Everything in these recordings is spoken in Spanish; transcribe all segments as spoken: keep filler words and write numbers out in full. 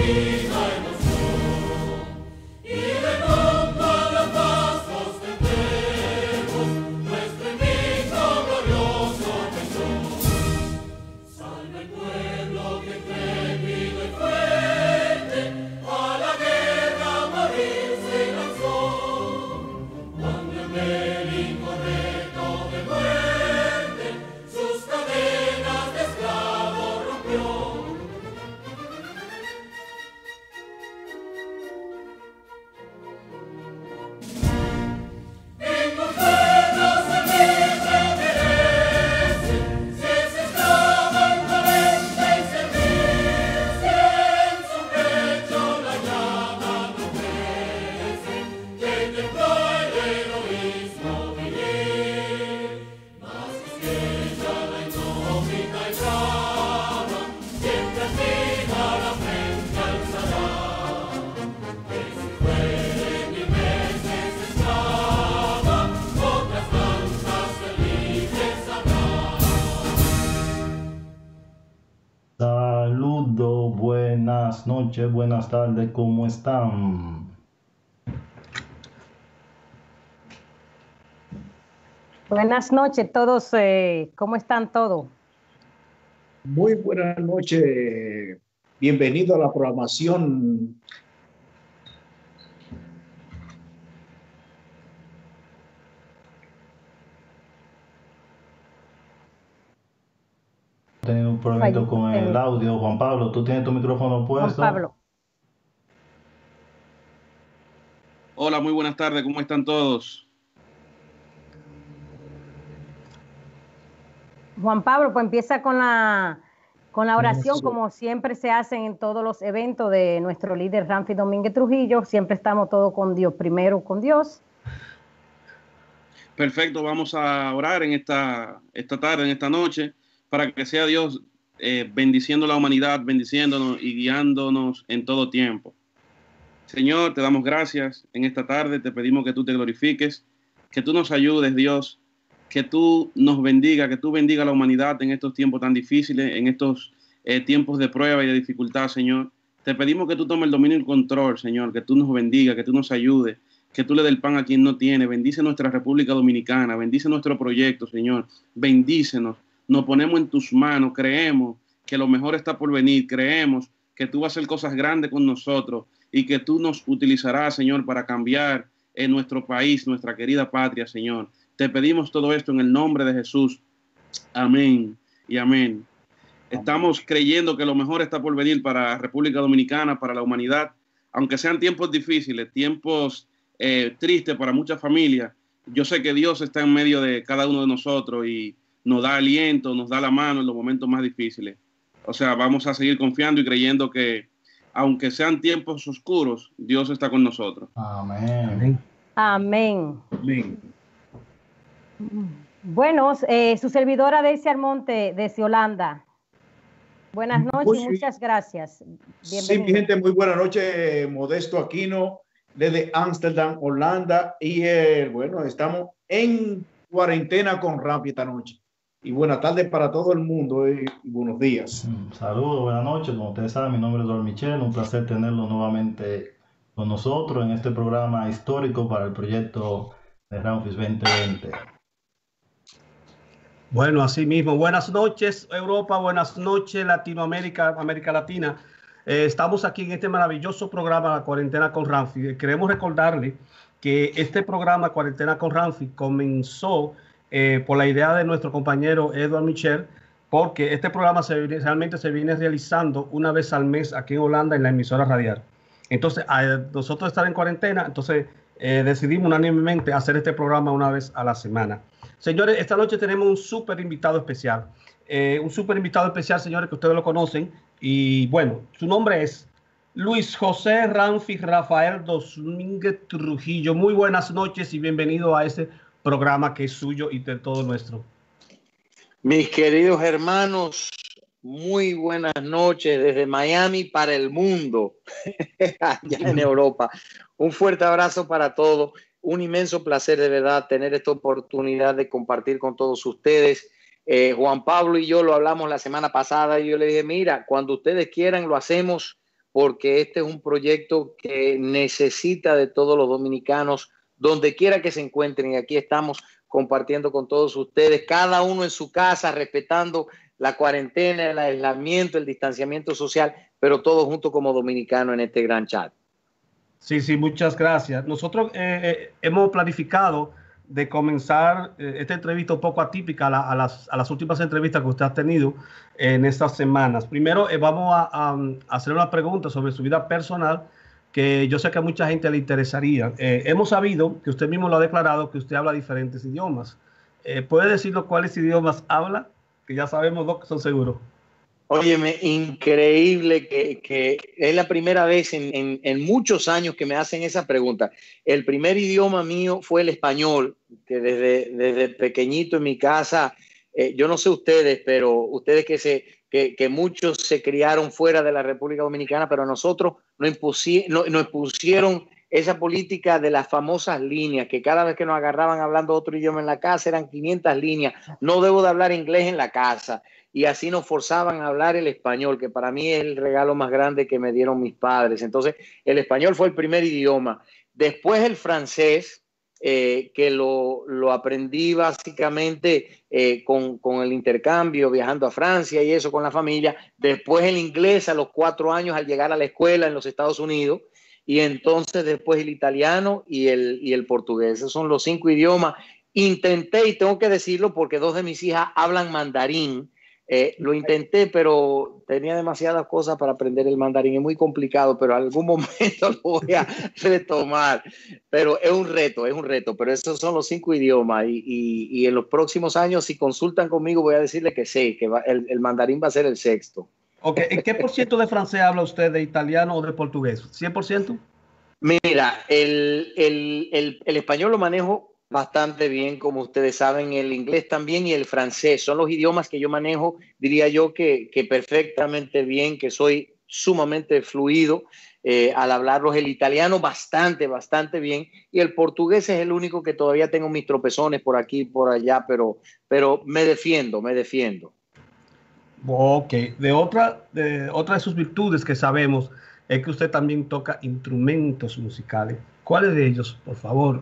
Saludos, buenas noches, buenas tardes, ¿cómo están? Buenas noches todos, eh, ¿cómo están todos? Muy buenas noches, bienvenido a la programación. Tengo un problema con el audio. Juan Pablo, ¿tú tienes tu micrófono puesto? Juan Pablo. Hola, muy buenas tardes, ¿cómo están todos? Juan Pablo, pues empieza con la, con la oración, como siempre se hacen en todos los eventos de nuestro líder Ramfi Domínguez Trujillo. Siempre estamos todos con Dios, primero con Dios. Perfecto, vamos a orar en esta, esta tarde, en esta noche, para que sea Dios eh, bendiciendo la humanidad, bendiciéndonos y guiándonos en todo tiempo. Señor, te damos gracias en esta tarde, te pedimos que tú te glorifiques, que tú nos ayudes, Dios, que tú nos bendiga, que tú bendiga a la humanidad en estos tiempos tan difíciles, en estos eh, tiempos de prueba y de dificultad, Señor. Te pedimos que tú tomes el dominio y el control, Señor, que tú nos bendiga, que tú nos ayudes, que tú le des el pan a quien no tiene. Bendice nuestra República Dominicana, bendice nuestro proyecto, Señor. Bendícenos, nos ponemos en tus manos, creemos que lo mejor está por venir, creemos que tú vas a hacer cosas grandes con nosotros y que tú nos utilizarás, Señor, para cambiar en nuestro país, nuestra querida patria, Señor. Te pedimos todo esto en el nombre de Jesús. Amén y amén. Estamos creyendo que lo mejor está por venir para la República Dominicana, para la humanidad, aunque sean tiempos difíciles, tiempos eh, tristes para muchas familias. Yo sé que Dios está en medio de cada uno de nosotros y nos da aliento, nos da la mano en los momentos más difíciles. O sea, vamos a seguir confiando y creyendo que, aunque sean tiempos oscuros, Dios está con nosotros. Amén. Amén. Amén. Bueno, eh, su servidora Daisy Almonte desde Holanda. Buenas noches y muchas gracias. Bienvenido. Sí, mi gente, muy buenas noches. Modesto Aquino desde Ámsterdam, Holanda. Y eh, bueno, estamos en cuarentena con Ramfi esta noche. Y buenas tardes para todo el mundo y buenos días. Saludos, buenas noches. Como ustedes saben, mi nombre es Don Michel. Un placer tenerlo nuevamente con nosotros en este programa histórico para el proyecto de Ramfis veinte veinte. Bueno, así mismo. Buenas noches, Europa. Buenas noches, Latinoamérica, América Latina. Eh, estamos aquí en este maravilloso programa, La Cuarentena con Ramfi. Queremos recordarle que este programa, Cuarentena con Ramfi, comenzó eh, por la idea de nuestro compañero Edward Michel, porque este programa se, realmente se viene realizando una vez al mes aquí en Holanda en la emisora radial. Entonces, a nosotros estar en cuarentena, entonces eh, decidimos unánimemente hacer este programa una vez a la semana. Señores, esta noche tenemos un súper invitado especial. Eh, un súper invitado especial, señores, que ustedes lo conocen. Y bueno, su nombre es Luis José Ramfi Rafael Domínguez Trujillo. Muy buenas noches y bienvenido a este programa que es suyo y de todo nuestro. Mis queridos hermanos, muy buenas noches desde Miami para el mundo, allá en Europa. Un fuerte abrazo para todos. Un inmenso placer de verdad tener esta oportunidad de compartir con todos ustedes. Eh, Juan Pablo y yo lo hablamos la semana pasada y yo le dije, mira, cuando ustedes quieran lo hacemos porque este es un proyecto que necesita de todos los dominicanos, donde quiera que se encuentren, y aquí estamos compartiendo con todos ustedes, cada uno en su casa, respetando la cuarentena, el aislamiento, el distanciamiento social, pero todos juntos como dominicanos en este gran chat. Sí, sí, muchas gracias. Nosotros eh, eh, hemos planificado de comenzar eh, esta entrevista un poco atípica a, la, a, las, a las últimas entrevistas que usted ha tenido en estas semanas. Primero eh, vamos a, a, a hacer una pregunta sobre su vida personal que yo sé que a mucha gente le interesaría. Eh, hemos sabido que usted mismo lo ha declarado, que usted habla diferentes idiomas. Eh, ¿Puede decirnos cuáles idiomas habla? Que ya sabemos dos que son seguros. Óyeme, increíble que, que es la primera vez en, en, en muchos años que me hacen esa pregunta. El primer idioma mío fue el español, que desde, desde pequeñito en mi casa, eh, yo no sé ustedes, pero ustedes que, se, que, que muchos se criaron fuera de la República Dominicana, pero nosotros nos, impusi, no, nos impusieron esa política de las famosas líneas, que cada vez que nos agarraban hablando otro idioma en la casa eran quinientas líneas. No debo de hablar inglés en la casa. Y así nos forzaban a hablar el español, que para mí es el regalo más grande que me dieron mis padres. Entonces, el español fue el primer idioma. Después el francés, eh, que lo, lo aprendí básicamente eh, con, con el intercambio, viajando a Francia y eso con la familia. Después el inglés a los cuatro años al llegar a la escuela en los Estados Unidos. Y entonces después el italiano y el, y el portugués. Esos son los cinco idiomas. Intenté, y tengo que decirlo porque dos de mis hijas hablan mandarín. Eh, lo intenté, pero tenía demasiadas cosas para aprender el mandarín. Es muy complicado, pero en algún momento lo voy a retomar. Pero es un reto, es un reto. Pero esos son los cinco idiomas. Y, y, y en los próximos años, si consultan conmigo, voy a decirle que sí, que va, el, el mandarín va a ser el sexto. Ok, ¿en qué por ciento de francés habla usted, de italiano o de portugués? ¿cien por ciento? Mira, el, el, el, el español lo manejo bastante bien, como ustedes saben, el inglés también y el francés. Son los idiomas que yo manejo, diría yo que, que perfectamente bien, que soy sumamente fluido eh, al hablarlos. El italiano bastante, bastante bien. Y el portugués es el único que todavía tengo mis tropezones por aquí y por allá, pero, pero me defiendo, me defiendo. Ok, de otra, de otra de sus virtudes que sabemos es que usted también toca instrumentos musicales. ¿Cuáles de ellos, por favor?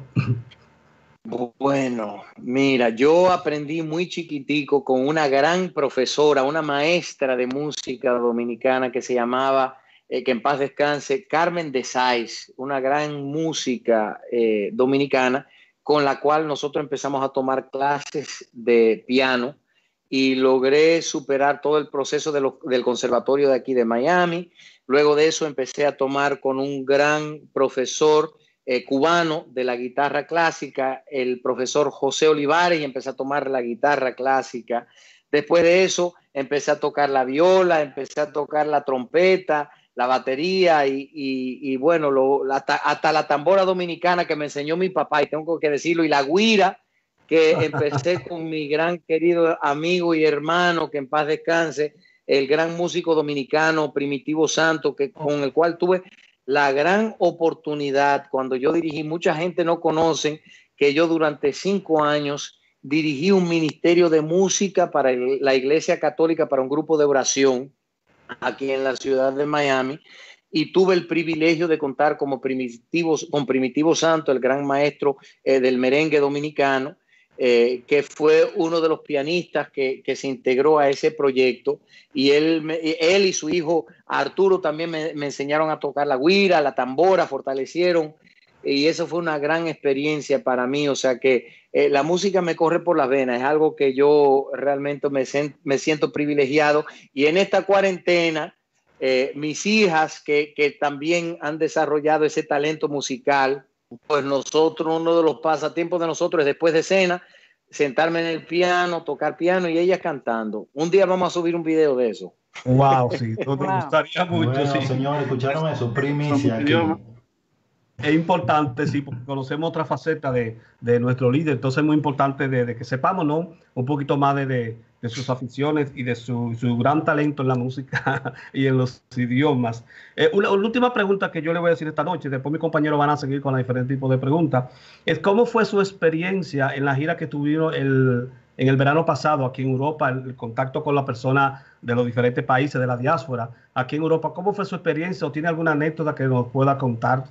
Bueno, mira, yo aprendí muy chiquitico con una gran profesora, una maestra de música dominicana que se llamaba, eh, que en paz descanse, Carmen de Saiz, una gran música eh, dominicana con la cual nosotros empezamos a tomar clases de piano y logré superar todo el proceso de lo, del conservatorio de aquí de Miami. Luego de eso empecé a tomar con un gran profesor Eh, cubano de la guitarra clásica, el profesor José Olivares, y empecé a tomar la guitarra clásica. Después de eso empecé a tocar la viola, empecé a tocar la trompeta, la batería y, y, y bueno, lo, hasta, hasta la tambora dominicana que me enseñó mi papá, y tengo que decirlo, y la güira, que empecé con mi gran querido amigo y hermano, que en paz descanse, el gran músico dominicano Primitivo Santo, que, con el cual tuve la gran oportunidad, cuando yo dirigí, mucha gente no conoce que yo durante cinco años dirigí un ministerio de música para el, la Iglesia Católica, para un grupo de oración aquí en la ciudad de Miami, y tuve el privilegio de contar como primitivos, con Primitivo Santo, el gran maestro eh, del merengue dominicano, eh, que fue uno de los pianistas que, que se integró a ese proyecto, y él, él y su hijo Arturo también me, me enseñaron a tocar la güira, la tambora, fortalecieron, y eso fue una gran experiencia para mí. O sea que eh, la música me corre por las venas, es algo que yo realmente me, me siento privilegiado, y en esta cuarentena eh, mis hijas que, que también han desarrollado ese talento musical, pues nosotros, uno de los pasatiempos de nosotros es después de cena, sentarme en el piano, tocar piano y ellas cantando. Un día vamos a subir un video de eso. Wow, sí, nos Wow. gustaría mucho. Bueno, Sí. señores, escucharon eso, primicia aquí. Es importante, sí, porque conocemos otra faceta de, de nuestro líder, entonces es muy importante de, de que sepamos, ¿no?, un poquito más de, de, de sus aficiones y de su, su gran talento en la música y en los idiomas. Eh, una, una última pregunta que yo le voy a decir esta noche, después mis compañeros van a seguir con los diferentes tipos de preguntas, es cómo fue su experiencia en la gira que tuvieron el, en el verano pasado aquí en Europa, el, el contacto con la persona de los diferentes países de la diáspora aquí en Europa. ¿Cómo fue su experiencia o tiene alguna anécdota que nos pueda contar?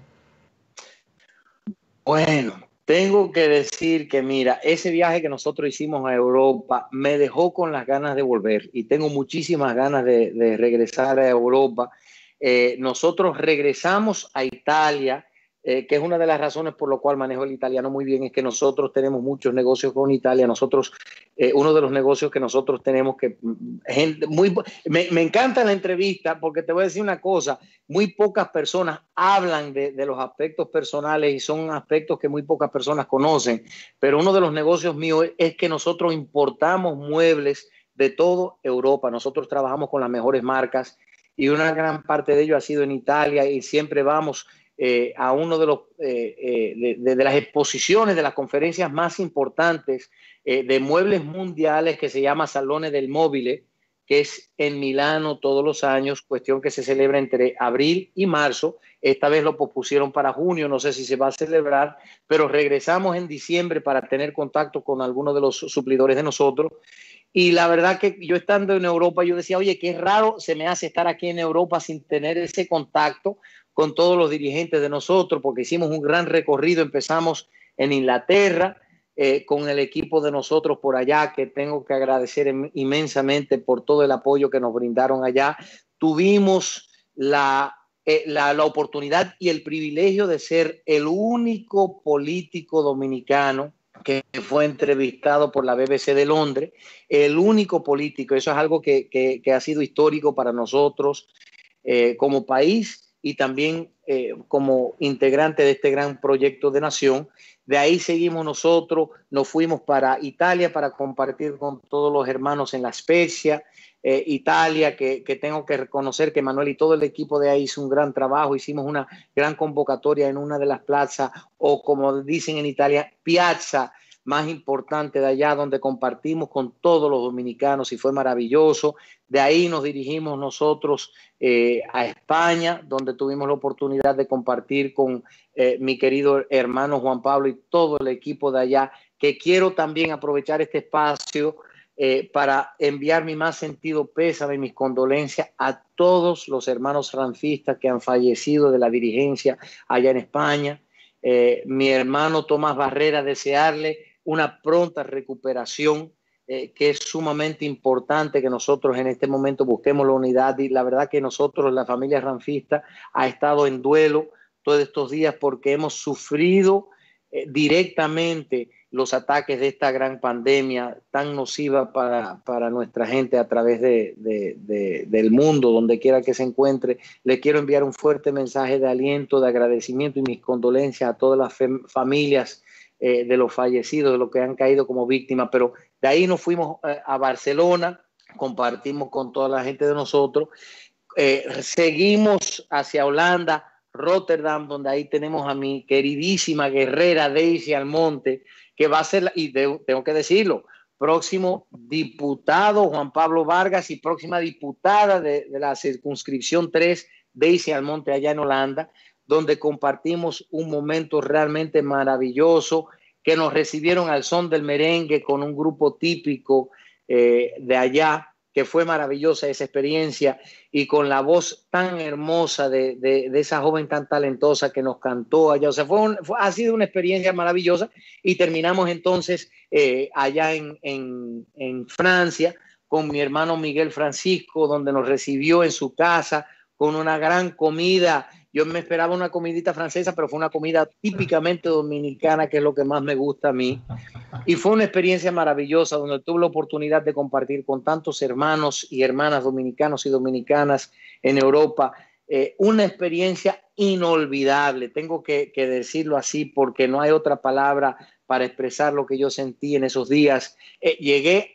Bueno, tengo que decir que mira, ese viaje que nosotros hicimos a Europa me dejó con las ganas de volver y tengo muchísimas ganas de, de regresar a Europa. Eh, nosotros regresamos a Italia, eh, que es una de las razones por lo cual manejo el italiano muy bien, es que nosotros tenemos muchos negocios con Italia. Nosotros, eh, uno de los negocios que nosotros tenemos que, gente, muy, me, me encanta la entrevista porque te voy a decir una cosa, muy pocas personas hablan de, de los aspectos personales y son aspectos que muy pocas personas conocen, pero uno de los negocios míos es que nosotros importamos muebles de toda Europa. Nosotros trabajamos con las mejores marcas y una gran parte de ello ha sido en Italia y siempre vamos eh, a uno de los eh, eh, de, de, de las exposiciones, de las conferencias más importantes eh, de muebles mundiales que se llama Salone del Mobile, que es en Milano todos los años, cuestión que se celebra entre abril y marzo. Esta vez lo pospusieron para junio, no sé si se va a celebrar, pero regresamos en diciembre para tener contacto con algunos de los suplidores de nosotros. Y la verdad que yo estando en Europa, yo decía, oye, qué raro se me hace estar aquí en Europa sin tener ese contacto con todos los dirigentes de nosotros, porque hicimos un gran recorrido, empezamos en Inglaterra, eh, con el equipo de nosotros por allá, que tengo que agradecer inmensamente por todo el apoyo que nos brindaron allá. Tuvimos la, eh, la, la oportunidad y el privilegio de ser el único político dominicano que fue entrevistado por la B B C de Londres, el único político. Eso es algo que, que, que ha sido histórico para nosotros eh, como país y también eh, como integrante de este gran proyecto de nación. De ahí seguimos nosotros, nos fuimos para Italia para compartir con todos los hermanos en La Spezia, eh, Italia, que, que tengo que reconocer que Manuel y todo el equipo de ahí hizo un gran trabajo. Hicimos una gran convocatoria en una de las plazas, o como dicen en Italia, piazza más importante de allá, donde compartimos con todos los dominicanos y fue maravilloso. De ahí nos dirigimos nosotros eh, a España, donde tuvimos la oportunidad de compartir con eh, mi querido hermano Juan Pablo y todo el equipo de allá, que quiero también aprovechar este espacio eh, para enviar mi más sentido pésame y mis condolencias a todos los hermanos ranfistas que han fallecido de la dirigencia allá en España. Eh, mi hermano Tomás Barrera, desearle una pronta recuperación, eh, que es sumamente importante que nosotros en este momento busquemos la unidad. Y la verdad que nosotros, la familia ranfista, ha estado en duelo todos estos días porque hemos sufrido eh, directamente los ataques de esta gran pandemia tan nociva para, para nuestra gente a través de, de, de, del mundo, donde quiera que se encuentre. Le quiero enviar un fuerte mensaje de aliento, de agradecimiento y mis condolencias a todas las familias eh, de los fallecidos, de los que han caído como víctimas. Pero de ahí nos fuimos eh, a Barcelona, compartimos con toda la gente de nosotros, eh, seguimos hacia Holanda, Rotterdam, donde ahí tenemos a mi queridísima guerrera Daisy Almonte, que va a ser, y de, tengo que decirlo, próximo diputado Juan Pablo Vargas y próxima diputada de, de la circunscripción tres, Daisy Almonte, allá en Holanda, donde compartimos un momento realmente maravilloso, que nos recibieron al son del merengue con un grupo típico eh, de allá, que fue maravillosa esa experiencia, y con la voz tan hermosa de, de, de esa joven tan talentosa que nos cantó allá. O sea, fue, un, fue ha sido una experiencia maravillosa, y terminamos entonces eh, allá en, en, en Francia con mi hermano Miguel Francisco, donde nos recibió en su casa con una gran comida. Yo me esperaba una comidita francesa, pero fue una comida típicamente dominicana, que es lo que más me gusta a mí. Y fue una experiencia maravillosa donde tuve la oportunidad de compartir con tantos hermanos y hermanas dominicanos y dominicanas en Europa. Eh, una experiencia inolvidable, tengo que, que decirlo así porque no hay otra palabra para expresar lo que yo sentí en esos días. Eh, llegué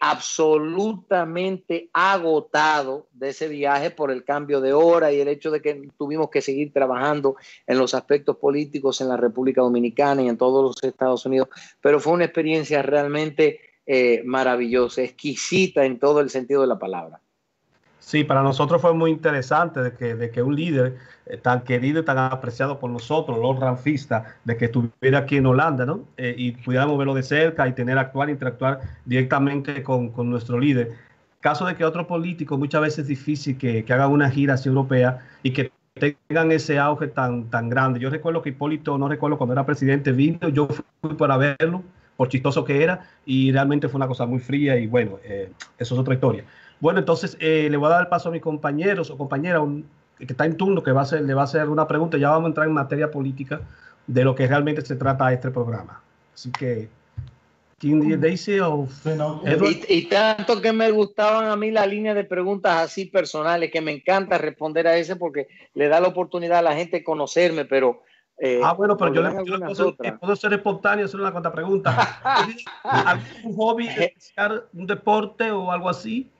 absolutamente agotado de ese viaje por el cambio de hora y el hecho de que tuvimos que seguir trabajando en los aspectos políticos en la República Dominicana y en todos los Estados Unidos, pero fue una experiencia realmente eh, maravillosa, exquisita en todo el sentido de la palabra. Sí, para nosotros fue muy interesante de que, de que un líder eh, tan querido y tan apreciado por nosotros, los ranfistas, de que estuviera aquí en Holanda, ¿no? Eh, y pudiéramos verlo de cerca y tener actuar, interactuar directamente con, con nuestro líder. Caso de que otros políticos muchas veces es difícil que, que hagan una gira hacia europea y que tengan ese auge tan, tan grande. Yo recuerdo que Hipólito, no recuerdo cuando era presidente, vino, yo fui para verlo, por chistoso que era, y realmente fue una cosa muy fría y bueno, eh, eso es otra historia. Bueno, entonces eh, le voy a dar el paso a mis compañeros o compañera un, que está en turno, que va a hacer, le va a hacer alguna pregunta. Ya vamos a entrar en materia política de lo que realmente se trata este programa. Así que, ¿quién dice? O Sí, no. y, y tanto que me gustaban a mí las líneas de preguntas así personales, que me encanta responder a ese porque le da la oportunidad a la gente de conocerme, pero... Eh, ah, bueno, pero yo le, yo le puedo, puedo ser espontáneo, hacer una contrapregunta. ¿Algún hobby, un deporte o algo así?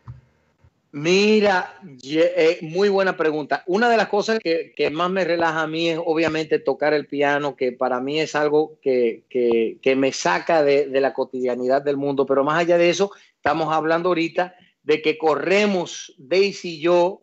Mira, eh, muy buena pregunta. Una de las cosas que, que más me relaja a mí es obviamente tocar el piano, que para mí es algo que, que, que me saca de, de la cotidianidad del mundo. Pero más allá de eso, estamos hablando ahorita de que corremos, Daisy y yo,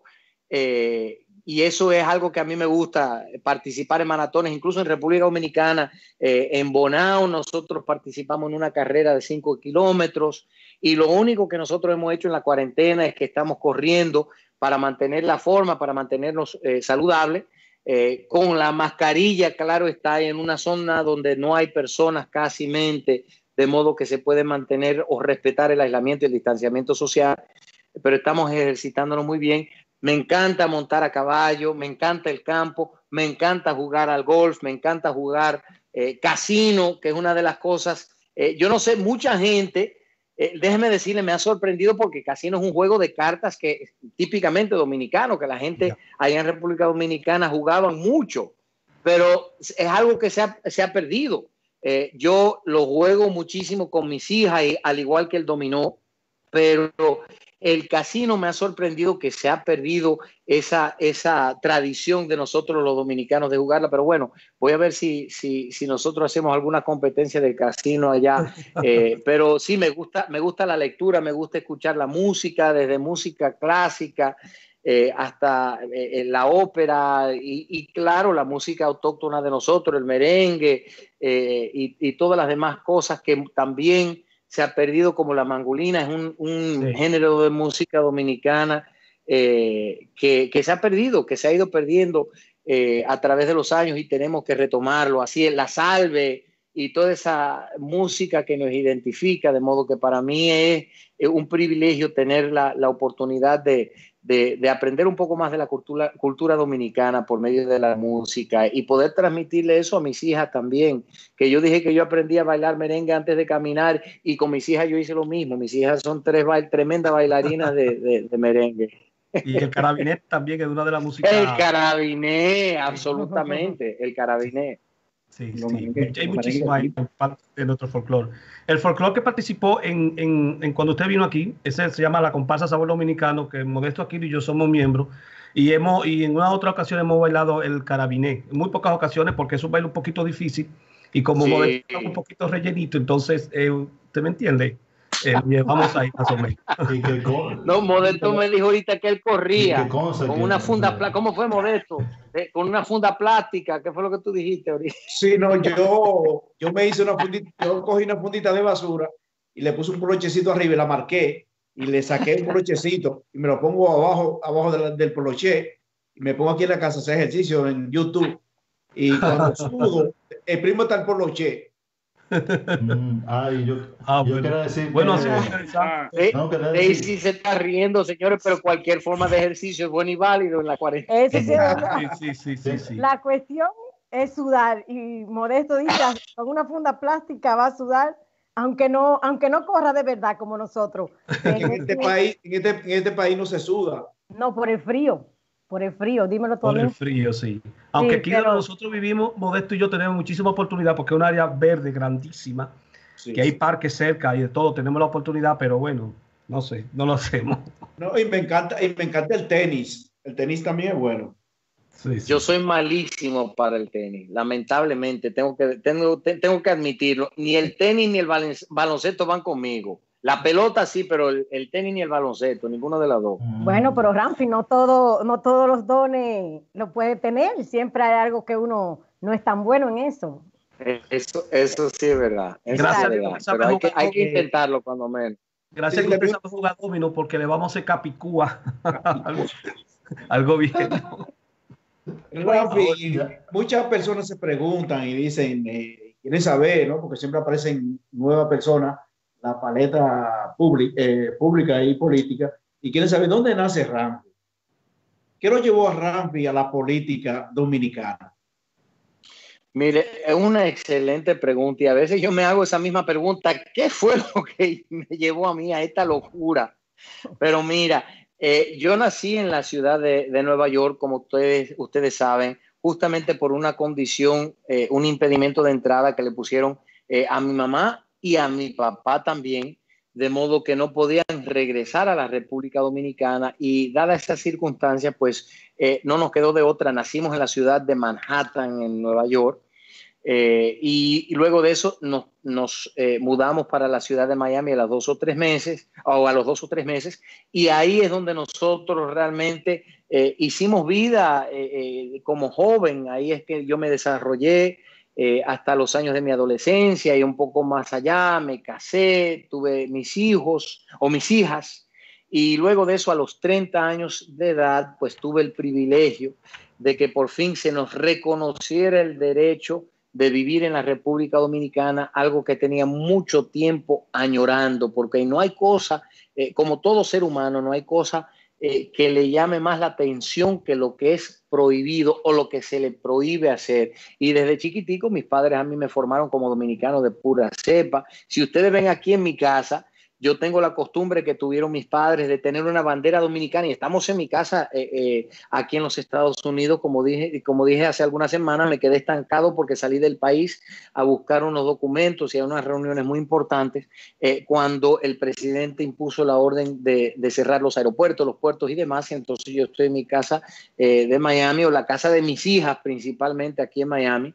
eh, y eso es algo que a mí me gusta, participar en maratones, incluso en República Dominicana, eh, en Bonao nosotros participamos en una carrera de cinco kilómetros y lo único que nosotros hemos hecho en la cuarentena es que estamos corriendo para mantener la forma, para mantenernos eh, saludables, eh, con la mascarilla, claro está, en una zona donde no hay personas casi mente, de modo que se puede mantener o respetar el aislamiento y el distanciamiento social, pero estamos ejercitándonos muy bien. Me encanta montar a caballo, me encanta el campo, me encanta jugar al golf, me encanta jugar eh, casino, que es una de las cosas. Eh, yo no sé, mucha gente, eh, déjeme decirle, me ha sorprendido porque casino es un juego de cartas que es típicamente dominicano, que la gente yeah. allá en República Dominicana jugaban mucho, pero es algo que se ha, se ha perdido. Eh, yo lo juego muchísimo con mis hijas, y, al igual que el dominó, pero el casino me ha sorprendido que se ha perdido esa, esa tradición de nosotros los dominicanos de jugarla, pero bueno, voy a ver si, si, si nosotros hacemos alguna competencia del casino allá, eh, pero sí me gusta, me gusta la lectura, me gusta escuchar la música, desde música clásica eh, hasta eh, la ópera y, y claro, la música autóctona de nosotros, el merengue eh, y, y todas las demás cosas que también se ha perdido, como la mangolina, es un, un sí. género de música dominicana eh, que, que se ha perdido, que se ha ido perdiendo eh, a través de los años y tenemos que retomarlo. Así es, la salve y toda esa música que nos identifica, de modo que para mí es, es un privilegio tener la, la oportunidad de, de, de aprender un poco más de la cultura, cultura dominicana por medio de la música y poder transmitirle eso a mis hijas también, que yo dije que yo aprendí a bailar merengue antes de caminar y con mis hijas yo hice lo mismo. Mis hijas son tres bail tremendas bailarinas de, de, de merengue. Y el carabinet también es una de las músicas. El carabinet, absolutamente, el carabinet. Sí, sí. Hay muchísimas partes de nuestro folclore. El folclore que participó en, en, en cuando usted vino aquí, ese se llama la comparsa Sabor Dominicano, que Modesto Aquino y yo somos miembros, y hemos y en una otra ocasión hemos bailado el carabinet, en muy pocas ocasiones porque es un baile un poquito difícil, y como sí. Modesto es un poquito rellenito, entonces, eh, ¿usted me entiende? Eh, vamos ahí más o menos. No, Modesto me dijo ahorita que él corría con una funda, ¿cómo fue Modesto? Eh, con una funda plástica, ¿qué fue lo que tú dijiste ahorita? Sí, no, yo, yo me hice una fundita, yo cogí una fundita de basura y le puse un brochecito arriba y la marqué y le saqué un brochecito y me lo pongo abajo, abajo de la, del poloché y me pongo aquí en la casa a hacer ejercicio en YouTube y cuando sudo, el primo está el poloché. Mm, ay, yo, ah, yo bueno. quiero decir bueno, que, ah, eh, no, decir... sí se está riendo, señores, pero cualquier forma de ejercicio es bueno y válido en la cuarentena. Eso sí, sí, sí, sí, sí. La cuestión es sudar y Modesto dice, con una funda plástica va a sudar, aunque no, aunque no corra de verdad como nosotros. En este país, en este, en este país no se suda. No, por el frío. Por el frío, dímelo tú. Por el frío, sí. Aunque sí, aquí pero... donde nosotros vivimos, Modesto y yo tenemos muchísima oportunidad porque es un área verde grandísima, sí, que hay parques cerca y de todo, tenemos la oportunidad, pero bueno, no sé, no lo hacemos. No, y me encanta, y me encanta el tenis. El tenis también es bueno. Sí, sí. Yo soy malísimo para el tenis, lamentablemente, tengo que, tengo, tengo que admitirlo. Ni el tenis ni el baloncesto van conmigo. La pelota sí, pero el, el tenis ni el baloncesto, ninguno de las dos. Bueno, pero Ramfi, no todo, no todos los dones lo puede tener. Siempre hay algo que uno no es tan bueno en eso. Eso, eso sí es verdad. Eso Gracias, es verdad. Pero hay que, hay que intentarlo cuando menos. Gracias Sí, que usted le- sabe jugar domino porque le vamos a hacer capicúa al, al gobierno. Rafi, muchas personas se preguntan y dicen, eh, quieren saber, ¿no? Porque siempre aparecen nuevas personas, la paleta pública, eh, pública y política, y quieren saber dónde nace Ramfi. ¿Qué lo llevó a Ramfi a la política dominicana? Mire, es una excelente pregunta y a veces yo me hago esa misma pregunta. ¿Qué fue lo que me llevó a mí a esta locura? Pero mira, eh, yo nací en la ciudad de, de Nueva York, como ustedes, ustedes saben, justamente por una condición, eh, un impedimento de entrada que le pusieron eh, a mi mamá y a mi papá también, de modo que no podían regresar a la República Dominicana y dadas esas circunstancias, pues eh, no nos quedó de otra. Nacimos en la ciudad de Manhattan, en Nueva York. Eh, y, y luego de eso nos, nos eh, mudamos para la ciudad de Miami a los dos o tres meses, o a los dos o tres meses, y ahí es donde nosotros realmente eh, hicimos vida eh, eh, como joven. Ahí es que yo me desarrollé eh, hasta los años de mi adolescencia y un poco más allá. Me casé, tuve mis hijos o mis hijas, y luego de eso a los treinta años de edad, pues tuve el privilegio de que por fin se nos reconociera el derecho de vivir en la República Dominicana, algo que tenía mucho tiempo añorando, porque no hay cosa, eh, como todo ser humano, no hay cosa eh, que le llame más la atención que lo que es prohibido o lo que se le prohíbe hacer. Y desde chiquitico mis padres a mí me formaron como dominicano de pura cepa. Si ustedes ven aquí en mi casa, yo tengo la costumbre que tuvieron mis padres de tener una bandera dominicana y estamos en mi casa eh, eh, aquí en los Estados Unidos. Como dije, como dije hace algunas semanas, me quedé estancado porque salí del país a buscar unos documentos y a unas reuniones muy importantes eh, cuando el presidente impuso la orden de, de cerrar los aeropuertos, los puertos y demás. Y entonces yo estoy en mi casa eh, de Miami, o la casa de mis hijas principalmente aquí en Miami.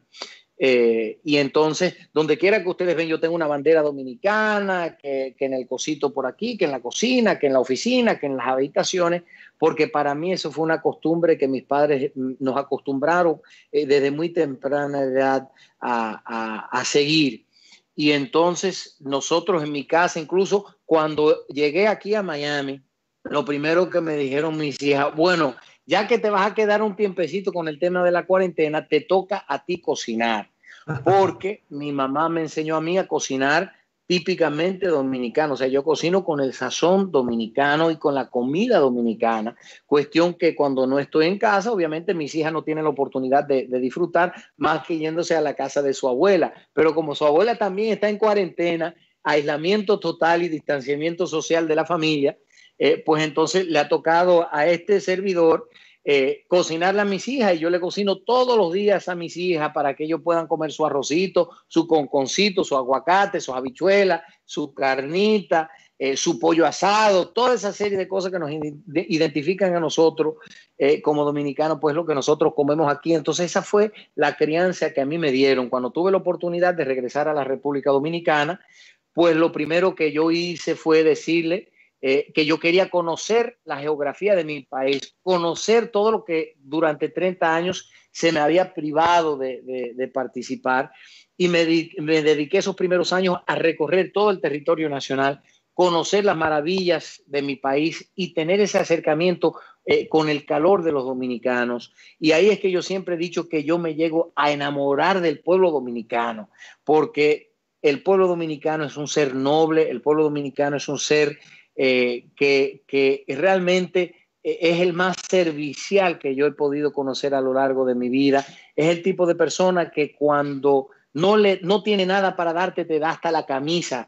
Eh, y entonces, donde quiera que ustedes ven, yo tengo una bandera dominicana, que, que en el cosito por aquí, que en la cocina, que en la oficina, que en las habitaciones, porque para mí eso fue una costumbre que mis padres nos acostumbraron eh, desde muy temprana edad a, a, a seguir. Y entonces nosotros en mi casa, incluso cuando llegué aquí a Miami, lo primero que me dijeron mis hijas, bueno, ya que te vas a quedar un tiempecito con el tema de la cuarentena, te toca a ti cocinar, porque mi mamá me enseñó a mí a cocinar típicamente dominicano. O sea, yo cocino con el sazón dominicano y con la comida dominicana, cuestión que cuando no estoy en casa, obviamente mis hijas no tienen la oportunidad de, de disfrutar más que yéndose a la casa de su abuela. Pero como su abuela también está en cuarentena, aislamiento total y distanciamiento social de la familia, Eh, pues entonces le ha tocado a este servidor eh, cocinarle a mis hijas, y yo le cocino todos los días a mis hijas para que ellos puedan comer su arrocito, su conconcito, su aguacate, sus habichuelas, su carnita, eh, su pollo asado, toda esa serie de cosas que nos identifican a nosotros eh, como dominicanos, pues lo que nosotros comemos aquí. Entonces esa fue la crianza que a mí me dieron. Cuando tuve la oportunidad de regresar a la República Dominicana, pues lo primero que yo hice fue decirle Eh, que yo quería conocer la geografía de mi país, conocer todo lo que durante treinta años se me había privado de, de, de participar, y me, di, me dediqué esos primeros años a recorrer todo el territorio nacional, conocer las maravillas de mi país y tener ese acercamiento eh, con el calor de los dominicanos. Y ahí es que yo siempre he dicho que yo me llego a enamorar del pueblo dominicano, porque el pueblo dominicano es un ser noble, el pueblo dominicano es un ser Eh, que, que realmente es el más servicial que yo he podido conocer a lo largo de mi vida. Es el tipo de persona que cuando no, le, no tiene nada para darte, te da hasta la camisa.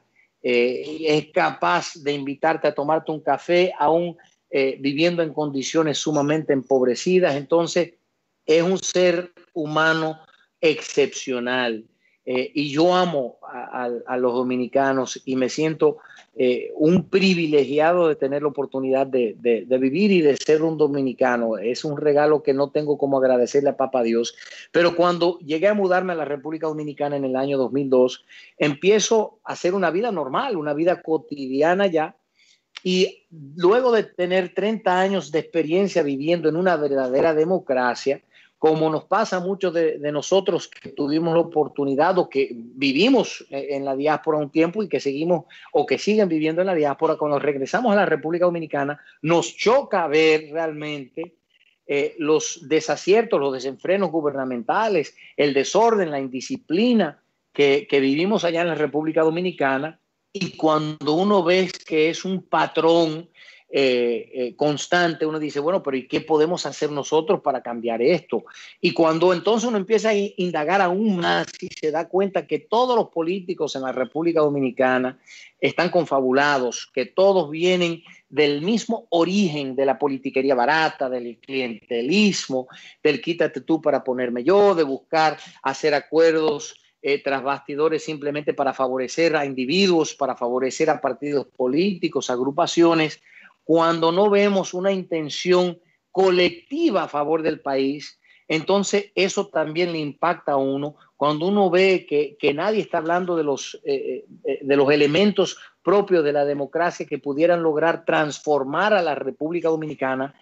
Eh, es capaz de invitarte a tomarte un café, aún eh, viviendo en condiciones sumamente empobrecidas. Entonces, es un ser humano excepcional. eh, y yo amo a, a, a los dominicanos y me siento eh, un privilegiado de tener la oportunidad de, de, de vivir y de ser un dominicano. Es un regalo que no tengo como agradecerle a Papá Dios. Pero cuando llegué a mudarme a la República Dominicana en el año dos mil dos, empiezo a hacer una vida normal, una vida cotidiana ya. Y luego de tener treinta años de experiencia viviendo en una verdadera democracia, como nos pasa a muchos de, de nosotros que tuvimos la oportunidad o que vivimos en la diáspora un tiempo y que seguimos o que siguen viviendo en la diáspora, cuando regresamos a la República Dominicana, nos choca ver realmente eh, los desaciertos, los desenfrenos gubernamentales, el desorden, la indisciplina que, que vivimos allá en la República Dominicana. Y cuando uno ve que es un patrón eh, eh, constante, uno dice, bueno, pero ¿y qué podemos hacer nosotros para cambiar esto? Y cuando entonces uno empieza a indagar aún más y se da cuenta que todos los políticos en la República Dominicana están confabulados, que todos vienen del mismo origen de la politiquería barata, del clientelismo, del quítate tú para ponerme yo, de buscar hacer acuerdos Eh, tras bastidores simplemente para favorecer a individuos, para favorecer a partidos políticos, agrupaciones, cuando no vemos una intención colectiva a favor del país, entonces eso también le impacta a uno. Cuando uno ve que, que nadie está hablando de los, eh, de los elementos propios de la democracia que pudieran lograr transformar a la República Dominicana,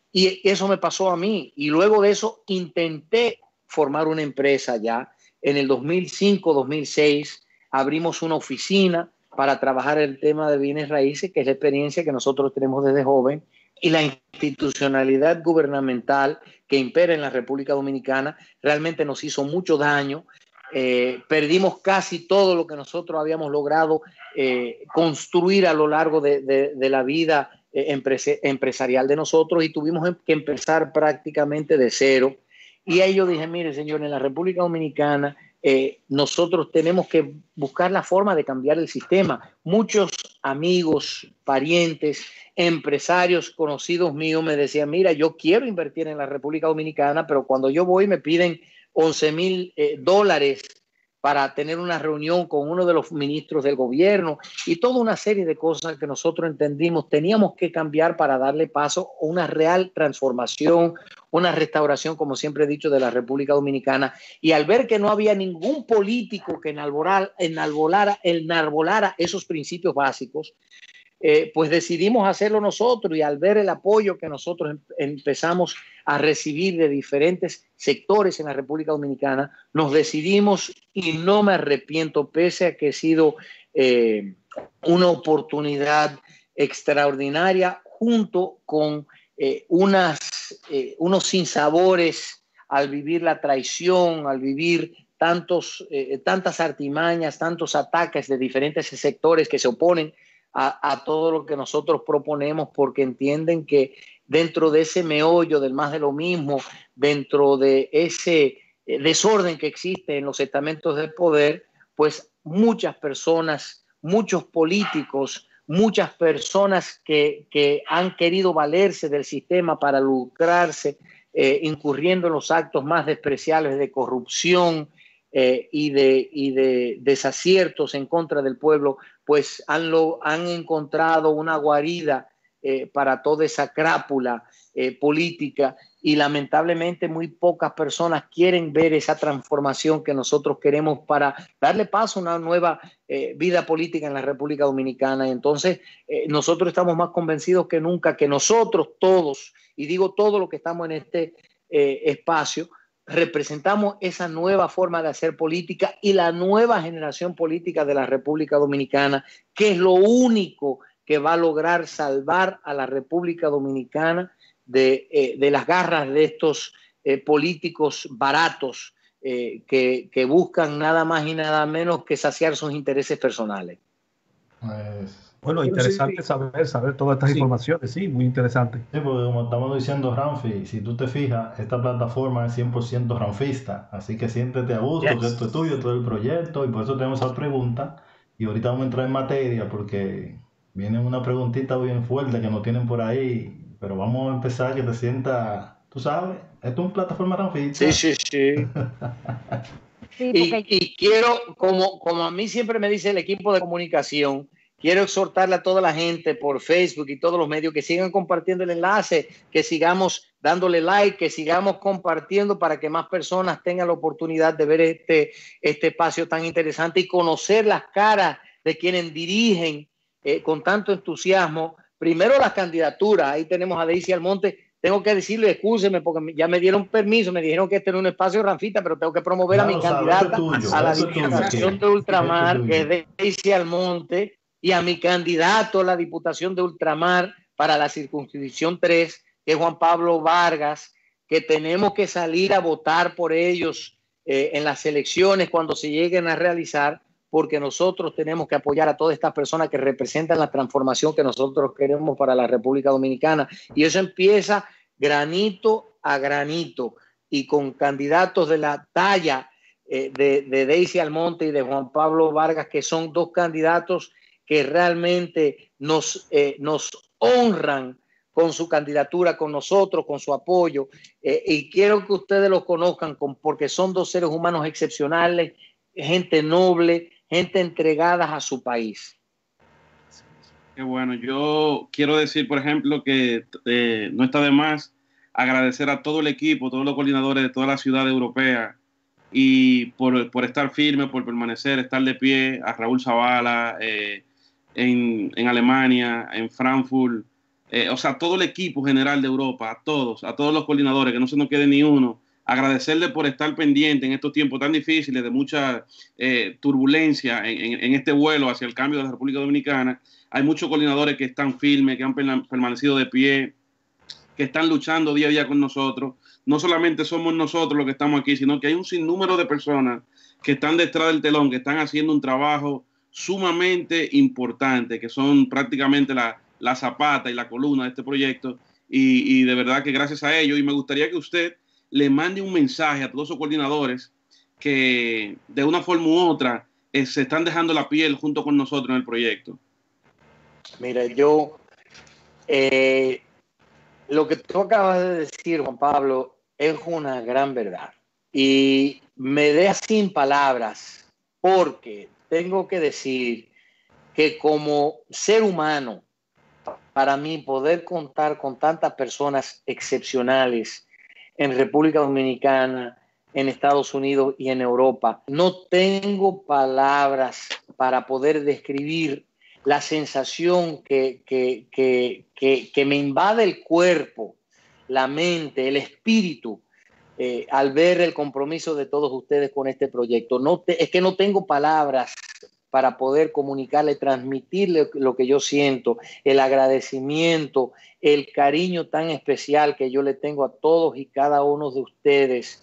y eso me pasó a mí, y luego de eso intenté formar una empresa ya. En el dos mil cinco, dos mil seis abrimos una oficina para trabajar el tema de bienes raíces, que es la experiencia que nosotros tenemos desde joven, y la institucionalidad gubernamental que impera en la República Dominicana realmente nos hizo mucho daño. Eh, perdimos casi todo lo que nosotros habíamos logrado eh, construir a lo largo de, de, de la vida eh, empres empresarial de nosotros, y tuvimos que empezar prácticamente de cero. Y ahí yo dije, mire, señor, en la República Dominicana eh, nosotros tenemos que buscar la forma de cambiar el sistema. Muchos amigos, parientes, empresarios conocidos míos me decían, mira, yo quiero invertir en la República Dominicana, pero cuando yo voy me piden once mil eh, dólares para tener una reunión con uno de los ministros del gobierno y toda una serie de cosas que nosotros entendimos teníamos que cambiar para darle paso a una real transformación, una restauración, como siempre he dicho, de la República Dominicana. Y al ver que no había ningún político que enarbolara, enarbolara, enarbolara esos principios básicos, eh, pues decidimos hacerlo nosotros, y al ver el apoyo que nosotros em empezamos a recibir de diferentes sectores en la República Dominicana, nos decidimos, y no me arrepiento, pese a que ha sido eh, una oportunidad extraordinaria, junto con eh, unas, eh, unos sinsabores al vivir la traición, al vivir tantos, eh, tantas artimañas, tantos ataques de diferentes sectores que se oponen A, a todo lo que nosotros proponemos, porque entienden que dentro de ese meollo del más de lo mismo, dentro de ese eh, desorden que existe en los estamentos del poder, pues muchas personas, muchos políticos, muchas personas que, que han querido valerse del sistema para lucrarse, eh, incurriendo en los actos más despreciables de corrupción, Eh, y, de, y de desaciertos en contra del pueblo, pues han, lo, han encontrado una guarida eh, para toda esa crápula eh, política, y lamentablemente muy pocas personas quieren ver esa transformación que nosotros queremos para darle paso a una nueva eh, vida política en la República Dominicana. Y entonces eh, nosotros estamos más convencidos que nunca que nosotros todos, y digo todos los que estamos en este eh, espacio, representamos esa nueva forma de hacer política y la nueva generación política de la República Dominicana, que es lo único que va a lograr salvar a la República Dominicana de, eh, de las garras de estos eh, políticos baratos eh, que, que buscan nada más y nada menos que saciar sus intereses personales. Pues, bueno, interesante sí, saber, saber todas estas sí. informaciones, sí, muy interesante. Sí, porque como estamos diciendo, Ramfi, si tú te fijas, esta plataforma es cien por ciento ranfista, así que siéntete a gusto, yes. que esto es tuyo, todo el proyecto, y por eso tenemos esa pregunta, y ahorita vamos a entrar en materia, porque viene una preguntita bien fuerte que nos tienen por ahí, pero vamos a empezar que te sientas, tú sabes, esto es una plataforma ranfista. Sí, sí, sí. Sí, y, porque... y quiero, como, como a mí siempre me dice el equipo de comunicación, quiero exhortarle a toda la gente por Facebook y todos los medios que sigan compartiendo el enlace, que sigamos dándole like, que sigamos compartiendo para que más personas tengan la oportunidad de ver este, este espacio tan interesante y conocer las caras de quienes dirigen eh, con tanto entusiasmo. Primero las candidaturas. Ahí tenemos a Daisy Almonte. Tengo que decirle, excúseme, porque ya me dieron permiso, me dijeron que este era un espacio ranfita, pero tengo que promover claro, a mi sabe, candidata tuyo, a la Diputación Diputación de Ultramar, que es Daisy Almonte, y a mi candidato a la Diputación de Ultramar para la circunscripción tres, que es Juan Pablo Vargas, que tenemos que salir a votar por ellos eh, en las elecciones cuando se lleguen a realizar, porque nosotros tenemos que apoyar a todas estas personas que representan la transformación que nosotros queremos para la República Dominicana. Y eso empieza granito a granito y con candidatos de la talla eh, de, de Daisy Almonte y de Juan Pablo Vargas, que son dos candidatos que realmente nos, eh, nos honran con su candidatura, con nosotros, con su apoyo. Eh, y quiero que ustedes los conozcan con, porque son dos seres humanos excepcionales, gente noble, gente entregada a su país. Qué bueno. Yo quiero decir, por ejemplo, que eh, no está de más agradecer a todo el equipo, todos los coordinadores de toda la ciudad europea y por, por estar firme, por permanecer, estar de pie, a Raúl Zavala eh, en, en Alemania, en Frankfurt, eh, o sea, todo el equipo general de Europa, a todos, a todos los coordinadores, que no se nos quede ni uno. Agradecerle por estar pendiente en estos tiempos tan difíciles de mucha eh, turbulencia en, en, en este vuelo hacia el cambio de la República Dominicana. Hay muchos coordinadores que están firmes, que han permanecido de pie, que están luchando día a día con nosotros. No solamente somos nosotros los que estamos aquí, sino que hay un sinnúmero de personas que están detrás del telón, que están haciendo un trabajo sumamente importante, que son prácticamente la, la zapata y la columna de este proyecto. Y, y de verdad que gracias a ellos, y me gustaría que usted le mande un mensaje a todos esos coordinadores que de una forma u otra eh, se están dejando la piel junto con nosotros en el proyecto. Mira, yo, eh, lo que tú acabas de decir, Juan Pablo, es una gran verdad. Y me deja sin palabras, porque tengo que decir que como ser humano, para mí poder contar con tantas personas excepcionales en República Dominicana, en Estados Unidos y en Europa, no tengo palabras para poder describir la sensación que, que, que, que, que me invade el cuerpo, la mente, el espíritu, eh, al ver el compromiso de todos ustedes con este proyecto. No te, es que no tengo palabras para poder comunicarle, transmitirle lo que yo siento, el agradecimiento, el cariño tan especial que yo le tengo a todos y cada uno de ustedes,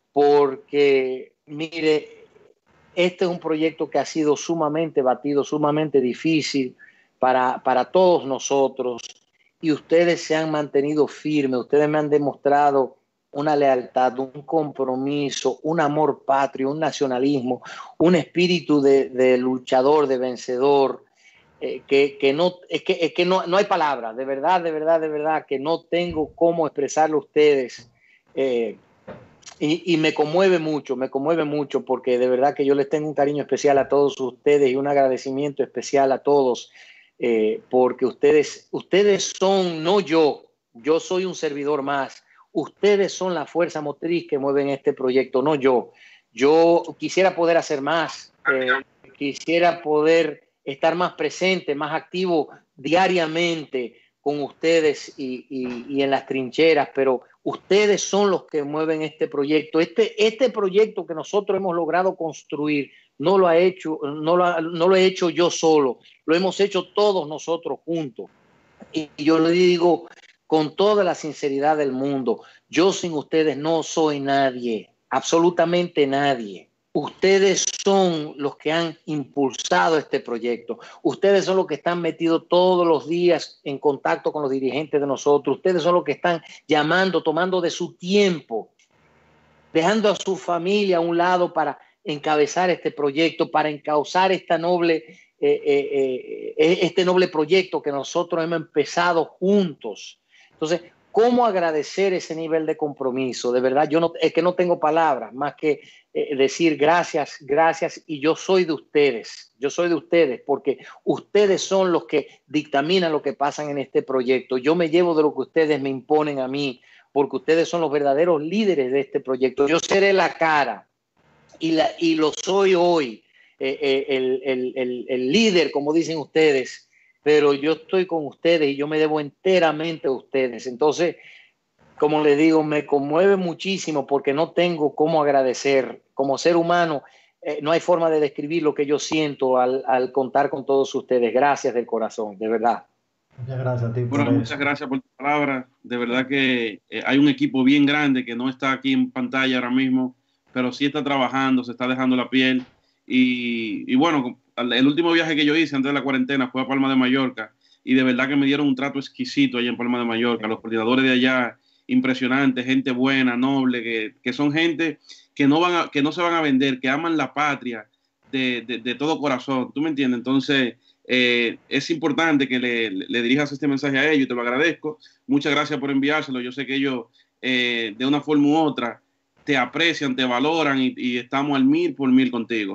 porque, mire, este es un proyecto que ha sido sumamente batido, sumamente difícil para, para todos nosotros, y ustedes se han mantenido firmes, ustedes me han demostrado una lealtad, un compromiso, un amor patrio, un nacionalismo, un espíritu de, de luchador, de vencedor, eh, que, que, no, es que, es que no, no hay palabras, de verdad, de verdad, de verdad, que no tengo cómo expresarlo a ustedes. Eh, y, y me conmueve mucho, me conmueve mucho, porque de verdad que yo les tengo un cariño especial a todos ustedes y un agradecimiento especial a todos, eh, porque ustedes, ustedes son, no yo, yo soy un servidor más. Ustedes son la fuerza motriz que mueven este proyecto, no yo. Yo quisiera poder hacer más, eh, quisiera poder estar más presente, más activo diariamente con ustedes y, y, y en las trincheras, pero ustedes son los que mueven este proyecto. Este, este proyecto que nosotros hemos logrado construir no lo ha hecho, no lo, ha, no lo he hecho yo solo, lo hemos hecho todos nosotros juntos. Y yo le digo con toda la sinceridad del mundo, yo sin ustedes no soy nadie, absolutamente nadie. Ustedes son los que han impulsado este proyecto. Ustedes son los que están metidos todos los días en contacto con los dirigentes de nosotros. Ustedes son los que están llamando, tomando de su tiempo, dejando a su familia a un lado para encabezar este proyecto, para encauzar esta noble, eh, eh, eh, este noble proyecto que nosotros hemos empezado juntos. Entonces, cómo agradecer ese nivel de compromiso. De verdad, yo no, es que no tengo palabras más que eh, decir gracias, gracias, y yo soy de ustedes, yo soy de ustedes, porque ustedes son los que dictaminan lo que pasa en este proyecto. Yo me llevo de lo que ustedes me imponen a mí, porque ustedes son los verdaderos líderes de este proyecto. Yo seré la cara, y, la, y lo soy hoy, eh, eh, el, el, el, el líder, como dicen ustedes, pero yo estoy con ustedes y yo me debo enteramente a ustedes. Entonces, como les digo, me conmueve muchísimo porque no tengo cómo agradecer. Como ser humano, eh, no hay forma de describir lo que yo siento al, al contar con todos ustedes. Gracias del corazón, de verdad. Muchas gracias a ti. Bueno, por muchas eso. gracias por tu palabra. De verdad que eh, hay un equipo bien grande que no está aquí en pantalla ahora mismo, pero sí está trabajando, se está dejando la piel. Y, y bueno, el último viaje que yo hice antes de la cuarentena fue a Palma de Mallorca, y de verdad que me dieron un trato exquisito allá en Palma de Mallorca. Los coordinadores de allá, impresionantes, gente buena, noble, que, que son gente que no, van a, que no se van a vender, que aman la patria de, de, de todo corazón. ¿Tú me entiendes? Entonces, eh, es importante que le, le dirijas este mensaje a ellos, y te lo agradezco. Muchas gracias por enviárselo. Yo sé que ellos, eh, de una forma u otra, te aprecian, te valoran, y, y estamos al mil por mil contigo.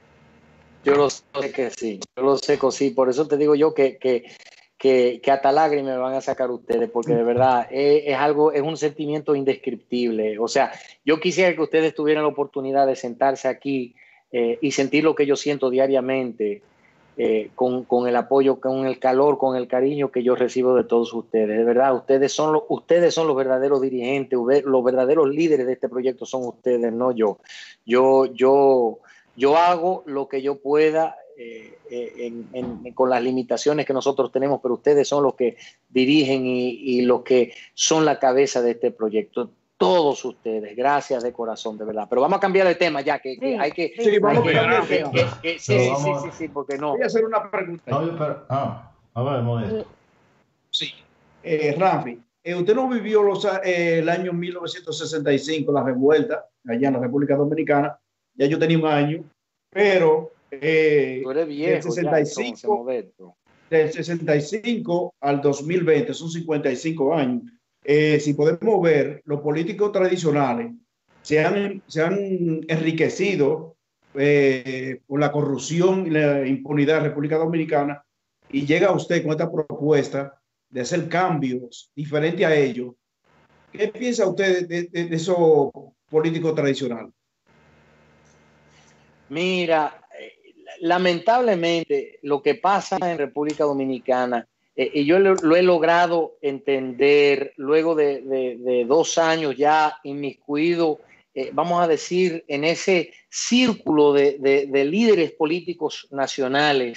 Yo lo sé que sí, yo lo sé que sí, por eso te digo yo que, que, que, que hasta lágrimas me van a sacar ustedes, porque de verdad es, es algo, es un sentimiento indescriptible. O sea, yo quisiera que ustedes tuvieran la oportunidad de sentarse aquí eh, y sentir lo que yo siento diariamente, eh, con, con el apoyo, con el calor, con el cariño que yo recibo de todos ustedes. De verdad, ustedes son, lo, ustedes son los verdaderos dirigentes, los verdaderos líderes de este proyecto son ustedes, no yo. Yo, yo... Yo hago lo que yo pueda eh, en, en, con las limitaciones que nosotros tenemos, pero ustedes son los que dirigen y, y los que son la cabeza de este proyecto. Todos ustedes, gracias de corazón, de verdad. Pero vamos a cambiar de tema ya, que, que Sí, hay que... Sí, vamos hay a cambiar que, de tema. que, que, que sí, Pero sí, vamos- sí, sí, sí, porque no. Voy a hacer una pregunta. No, pero, ah, a ver, Modesto. Sí. Eh, Rafi, eh, usted no vivió los, eh, el año mil novecientos sesenta y cinco, la revuelta, allá en la República Dominicana. Ya yo tenía un año, pero eh, Tú eres del, viejo sesenta ya, y entonces, cinco, Modesto. del sesenta y cinco al dos mil veinte, son cincuenta y cinco años. Eh, si podemos ver, los políticos tradicionales se han, se han enriquecido eh, por la corrupción y la impunidad de la República Dominicana, y llega usted con esta propuesta de hacer cambios diferentes a ellos. ¿Qué piensa usted de, de, de esos políticos tradicionales? Mira, eh, lamentablemente lo que pasa en República Dominicana, eh, y yo lo, lo he logrado entender luego de, de, de dos años ya inmiscuido, eh, vamos a decir, en ese círculo de, de, de líderes políticos nacionales,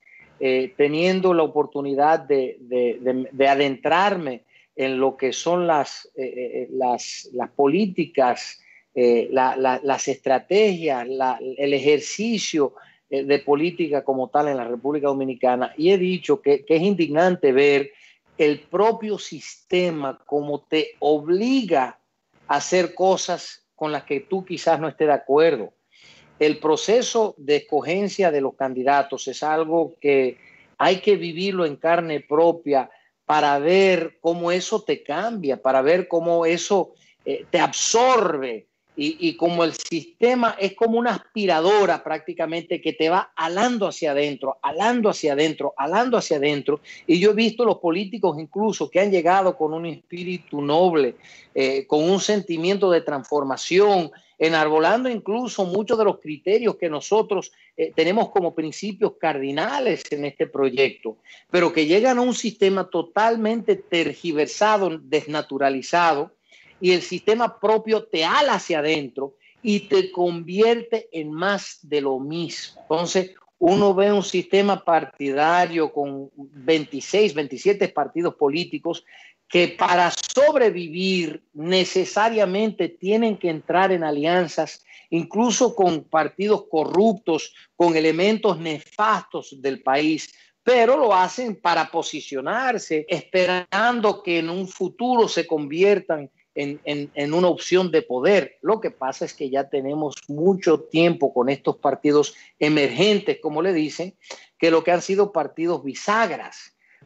eh, teniendo la oportunidad de, de, de, de adentrarme en lo que son las, eh, las, las políticas, eh, la, la, las estrategias, la, el ejercicio eh, de política como tal en la República Dominicana, y he dicho que, que es indignante ver el propio sistema como te obliga a hacer cosas con las que tú quizás no estés de acuerdo. El proceso de escogencia de los candidatos es algo que hay que vivirlo en carne propia para ver cómo eso te cambia, para ver cómo eso eh, te absorbe, y, y como el sistema es como una aspiradora prácticamente que te va alando hacia adentro, alando hacia adentro, alando hacia adentro. Y yo he visto los políticos incluso que han llegado con un espíritu noble, eh, con un sentimiento de transformación, enarbolando incluso muchos de los criterios que nosotros eh, tenemos como principios cardinales en este proyecto, pero que llegan a un sistema totalmente tergiversado, desnaturalizado, y el sistema propio te ala hacia adentro y te convierte en más de lo mismo. Entonces, uno ve un sistema partidario con veintiséis, veintisiete partidos políticos que para sobrevivir necesariamente tienen que entrar en alianzas, incluso con partidos corruptos, con elementos nefastos del país, pero lo hacen para posicionarse, esperando que en un futuro se conviertan en, en, en una opción de poder. Lo que pasa es que ya tenemos mucho tiempo con estos partidos emergentes, como le dicen, que lo que han sido partidos bisagras,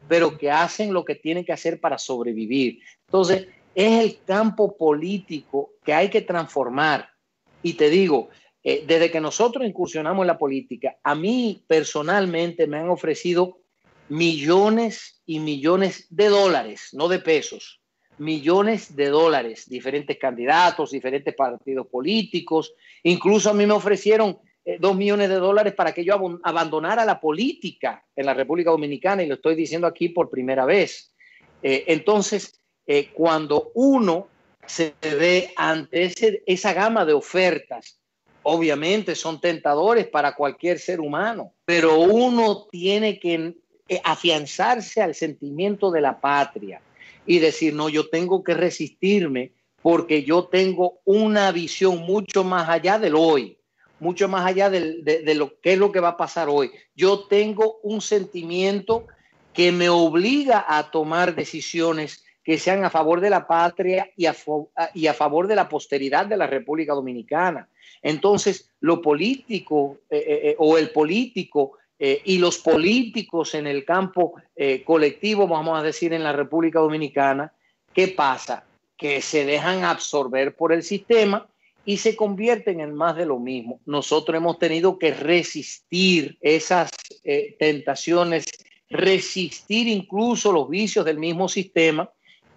pero que hacen lo que tienen que hacer para sobrevivir. Entonces, es el campo político que hay que transformar. Y te digo, eh, desde que nosotros incursionamos en la política, a mí personalmente me han ofrecido millones y millones de dólares, no de pesos, millones de dólares, diferentes candidatos, diferentes partidos políticos. Incluso a mí me ofrecieron eh, dos millones de dólares para que yo ab abandonara la política en la República Dominicana, y lo estoy diciendo aquí por primera vez. Eh, entonces, eh, cuando uno se ve ante ese, esa gama de ofertas, obviamente son tentadores para cualquier ser humano, pero uno tiene que afianzarse al sentimiento de la patria y decir, no, yo tengo que resistirme porque yo tengo una visión mucho más allá del hoy, mucho más allá de, de, de lo que es lo que va a pasar hoy. Yo tengo un sentimiento que me obliga a tomar decisiones que sean a favor de la patria y a, y a favor de la posteridad de la República Dominicana. Entonces, lo político eh, eh, o el político eh, y los políticos en el campo eh, colectivo, vamos a decir, en la República Dominicana, ¿qué pasa? Que se dejan absorber por el sistema y se convierten en más de lo mismo. Nosotros hemos tenido que resistir esas eh, tentaciones, resistir incluso los vicios del mismo sistema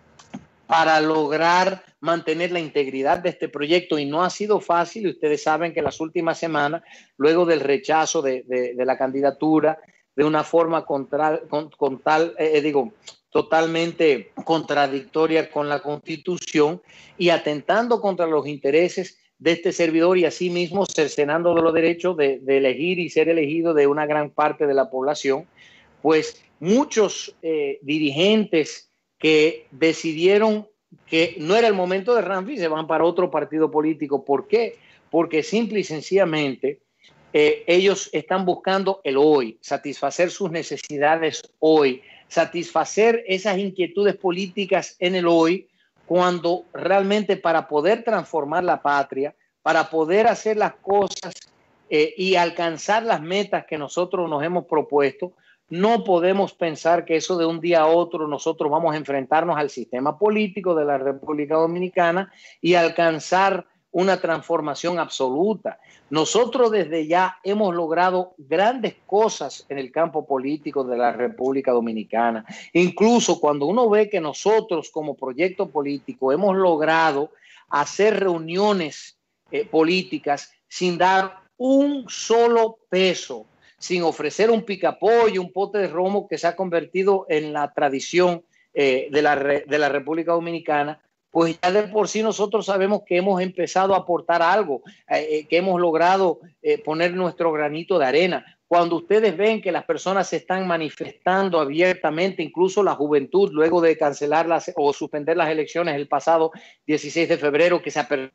para lograr mantener la integridad de este proyecto, y no ha sido fácil. Y ustedes saben que las últimas semanas, luego del rechazo de, de, de la candidatura, de una forma contra, con, con tal, eh, digo, totalmente contradictoria con la Constitución y atentando contra los intereses de este servidor, y asimismo cercenando los derechos de, de elegir y ser elegido de una gran parte de la población, pues muchos eh, dirigentes que decidieron que no era el momento de Ramfi se van para otro partido político. ¿Por qué? Porque simple y sencillamente eh, ellos están buscando el hoy, satisfacer sus necesidades hoy, satisfacer esas inquietudes políticas en el hoy, cuando realmente para poder transformar la patria, para poder hacer las cosas eh, y alcanzar las metas que nosotros nos hemos propuesto, no podemos pensar que eso de un día a otro nosotros vamos a enfrentarnos al sistema político de la República Dominicana y alcanzar una transformación absoluta. Nosotros desde ya hemos logrado grandes cosas en el campo político de la República Dominicana. Incluso cuando uno ve que nosotros como proyecto político hemos logrado hacer reuniones eh, políticas sin dar un solo peso, sin ofrecer un picapollo, un pote de romo, que se ha convertido en la tradición eh, de, la re, de la República Dominicana, pues ya de por sí nosotros sabemos que hemos empezado a aportar algo, eh, que hemos logrado eh, poner nuestro granito de arena. Cuando ustedes ven que las personas se están manifestando abiertamente, incluso la juventud, luego de cancelar las, o suspender las elecciones el pasado dieciséis de febrero, que se aperturó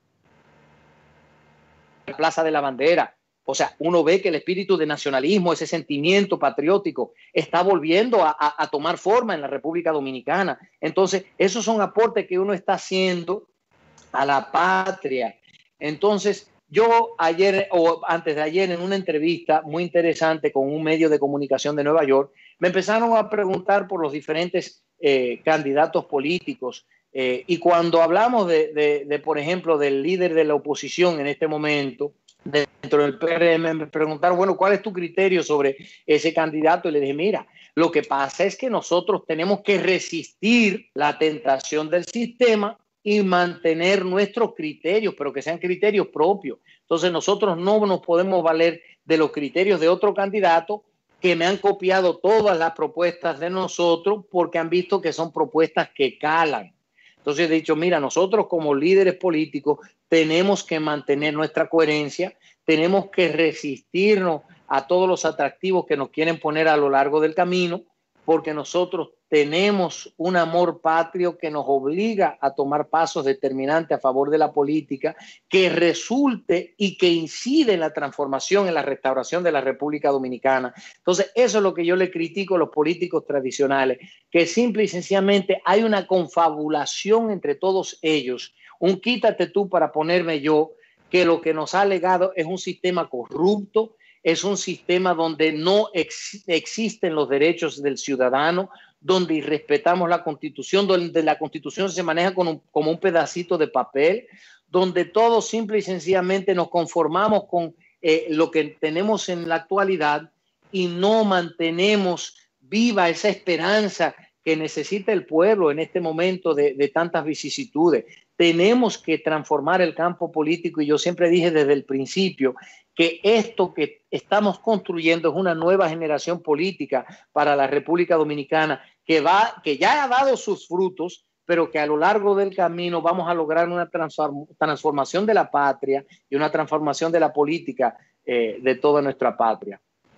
la Plaza de la Bandera. O sea, uno ve que el espíritu de nacionalismo, ese sentimiento patriótico, está volviendo a, a, a tomar forma en la República Dominicana. Entonces, esos son aportes que uno está haciendo a la patria. Entonces, yo ayer o antes de ayer, en una entrevista muy interesante con un medio de comunicación de Nueva York, me empezaron a preguntar por los diferentes eh, candidatos políticos. Eh, y cuando hablamos de, de, de, por ejemplo, del líder de la oposición en este momento, dentro del P R M, me preguntaron, bueno, ¿cuál es tu criterio sobre ese candidato? Y le dije, mira, lo que pasa es que nosotros tenemos que resistir la tentación del sistema y mantener nuestros criterios, pero que sean criterios propios. Entonces nosotros no nos podemos valer de los criterios de otro candidato que me han copiado todas las propuestas de nosotros porque han visto que son propuestas que calan. Entonces he dicho, mira, nosotros como líderes políticos tenemos que mantener nuestra coherencia, tenemos que resistirnos a todos los atractivos que nos quieren poner a lo largo del camino, porque nosotros tenemos un amor patrio que nos obliga a tomar pasos determinantes a favor de la política, que resulte y que incide en la transformación, en la restauración de la República Dominicana. Entonces, eso es lo que yo le critico a los políticos tradicionales, que simple y sencillamente hay una confabulación entre todos ellos, un quítate tú para ponerme yo, que lo que nos ha legado es un sistema corrupto, es un sistema donde no ex existen los derechos del ciudadano, donde irrespetamos la Constitución, donde la Constitución se maneja como un, como un pedacito de papel, donde todos simple y sencillamente nos conformamos con eh, lo que tenemos en la actualidad y no mantenemos viva esa esperanza que necesita el pueblo en este momento de, de tantas vicisitudes. Tenemos que transformar el campo político y yo siempre dije desde el principio que esto que estamos construyendo es una nueva generación política para la República Dominicana que, va, que ya ha dado sus frutos, pero que a lo largo del camino vamos a lograr una transform, transformación de la patria y una transformación de la política eh, de toda nuestra patria.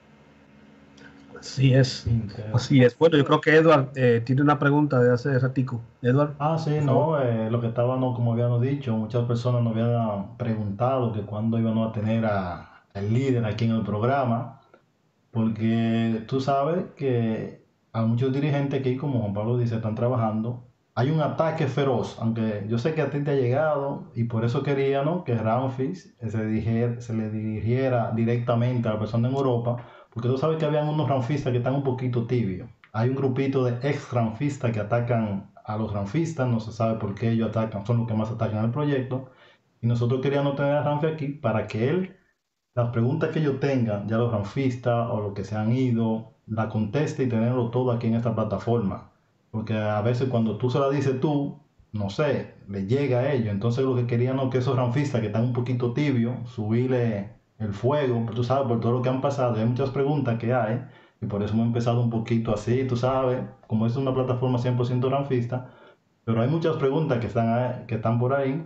Así es, así es. Bueno, yo creo que Edward eh, tiene una pregunta de hace ratico. Edward. Ah, sí, no, eh, lo que estábamos, como habíamos dicho, muchas personas nos habían preguntado que cuándo íbamos a tener a, al líder aquí en el programa, porque tú sabes que a muchos dirigentes aquí, como Juan Pablo dice, están trabajando. Hay un ataque feroz, aunque yo sé que a ti te ha llegado y por eso quería, ¿no?, que Ramfis se, dirigiera, se le dirigiera directamente a la persona en Europa, porque tú sabes que habían unos ranfistas que están un poquito tibios. Hay un grupito de ex ranfistas que atacan a los ranfistas, no se sabe por qué ellos atacan, son los que más atacan al proyecto. Y nosotros queríamos tener a Ramfis aquí para que él, las preguntas que ellos tengan, ya los ranfistas o los que se han ido, la conteste y tenerlo todo aquí en esta plataforma. Porque a veces cuando tú se la dices tú, no sé, le llega a ellos. Entonces lo que querían es que esos ranfistas que están un poquito tibios, subirle el fuego, pero tú sabes, por todo lo que han pasado, hay muchas preguntas que hay, y por eso hemos empezado un poquito así, tú sabes, como es una plataforma cien por ciento ranfista, pero hay muchas preguntas que están, ahí, que están por ahí,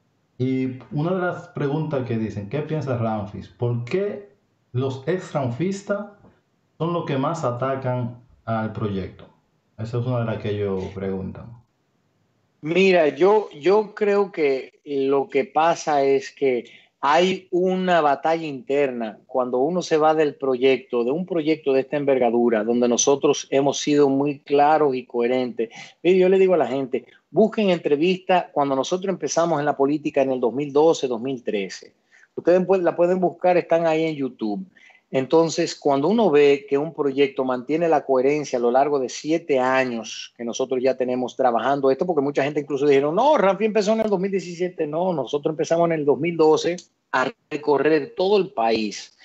y una de las preguntas que dicen, ¿qué piensa Ramfis? ¿Por qué los ex ranfistas son los que más atacan al proyecto? Esa es una de las que ellos preguntan. Mira, yo, yo creo que lo que pasa es que hay una batalla interna cuando uno se va del proyecto, de un proyecto de esta envergadura, donde nosotros hemos sido muy claros y coherentes. Y yo le digo a la gente, busquen entrevistas cuando nosotros empezamos en la política en el dos mil doce, dos mil trece. Ustedes la pueden buscar, están ahí en YouTube. Entonces, cuando uno ve que un proyecto mantiene la coherencia a lo largo de siete años que nosotros ya tenemos trabajando esto, porque mucha gente incluso dijeron, no, Ramfis empezó en el dos mil diecisiete. No, nosotros empezamos en el dos mil doce a recorrer todo el país.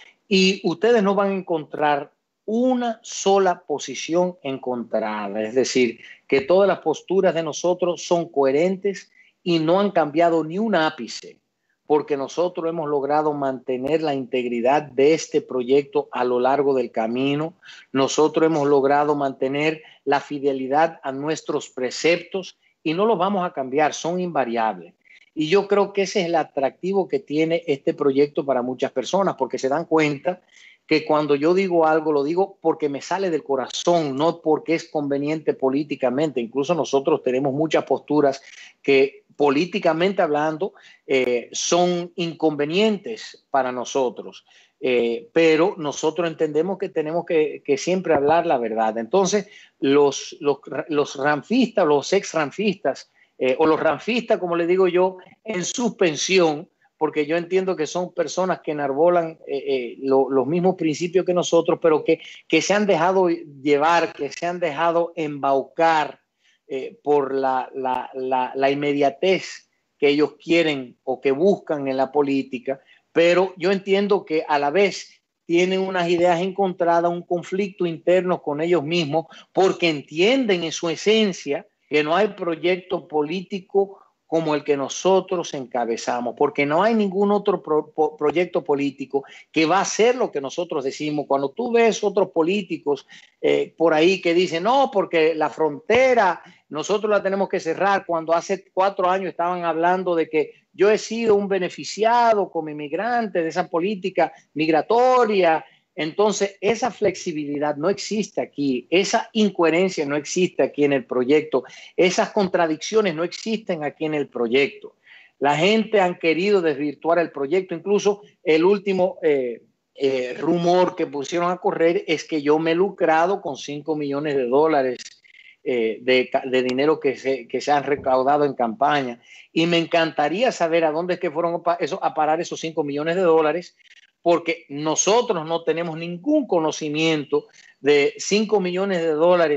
Y ustedes no van a encontrar una sola posición encontrada. Es decir, que todas las posturas de nosotros son coherentes y no han cambiado ni un ápice, porque nosotros hemos logrado mantener la integridad de este proyecto a lo largo del camino. Nosotros hemos logrado mantener la fidelidad a nuestros preceptos y no los vamos a cambiar, son invariables. Y yo creo que ese es el atractivo que tiene este proyecto para muchas personas, porque se dan cuenta que cuando yo digo algo, lo digo porque me sale del corazón, no porque es conveniente políticamente. Incluso nosotros tenemos muchas posturas que políticamente hablando eh, son inconvenientes para nosotros, eh, pero nosotros entendemos que tenemos que, que siempre hablar la verdad. Entonces los, los, los ranfistas, los ex ranfistas eh, o los ranfistas, como le digo yo, en suspensión, porque yo entiendo que son personas que enarbolan eh, eh, lo, los mismos principios que nosotros, pero que, que se han dejado llevar, que se han dejado embaucar eh, por la, la, la, la inmediatez que ellos quieren o que buscan en la política. Pero yo entiendo que a la vez tienen unas ideas encontradas, un conflicto interno con ellos mismos, porque entienden en su esencia que no hay proyecto político como el que nosotros encabezamos, porque no hay ningún otro pro, pro, proyecto político que va a hacer lo que nosotros decimos. Cuando tú ves otros políticos eh, por ahí que dicen, no, porque la frontera nosotros la tenemos que cerrar, cuando hace cuatro años estaban hablando de que yo he sido un beneficiado como inmigrante de esa política migratoria. Entonces, esa flexibilidad no existe aquí, esa incoherencia no existe aquí en el proyecto, esas contradicciones no existen aquí en el proyecto. La gente ha querido desvirtuar el proyecto, incluso el último eh, eh, rumor que pusieron a correr es que yo me he lucrado con cinco millones de dólares eh, de, de dinero que se, que se han recaudado en campaña. Y me encantaría saber a dónde es que fueron a, eso, a parar esos cinco millones de dólares, porque nosotros no tenemos ningún conocimiento de cinco millones de dólares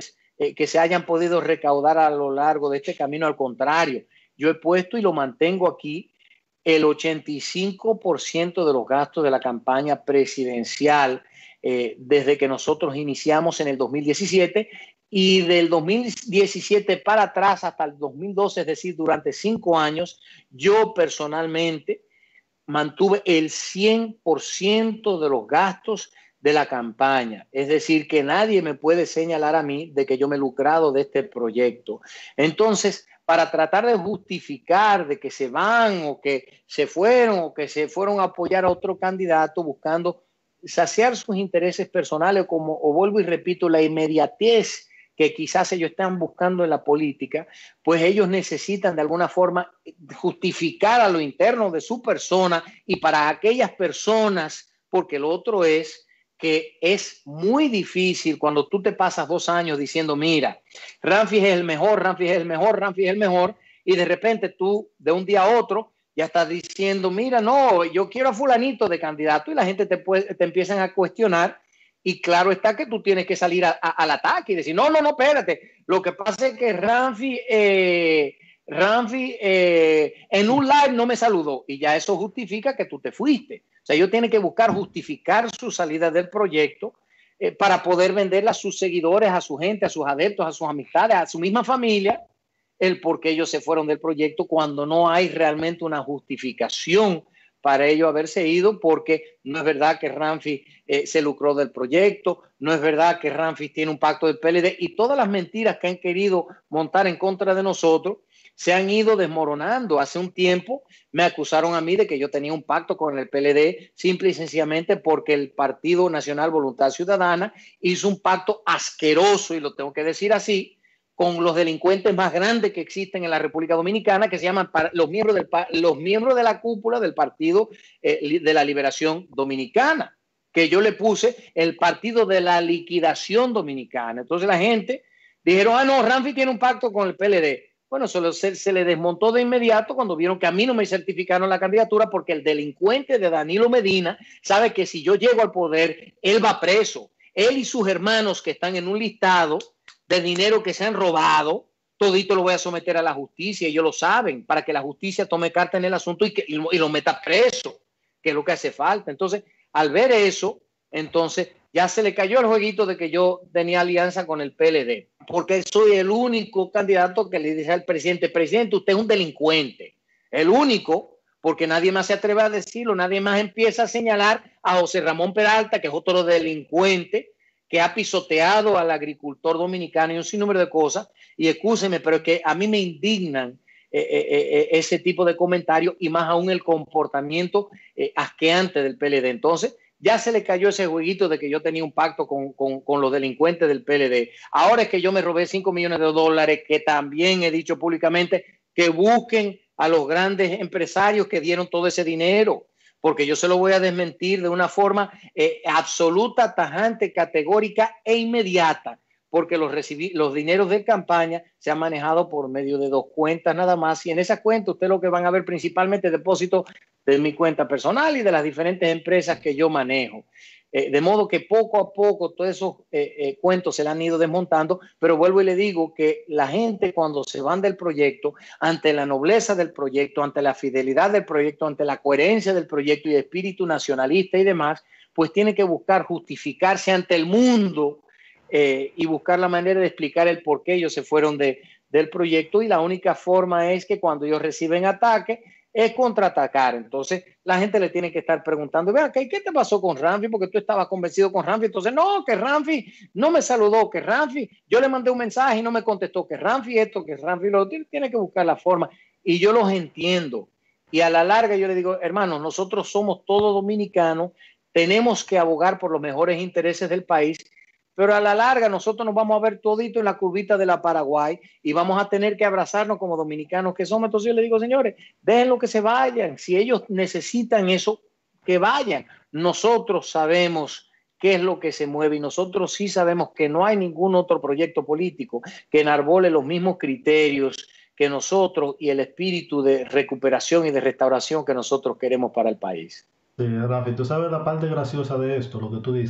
eh, que se hayan podido recaudar a lo largo de este camino. Al contrario, yo he puesto y lo mantengo aquí el ochenta y cinco por ciento de los gastos de la campaña presidencial eh, desde que nosotros iniciamos en el dos mil diecisiete, y del dos mil diecisiete para atrás hasta el dos mil doce, es decir, durante cinco años, yo personalmente mantuve el cien por ciento de los gastos de la campaña. Es decir, que nadie me puede señalar a mí de que yo me he lucrado de este proyecto. Entonces, para tratar de justificar de que se van o que se fueron o que se fueron a apoyar a otro candidato buscando saciar sus intereses personales, como, o vuelvo y repito, la inmediatez que quizás ellos están buscando en la política, pues ellos necesitan de alguna forma justificar a lo interno de su persona, y para aquellas personas, porque lo otro es que es muy difícil cuando tú te pasas dos años diciendo, mira, Ramfi es el mejor, Ramfi es el mejor, Ramfi es el mejor, y de repente tú de un día a otro ya estás diciendo, mira, no, yo quiero a fulanito de candidato, y la gente te, puede, te empiezan a cuestionar. Y claro está que tú tienes que salir a, a, al ataque y decir, no, no, no, espérate. Lo que pasa es que Ramfi, eh, Ramfi eh, en un live no me saludó, y ya eso justifica que tú te fuiste. O sea, ellos tienen que buscar justificar su salida del proyecto eh, para poder venderle a sus seguidores, a su gente, a sus adeptos, a sus amistades, a su misma familia, el por qué ellos se fueron del proyecto, cuando no hay realmente una justificación para ello haberse ido, porque no es verdad que Ramfi eh, se lucró del proyecto, no es verdad que Ramfi tiene un pacto del P L D, y todas las mentiras que han querido montar en contra de nosotros se han ido desmoronando. Hace un tiempo me acusaron a mí de que yo tenía un pacto con el P L D, simple y sencillamente porque el Partido Nacional Voluntad Ciudadana hizo un pacto asqueroso, y lo tengo que decir así, con los delincuentes más grandes que existen en la República Dominicana, que se llaman los miembros, del, los miembros de la cúpula del Partido eh, de la Liberación Dominicana, que yo le puse el Partido de la Liquidación Dominicana. Entonces la gente dijeron, ah, no, Ramfi tiene un pacto con el P L D. Bueno, se, se, se le desmontó de inmediato cuando vieron que a mí no me certificaron la candidatura, porque el delincuente de Danilo Medina sabe que si yo llego al poder, él va preso. Él y sus hermanos, que están en un listado de dinero que se han robado, todito lo voy a someter a la justicia, y ellos lo saben, para que la justicia tome carta en el asunto y, que, y, y lo meta preso, que es lo que hace falta. Entonces, al ver eso, entonces ya se le cayó el jueguito de que yo tenía alianza con el P L D, porque soy el único candidato que le dice al presidente, presidente, usted es un delincuente, el único, porque nadie más se atreve a decirlo, nadie más empieza a señalar a José Ramón Peralta, que es otro delincuente, que ha pisoteado al agricultor dominicano y un sinnúmero de cosas. Y excúseme, pero es que a mí me indignan eh, eh, eh, ese tipo de comentarios, y más aún el comportamiento eh, asqueante del P L D. Entonces, ya se le cayó ese jueguito de que yo tenía un pacto con, con, con los delincuentes del P L D. Ahora es que yo me robé cinco millones de dólares, que también he dicho públicamente que busquen a los grandes empresarios que dieron todo ese dinero, porque yo se lo voy a desmentir de una forma eh, absoluta, tajante, categórica e inmediata, porque los, recibí, los dineros de campaña se han manejado por medio de dos cuentas nada más, y en esas cuentas ustedes lo que van a ver principalmente depósitos de mi cuenta personal y de las diferentes empresas que yo manejo. Eh, de modo que poco a poco todos esos eh, eh, cuentos se le han ido desmontando, pero vuelvo y le digo que la gente, cuando se van del proyecto, ante la nobleza del proyecto, ante la fidelidad del proyecto, ante la coherencia del proyecto y el espíritu nacionalista y demás, pues tiene que buscar justificarse ante el mundo eh, y buscar la manera de explicar el por qué ellos se fueron de, del proyecto, y la única forma es que cuando ellos reciben ataque es contraatacar. Entonces la gente le tiene que estar preguntando, vea, ¿qué, ¿qué te pasó con Ramfi? Porque tú estabas convencido con Ramfi. Entonces, no, que Ramfi no me saludó, que Ramfi, yo le mandé un mensaje y no me contestó, que Ramfi esto, que Ramfi lo otro. Tiene que buscar la forma, y yo los entiendo. Y a la larga yo le digo, hermanos, nosotros somos todos dominicanos, tenemos que abogar por los mejores intereses del país, pero a la larga nosotros nos vamos a ver todito en la curvita de la Paraguay, y vamos a tener que abrazarnos como dominicanos que somos. Entonces yo le digo, señores, déjenlo que se vayan. Si ellos necesitan eso, que vayan. Nosotros sabemos qué es lo que se mueve, y nosotros sí sabemos que no hay ningún otro proyecto político que enarbole los mismos criterios que nosotros y el espíritu de recuperación y de restauración que nosotros queremos para el país. Sí, Rafi, tú sabes la parte graciosa de esto, lo que tú dices,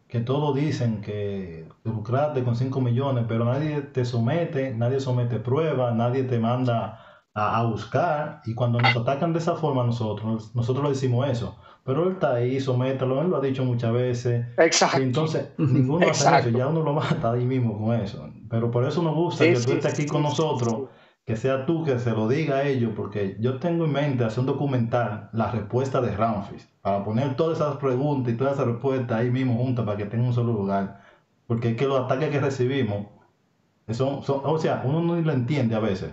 que todos dicen que lucrate con cinco millones, pero nadie te somete, nadie somete pruebas, nadie te manda a, a buscar, y cuando nos atacan de esa forma nosotros, nosotros le decimos eso, pero él está ahí, somételo, él lo ha dicho muchas veces. Exacto. Y entonces ninguno hace eso, ya uno lo mata ahí mismo con eso. Pero por eso nos gusta Sí, que tú sí, estés aquí sí, con sí, nosotros, sí. que sea tú que se lo diga a ellos, porque yo tengo en mente hacer un documental, la respuesta de Ramfis, para poner todas esas preguntas y todas esas respuestas ahí mismo juntas para que tenga un solo lugar. Porque es que los ataques que recibimos, son, son, o sea, uno no lo entiende a veces.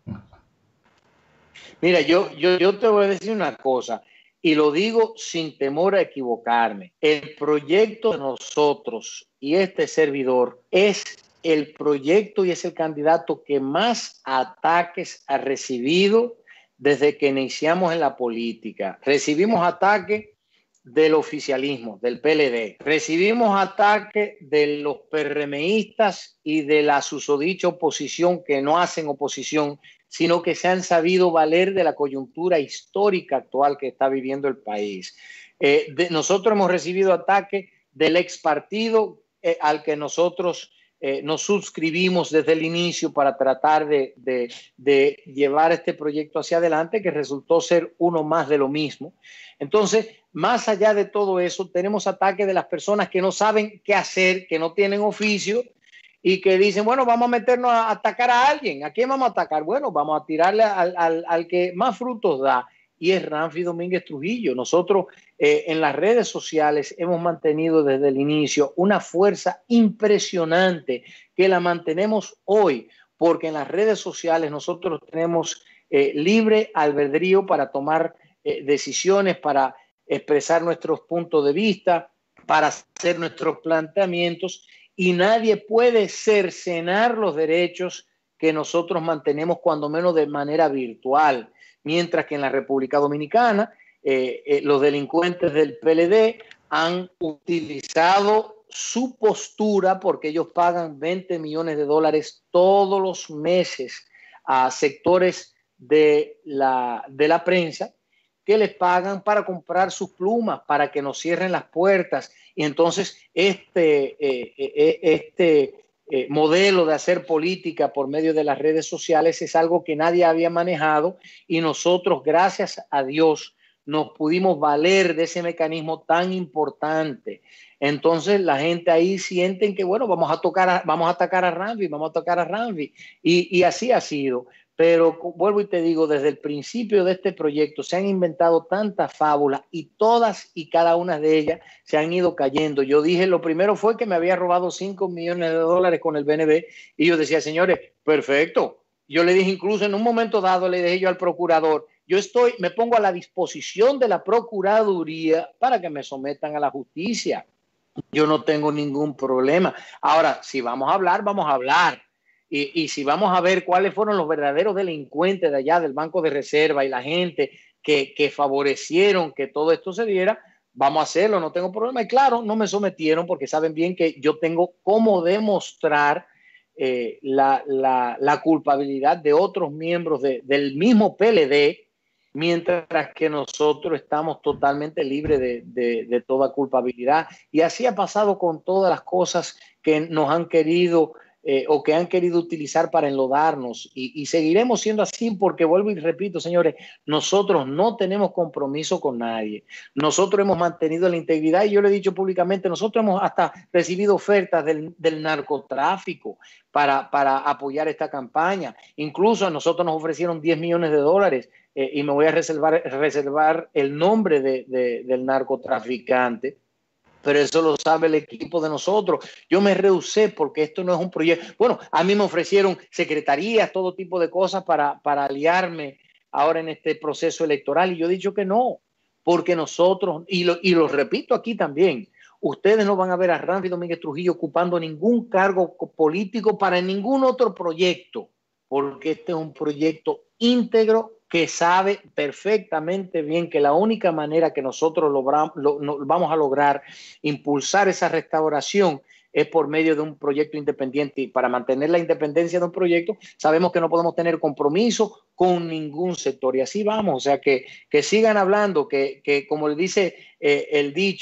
Mira, yo, yo, yo te voy a decir una cosa, y lo digo sin temor a equivocarme. El proyecto de nosotros y este servidor es el proyecto y es el candidato que más ataques ha recibido desde que iniciamos en la política. Recibimos ataques del oficialismo, del P L D. Recibimos ataques de los PRMistas y de la susodicha oposición que no hacen oposición, sino que se han sabido valer de la coyuntura histórica actual que está viviendo el país. Eh, de, nosotros hemos recibido ataques del ex partido eh, al que nosotros eh, nos suscribimos desde el inicio para tratar de, de, de llevar este proyecto hacia adelante, que resultó ser uno más de lo mismo. Entonces, más allá de todo eso, tenemos ataques de las personas que no saben qué hacer, que no tienen oficio, y que dicen, bueno, vamos a meternos a atacar a alguien. ¿A quién vamos a atacar? Bueno, vamos a tirarle al, al, al que más frutos da, y es Ramfis Domínguez Trujillo. Nosotros eh, en las redes sociales hemos mantenido desde el inicio una fuerza impresionante que la mantenemos hoy, porque en las redes sociales nosotros tenemos eh, libre albedrío para tomar eh, decisiones, para expresar nuestros puntos de vista, para hacer nuestros planteamientos, y nadie puede cercenar los derechos que nosotros mantenemos, cuando menos de manera virtual. Mientras que en la República Dominicana eh, eh, los delincuentes del P L D han utilizado su postura, porque ellos pagan veinte millones de dólares todos los meses a sectores de la, de la prensa, que les pagan para comprar sus plumas, para que nos cierren las puertas. Y entonces este, eh, eh, este eh, modelo de hacer política por medio de las redes sociales es algo que nadie había manejado, y nosotros, gracias a Dios, nos pudimos valer de ese mecanismo tan importante. Entonces la gente ahí sienten que, bueno, vamos a, tocar a, vamos a atacar a Ramfis, vamos a atacar a Ramfis, y, y así ha sido. Pero vuelvo y te digo, desde el principio de este proyecto se han inventado tantas fábulas, y todas y cada una de ellas se han ido cayendo. Yo dije, lo primero fue que me había robado cinco millones de dólares con el B N B, y yo decía, señores, perfecto. Yo le dije, incluso en un momento dado, le dije yo al procurador, yo estoy, me pongo a la disposición de la Procuraduría para que me sometan a la justicia. Yo no tengo ningún problema. Ahora, si vamos a hablar, vamos a hablar. Y, y si vamos a ver cuáles fueron los verdaderos delincuentes de allá del Banco de Reserva y la gente que, que favorecieron que todo esto se diera, vamos a hacerlo, no tengo problema. Y claro, no me sometieron, porque saben bien que yo tengo cómo demostrar eh, la, la, la culpabilidad de otros miembros de, del mismo P L D, mientras que nosotros estamos totalmente libres de, de, de toda culpabilidad. Y así ha pasado con todas las cosas que nos han querido Eh, o que han querido utilizar para enlodarnos, y, y seguiremos siendo así, porque vuelvo y repito, señores, nosotros no tenemos compromiso con nadie. Nosotros hemos mantenido la integridad, y yo lo he dicho públicamente, nosotros hemos hasta recibido ofertas del, del narcotráfico para, para apoyar esta campaña. Incluso a nosotros nos ofrecieron diez millones de dólares, eh, y me voy a reservar, reservar el nombre de, de, del narcotraficante, pero eso lo sabe el equipo de nosotros. Yo me rehusé, porque esto no es un proyecto. Bueno, a mí me ofrecieron secretarías, todo tipo de cosas para, para aliarme ahora en este proceso electoral, y yo he dicho que no, porque nosotros, y lo, y lo repito aquí también, ustedes no van a ver a Ramfis Domínguez Trujillo ocupando ningún cargo político para ningún otro proyecto, porque este es un proyecto íntegro, que sabe perfectamente bien que la única manera que nosotros logramos, lo, no, vamos a lograr impulsar esa restauración es por medio de un proyecto independiente, y para mantener la independencia de un proyecto sabemos que no podemos tener compromiso con ningún sector, y así vamos. O sea, que, que sigan hablando, que, que como le dice eh, el dicho,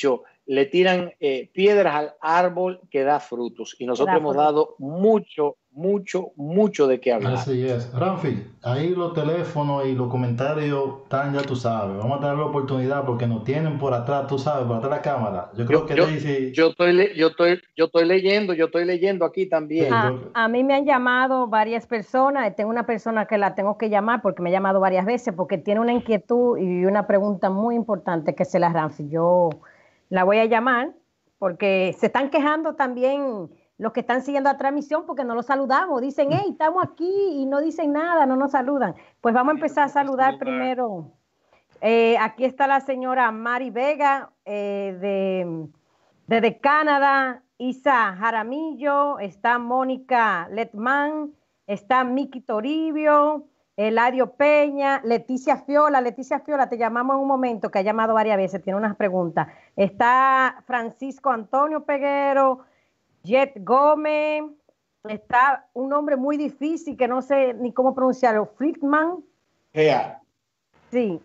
le tiran eh, piedras al árbol que da frutos. Y nosotros hemos dado mucho, mucho, mucho de qué hablar. Así es. Ramfi, ahí los teléfonos y los comentarios están, ya tú sabes. Vamos a tener la oportunidad porque nos tienen por atrás, tú sabes, por atrás de la cámara. Yo creo yo, que yo, Daisy... yo, estoy, yo, estoy, yo estoy leyendo, yo estoy leyendo aquí también. A, a mí me han llamado varias personas. Tengo una persona que la tengo que llamar porque me ha llamado varias veces porque tiene una inquietud y una pregunta muy importante que se la Ramfi. Yo la voy a llamar porque se están quejando también los que están siguiendo la transmisión porque no los saludamos. Dicen, hey, estamos aquí y no dicen nada, no nos saludan. Pues vamos a empezar a saludar primero. Eh, aquí está la señora Mari Vega eh, de, desde Canadá, Isa Jaramillo, está Mónica Letman, está Miki Toribio, Eladio Peña, Leticia Fiola. Leticia Fiola, te llamamos en un momento, que ha llamado varias veces, tiene unas preguntas. Está Francisco Antonio Peguero, Jet Gómez, está un nombre muy difícil que no sé ni cómo pronunciarlo, Friedman. Yeah. Sí.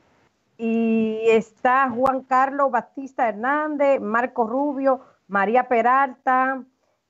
Y está Juan Carlos Batista Hernández, Marco Rubio, María Peralta,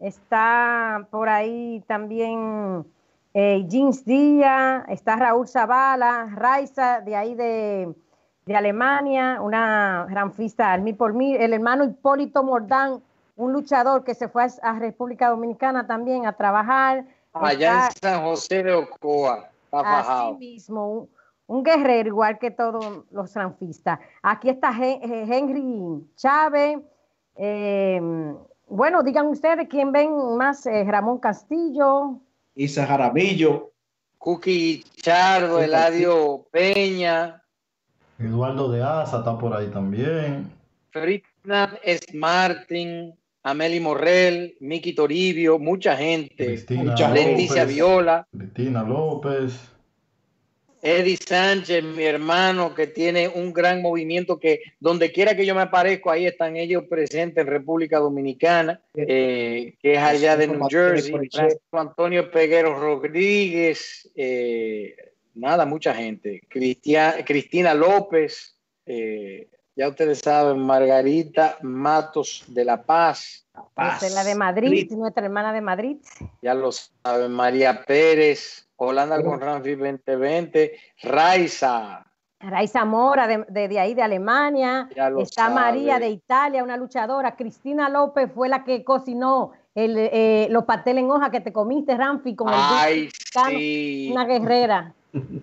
está por ahí también eh, Jeans Díaz, está Raúl Zavala, Raiza de ahí de, de Alemania, una ranfista al mil por mil, el hermano Hipólito Mordán, un luchador que se fue a, a República Dominicana también a trabajar. Allá está, en San José de Ocoa, está fajado. Así mismo, un, un guerrero igual que todos los ranfistas. Aquí está Henry Chávez. Eh, bueno, digan ustedes quién ven más. eh, Ramón Castillo. Isa Jaramillo. Cookie Chardo, Eladio Peña. Eduardo de Asa está por ahí también. Ferdinand S. Martin, Ameli Morrell, Miki Toribio, mucha gente. Cristina mucha Leticia López, Viola. Cristina López. Eddie Sánchez, mi hermano, que tiene un gran movimiento que donde quiera que yo me aparezco, ahí están ellos presentes en República Dominicana, eh, que es allá de New Jersey. Francisco Antonio Peguero Rodríguez, eh, nada, mucha gente. Cristia, Cristina López, eh, ya ustedes saben, Margarita Matos de La Paz. La Paz. Es la de Madrid, nuestra hermana de Madrid. Ya lo saben, María Pérez. Holanda bueno. Con Ramfi veinte veinte, Raiza. Raiza Mora, de, de, de ahí de Alemania. Está sabe. María de Italia, una luchadora. Cristina López fue la que cocinó el, eh, los pasteles en hoja que te comiste, Ramfi, con el Ay, sí. Una guerrera.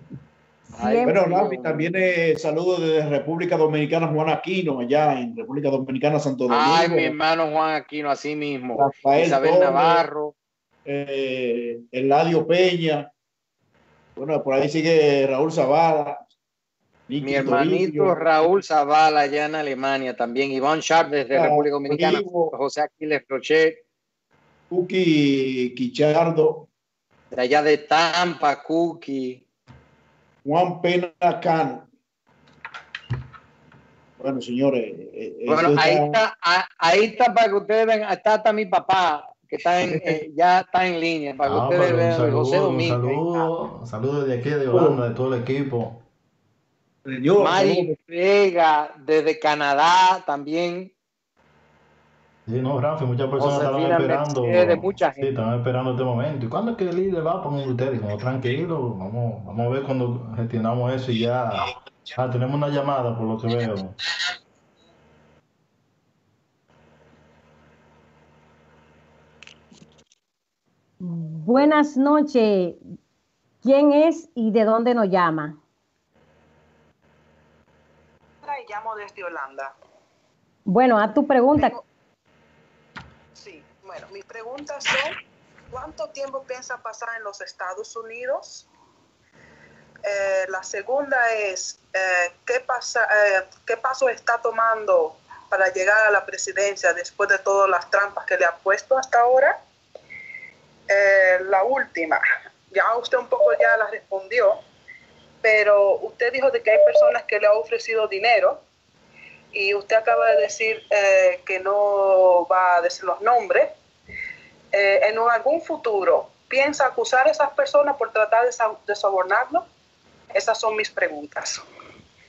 Ay, bueno, Ramfi, también eh, saludos desde República Dominicana, Juan Aquino, allá en República Dominicana, Santo Domingo. Ay, mi hermano Juan Aquino, así mismo. Rafael Isabel Torres, Navarro. Eh, Eladio Peña. Bueno, por ahí sigue Raúl Zavala. Mi hermanito Toribio. Raúl Zavala allá en Alemania también. Iván Sharp desde ah, República Dominicana. Vivo. José Aquiles Rochet. Cookie Quichardo. De allá de Tampa, Cookie. Juan Pena Cano. Bueno, señores. Eh, bueno, ahí está, está, ahí está para que ustedes vean. Está hasta mi papá, que está en, eh, ya está en línea, para que ah, ustedes vean. Saludo, José Domingo. Saludo, saludo de aquí, de Holanda, de todo el equipo. Yo, Mari Vega, desde Canadá también. Sí, no, Ramfi, muchas personas estaban esperando. De mucha gente. Sí, estaban esperando este momento. ¿Y cuándo es que el líder va a poner ustedes? Como tranquilo, vamos, vamos a ver cuando gestionamos eso y ya. Ah, tenemos una llamada por lo que veo. Buenas noches. ¿Quién es y de dónde nos llama? Llamo desde Holanda. Bueno, a tu pregunta. Tengo... Sí, bueno, mis preguntas son: ¿cuánto tiempo piensa pasar en los Estados Unidos? Eh, la segunda es: eh, ¿qué, pasa, eh, ¿qué paso está tomando para llegar a la presidencia después de todas las trampas que le ha puesto hasta ahora? Eh, la última, ya usted un poco ya la respondió, pero usted dijo de que hay personas que le han ofrecido dinero y usted acaba de decir eh, que no va a decir los nombres. Eh, ¿En algún futuro piensa acusar a esas personas por tratar de, de sobornarlo? Esas son mis preguntas.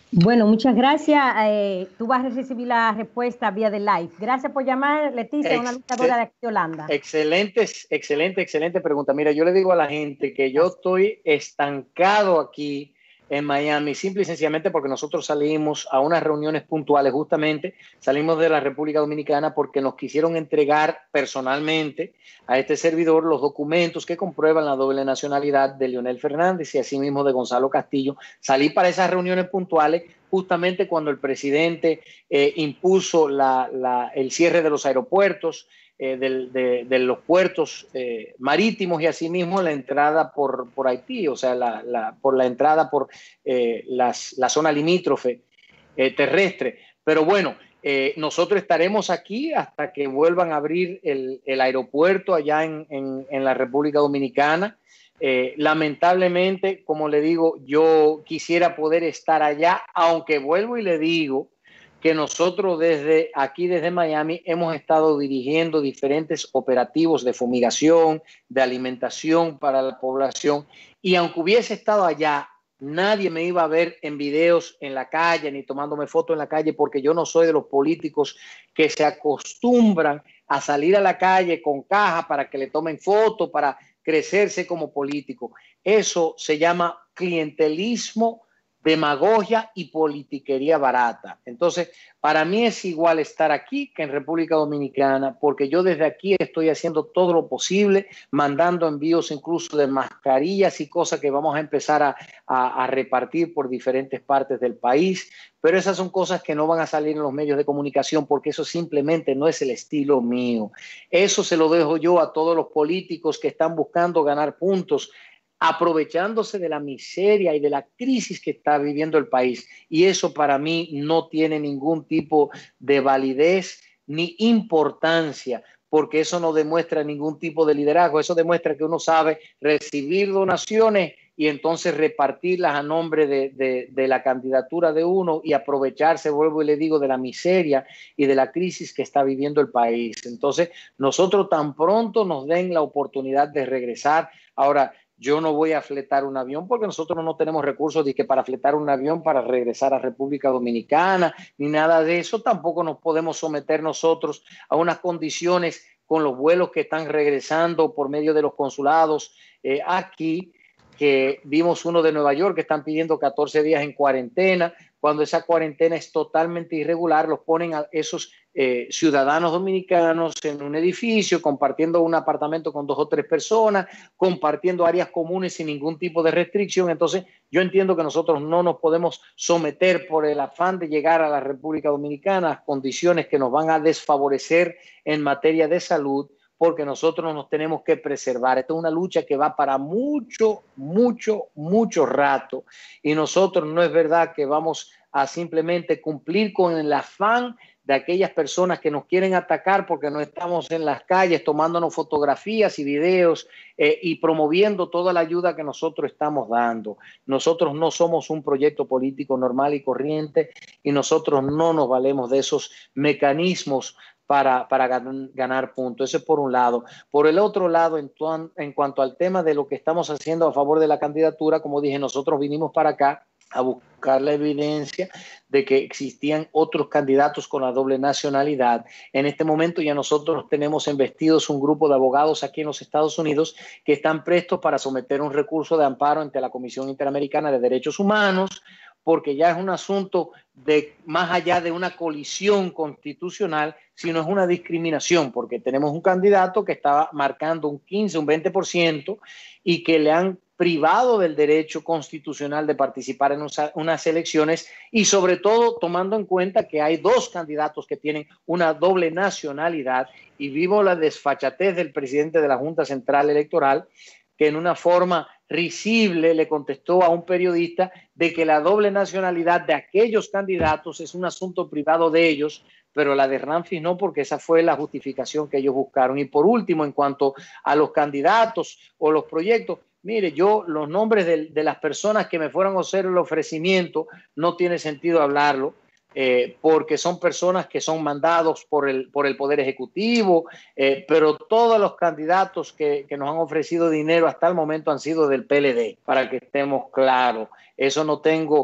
Bueno, muchas gracias. Eh, tú vas a recibir la respuesta vía de live. Gracias por llamar, Leticia, Ex una luchadora de aquí de Holanda. Excelente, excelente, excelente pregunta. Mira, yo le digo a la gente que yo estoy estancado aquí en Miami, simple y sencillamente porque nosotros salimos a unas reuniones puntuales, justamente salimos de la República Dominicana porque nos quisieron entregar personalmente a este servidor los documentos que comprueban la doble nacionalidad de Leonel Fernández y asimismo de Gonzalo Castillo. Salí para esas reuniones puntuales justamente cuando el presidente eh, impuso la, la, el cierre de los aeropuertos, Eh, de, de, de los puertos eh, marítimos y asimismo la entrada por, por Haití, o sea, la, la, por la entrada por eh, las, la zona limítrofe eh, terrestre. Pero bueno, eh, nosotros estaremos aquí hasta que vuelvan a abrir el, el aeropuerto allá en, en, en la República Dominicana. Eh, lamentablemente, como le digo, yo quisiera poder estar allá, aunque vuelvo y le digo que nosotros desde aquí, desde Miami, hemos estado dirigiendo diferentes operativos de fumigación, de alimentación para la población, y aunque hubiese estado allá, nadie me iba a ver en videos en la calle, ni tomándome fotos en la calle, porque yo no soy de los políticos que se acostumbran a salir a la calle con caja para que le tomen fotos, para crecerse como político. Eso se llama clientelismo, demagogia y politiquería barata. Entonces, para mí es igual estar aquí que en República Dominicana, porque yo desde aquí estoy haciendo todo lo posible, mandando envíos incluso de mascarillas y cosas que vamos a empezar a, a, a repartir por diferentes partes del país, pero esas son cosas que no van a salir en los medios de comunicación porque eso simplemente no es el estilo mío. Eso se lo dejo yo a todos los políticos que están buscando ganar puntos, aprovechándose de la miseria y de la crisis que está viviendo el país. Y eso para mí no tiene ningún tipo de validez ni importancia, porque eso no demuestra ningún tipo de liderazgo. Eso demuestra que uno sabe recibir donaciones y entonces repartirlas a nombre de, de, de la candidatura de uno y aprovecharse, vuelvo y le digo, de la miseria y de la crisis que está viviendo el país. Entonces, nosotros tan pronto nos den la oportunidad de regresar. Ahora, yo no voy a fletar un avión porque nosotros no tenemos recursos de que para fletar un avión para regresar a República Dominicana, ni nada de eso. Tampoco nos podemos someter nosotros a unas condiciones con los vuelos que están regresando por medio de los consulados eh, aquí, que vimos uno de Nueva York que están pidiendo catorce días en cuarentena, cuando esa cuarentena es totalmente irregular. Los ponen a esos eh, ciudadanos dominicanos en un edificio, compartiendo un apartamento con dos o tres personas, compartiendo áreas comunes sin ningún tipo de restricción. Entonces, yo entiendo que nosotros no nos podemos someter por el afán de llegar a la República Dominicana a condiciones que nos van a desfavorecer en materia de salud, porque nosotros nos tenemos que preservar. Esta es una lucha que va para mucho, mucho, mucho rato. Y nosotros no es verdad que vamos a simplemente cumplir con el afán de aquellas personas que nos quieren atacar porque no estamos en las calles tomándonos fotografías y videos eh, y promoviendo toda la ayuda que nosotros estamos dando. Nosotros no somos un proyecto político normal y corriente y nosotros no nos valemos de esos mecanismos para, para ganar puntos. Eso es por un lado. Por el otro lado, en, en cuanto al tema de lo que estamos haciendo a favor de la candidatura, como dije, nosotros vinimos para acá a buscar la evidencia de que existían otros candidatos con la doble nacionalidad. En este momento ya nosotros tenemos investidos un grupo de abogados aquí en los Estados Unidos que están prestos para someter un recurso de amparo ante la Comisión Interamericana de Derechos Humanos, porque ya es un asunto de más allá de una colisión constitucional, sino es una discriminación, porque tenemos un candidato que estaba marcando un quince, un veinte por ciento y que le han privado del derecho constitucional de participar en unas elecciones y sobre todo tomando en cuenta que hay dos candidatos que tienen una doble nacionalidad y vimos la desfachatez del presidente de la Junta Central Electoral que en una forma risible le contestó a un periodista de que la doble nacionalidad de aquellos candidatos es un asunto privado de ellos, pero la de Ramfis no, porque esa fue la justificación que ellos buscaron. Y por último, en cuanto a los candidatos o los proyectos, mire, yo los nombres de, de las personas que me fueron a hacer el ofrecimiento no tiene sentido hablarlo, eh, porque son personas que son mandados por el, por el Poder Ejecutivo, eh, pero todos los candidatos que, que nos han ofrecido dinero hasta el momento han sido del P L D, para que estemos claros. Eso no tengo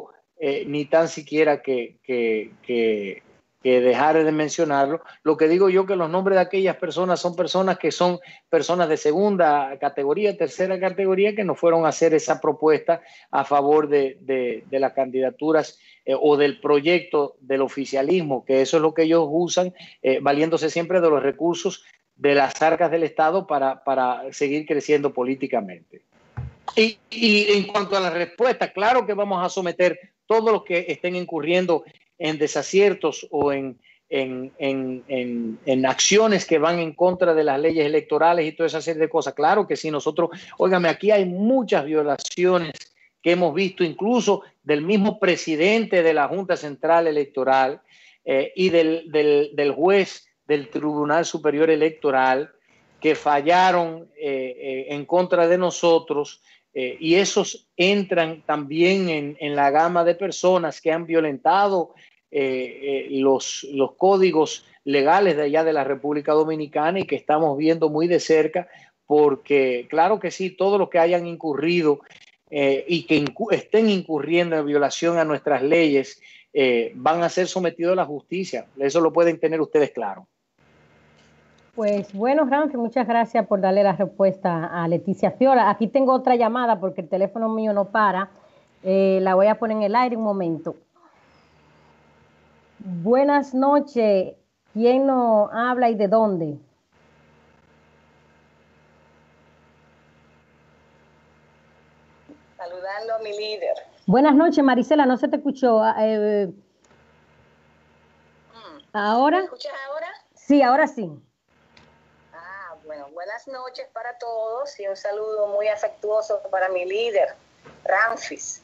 eh, ni tan siquiera que, que, que, que dejar de mencionarlo. Lo que digo yo que los nombres de aquellas personas son personas que son personas de segunda categoría, tercera categoría, que no fueron a hacer esa propuesta a favor de, de, de las candidaturas eh, o del proyecto del oficialismo, que eso es lo que ellos usan, eh, valiéndose siempre de los recursos de las arcas del Estado para, para seguir creciendo políticamente. Y, y en cuanto a la respuesta, claro que vamos a someter todos los que estén incurriendo en desaciertos o en, en, en, en, en acciones que van en contra de las leyes electorales y toda esa serie de cosas. Claro que sí, nosotros, óigame, aquí hay muchas violaciones que hemos visto incluso del mismo presidente de la Junta Central Electoral eh, y del, del, del juez del Tribunal Superior Electoral que fallaron eh, eh, en contra de nosotros. Eh, y esos entran también en, en la gama de personas que han violentado eh, eh, los, los códigos legales de allá de la República Dominicana y que estamos viendo muy de cerca, porque claro que sí, todos los que hayan incurrido eh, y que incu estén incurriendo en violación a nuestras leyes eh, van a ser sometidos a la justicia. Eso lo pueden tener ustedes claro. Pues bueno, Ramfi, muchas gracias por darle la respuesta a Leticia Fiola. Aquí tengo otra llamada porque el teléfono mío no para. Eh, la voy a poner en el aire un momento. Buenas noches. ¿Quién nos habla y de dónde? Saludando a mi líder. Buenas noches, Marisela. No se te escuchó. Eh, ¿Ahora? ¿Me escuchas ahora? Sí, ahora sí. Bueno, buenas noches para todos y un saludo muy afectuoso para mi líder, Ramfis.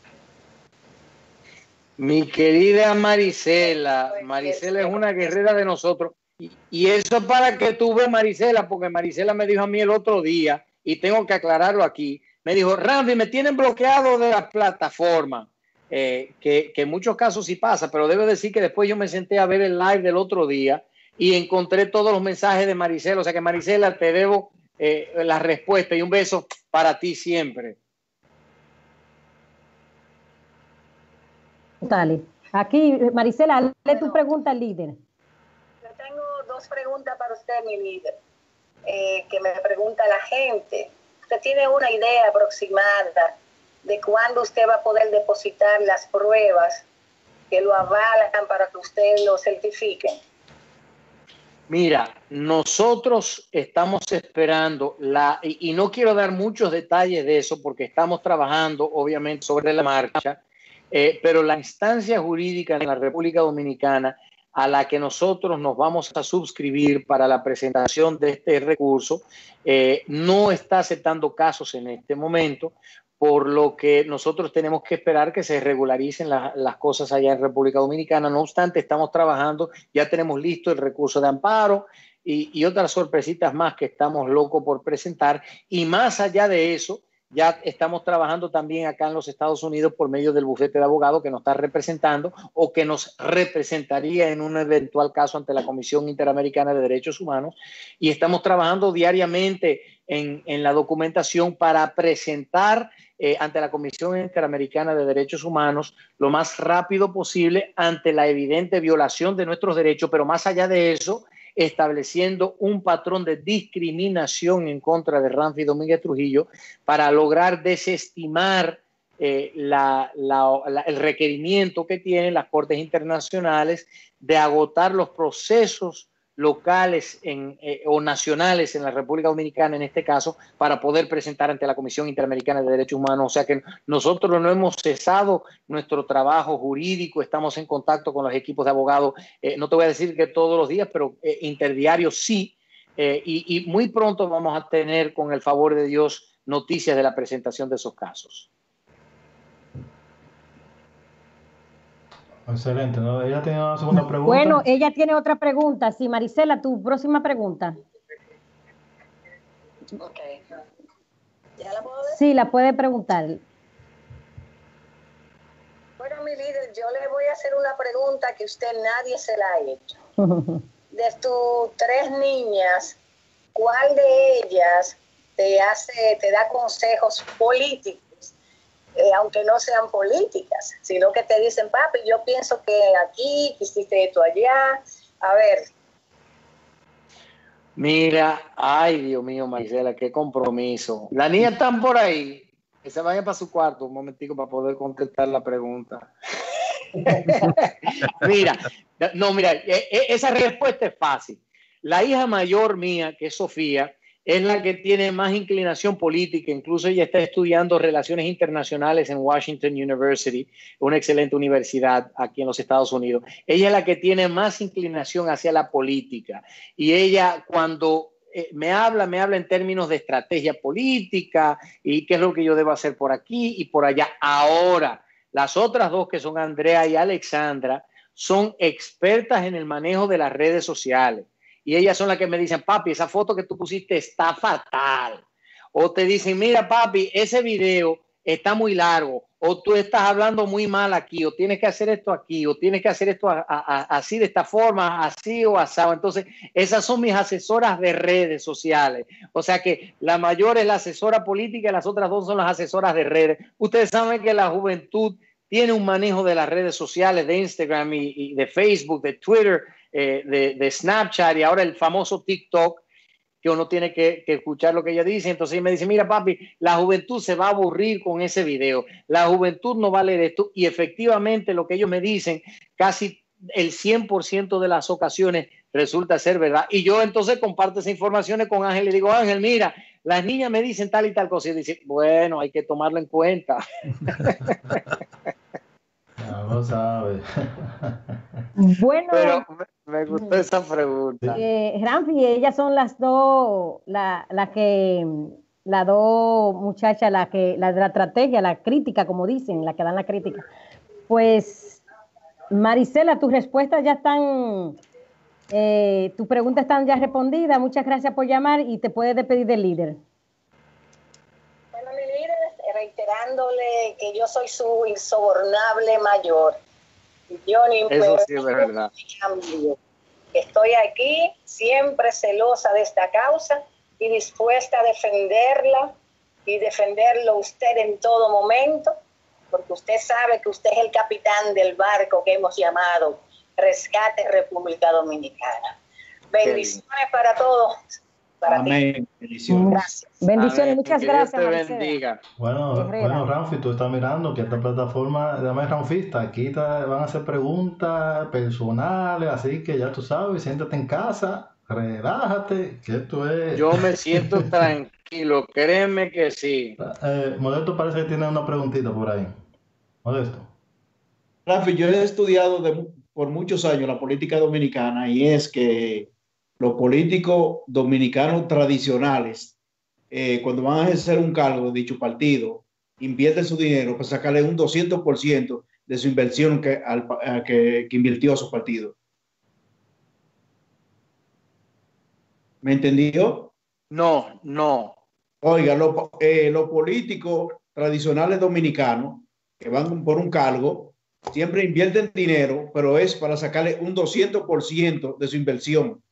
Mi querida Marisela, Marisela es una guerrera de nosotros. Y, y eso para que tú veas, Marisela, porque Marisela me dijo a mí el otro día, y tengo que aclararlo aquí, me dijo, Ramfis, me tienen bloqueado de la plataforma, eh, que, que en muchos casos sí pasa, pero debo decir que después yo me senté a ver el live del otro día y encontré todos los mensajes de Marisela. O sea que, Marisela, te debo eh, la respuesta y un beso para ti siempre. Dale. Aquí, Marisela, hazle bueno, tu pregunta al líder. Yo tengo dos preguntas para usted, mi líder, eh, que me pregunta la gente. ¿Usted tiene una idea aproximada de cuándo usted va a poder depositar las pruebas que lo avalan para que usted lo certifique? Mira, nosotros estamos esperando, la y, y no quiero dar muchos detalles de eso porque estamos trabajando obviamente sobre la marcha, eh, pero la instancia jurídica en la República Dominicana a la que nosotros nos vamos a suscribir para la presentación de este recurso eh, no está aceptando casos en este momento, por lo que nosotros tenemos que esperar que se regularicen la, las cosas allá en República Dominicana. No obstante, estamos trabajando, ya tenemos listo el recurso de amparo y, y otras sorpresitas más que estamos locos por presentar. Y más allá de eso, ya estamos trabajando también acá en los Estados Unidos por medio del bufete de abogados que nos está representando o que nos representaría en un eventual caso ante la Comisión Interamericana de Derechos Humanos. Y estamos trabajando diariamente en, en la documentación para presentar eh, ante la Comisión Interamericana de Derechos Humanos lo más rápido posible ante la evidente violación de nuestros derechos, pero más allá de eso, estableciendo un patrón de discriminación en contra de Ramfis Domínguez Trujillo para lograr desestimar eh, la, la, la, el requerimiento que tienen las Cortes Internacionales de agotar los procesos locales en, eh, o nacionales en la República Dominicana, en este caso, para poder presentar ante la Comisión Interamericana de Derechos Humanos. O sea que nosotros no hemos cesado nuestro trabajo jurídico, estamos en contacto con los equipos de abogados, eh, no te voy a decir que todos los días, pero eh, interdiarios sí, eh, y, y muy pronto vamos a tener, con el favor de Dios, noticias de la presentación de esos casos. Excelente, ¿no? Ella tiene una segunda pregunta. Bueno, ella tiene otra pregunta. Sí, Marisela, tu próxima pregunta. Ok. ¿Ya la puedo ver? Sí, la puede preguntar. Bueno, mi líder, yo le voy a hacer una pregunta que usted nadie se la ha hecho. De tus tres niñas, ¿cuál de ellas te hace, te da consejos políticos eh, aunque no sean políticas, sino que te dicen, papi, yo pienso que aquí, que hiciste esto allá. A ver. Mira, ay, Dios mío, Marisela, qué compromiso. Las niñas están por ahí, que se vayan para su cuarto un momentico para poder contestar la pregunta. Mira, no, mira, esa respuesta es fácil. La hija mayor mía, que es Sofía, es la que tiene más inclinación política. Incluso ella está estudiando relaciones internacionales en Washington University, una excelente universidad aquí en los Estados Unidos. Ella es la que tiene más inclinación hacia la política. Y ella, cuando eh, me habla, me habla en términos de estrategia política y qué es lo que yo debo hacer por aquí y por allá. Ahora, las otras dos, que son Andrea y Alexandra, son expertas en el manejo de las redes sociales. Y ellas son las que me dicen, papi, esa foto que tú pusiste está fatal. O te dicen, mira, papi, ese video está muy largo. O tú estás hablando muy mal aquí. O tienes que hacer esto aquí. O tienes que hacer esto a, a, así, de esta forma, así o asado. Entonces, esas son mis asesoras de redes sociales. O sea que la mayor es la asesora política y las otras dos son las asesoras de redes. Ustedes saben que la juventud tiene un manejo de las redes sociales, de Instagram y, y de Facebook, de Twitter, eh, de, de Snapchat y ahora el famoso TikTok, que uno tiene que, que escuchar lo que ella dice. Entonces ella me dice, mira, papi, la juventud se va a aburrir con ese video. La juventud no va a leer esto. Y efectivamente lo que ellos me dicen, casi el cien por ciento de las ocasiones resulta ser verdad. Y yo entonces comparto esas informaciones con Ángel y le digo, Ángel, mira, las niñas me dicen tal y tal cosa. Y dice, bueno, hay que tomarlo en cuenta. Ya lo sabes. Bueno, pero me gustó esa pregunta. Eh, Ramfi, ellas son las dos, la, la que, las dos muchachas, la que, la de la estrategia, la crítica, como dicen, la que dan la crítica. Pues, Marisela, tus respuestas ya están, eh, tus preguntas están ya respondidas. Muchas gracias por llamar y te puedes despedir del líder. Bueno, mi líder, reiterándole que yo soy su insobornable mayor. Yo ni Eso sí es verdad. Cambio. Estoy aquí siempre celosa de esta causa y dispuesta a defenderla y defenderlo usted en todo momento, porque usted sabe que usted es el capitán del barco que hemos llamado Rescate República Dominicana. Bendiciones para todos. Para Amén. ti. Bendiciones. Gracias. Bendiciones, Amén. muchas Que gracias. Dios te Maricela. bendiga. Bueno, Herrera. bueno, Ramfi, tú estás mirando que esta plataforma de Dame Ramfista, aquí te van a hacer preguntas personales, así que ya tú sabes, siéntate en casa, relájate, que esto es... Yo me siento tranquilo, créeme que sí. Eh, Modesto parece que tiene una preguntita por ahí. Modesto. Rafi, yo he estudiado de, por muchos años la política dominicana y es que los políticos dominicanos tradicionales, eh, cuando van a ejercer un cargo de dicho partido, invierten su dinero para sacarle un doscientos por ciento de su inversión que, al, a, que, que invirtió a su partido. ¿Me entendió? No, no. Oiga, los eh, los políticos tradicionales dominicanos que van por un cargo siempre invierten dinero, pero es para sacarle un doscientos por ciento de su inversión.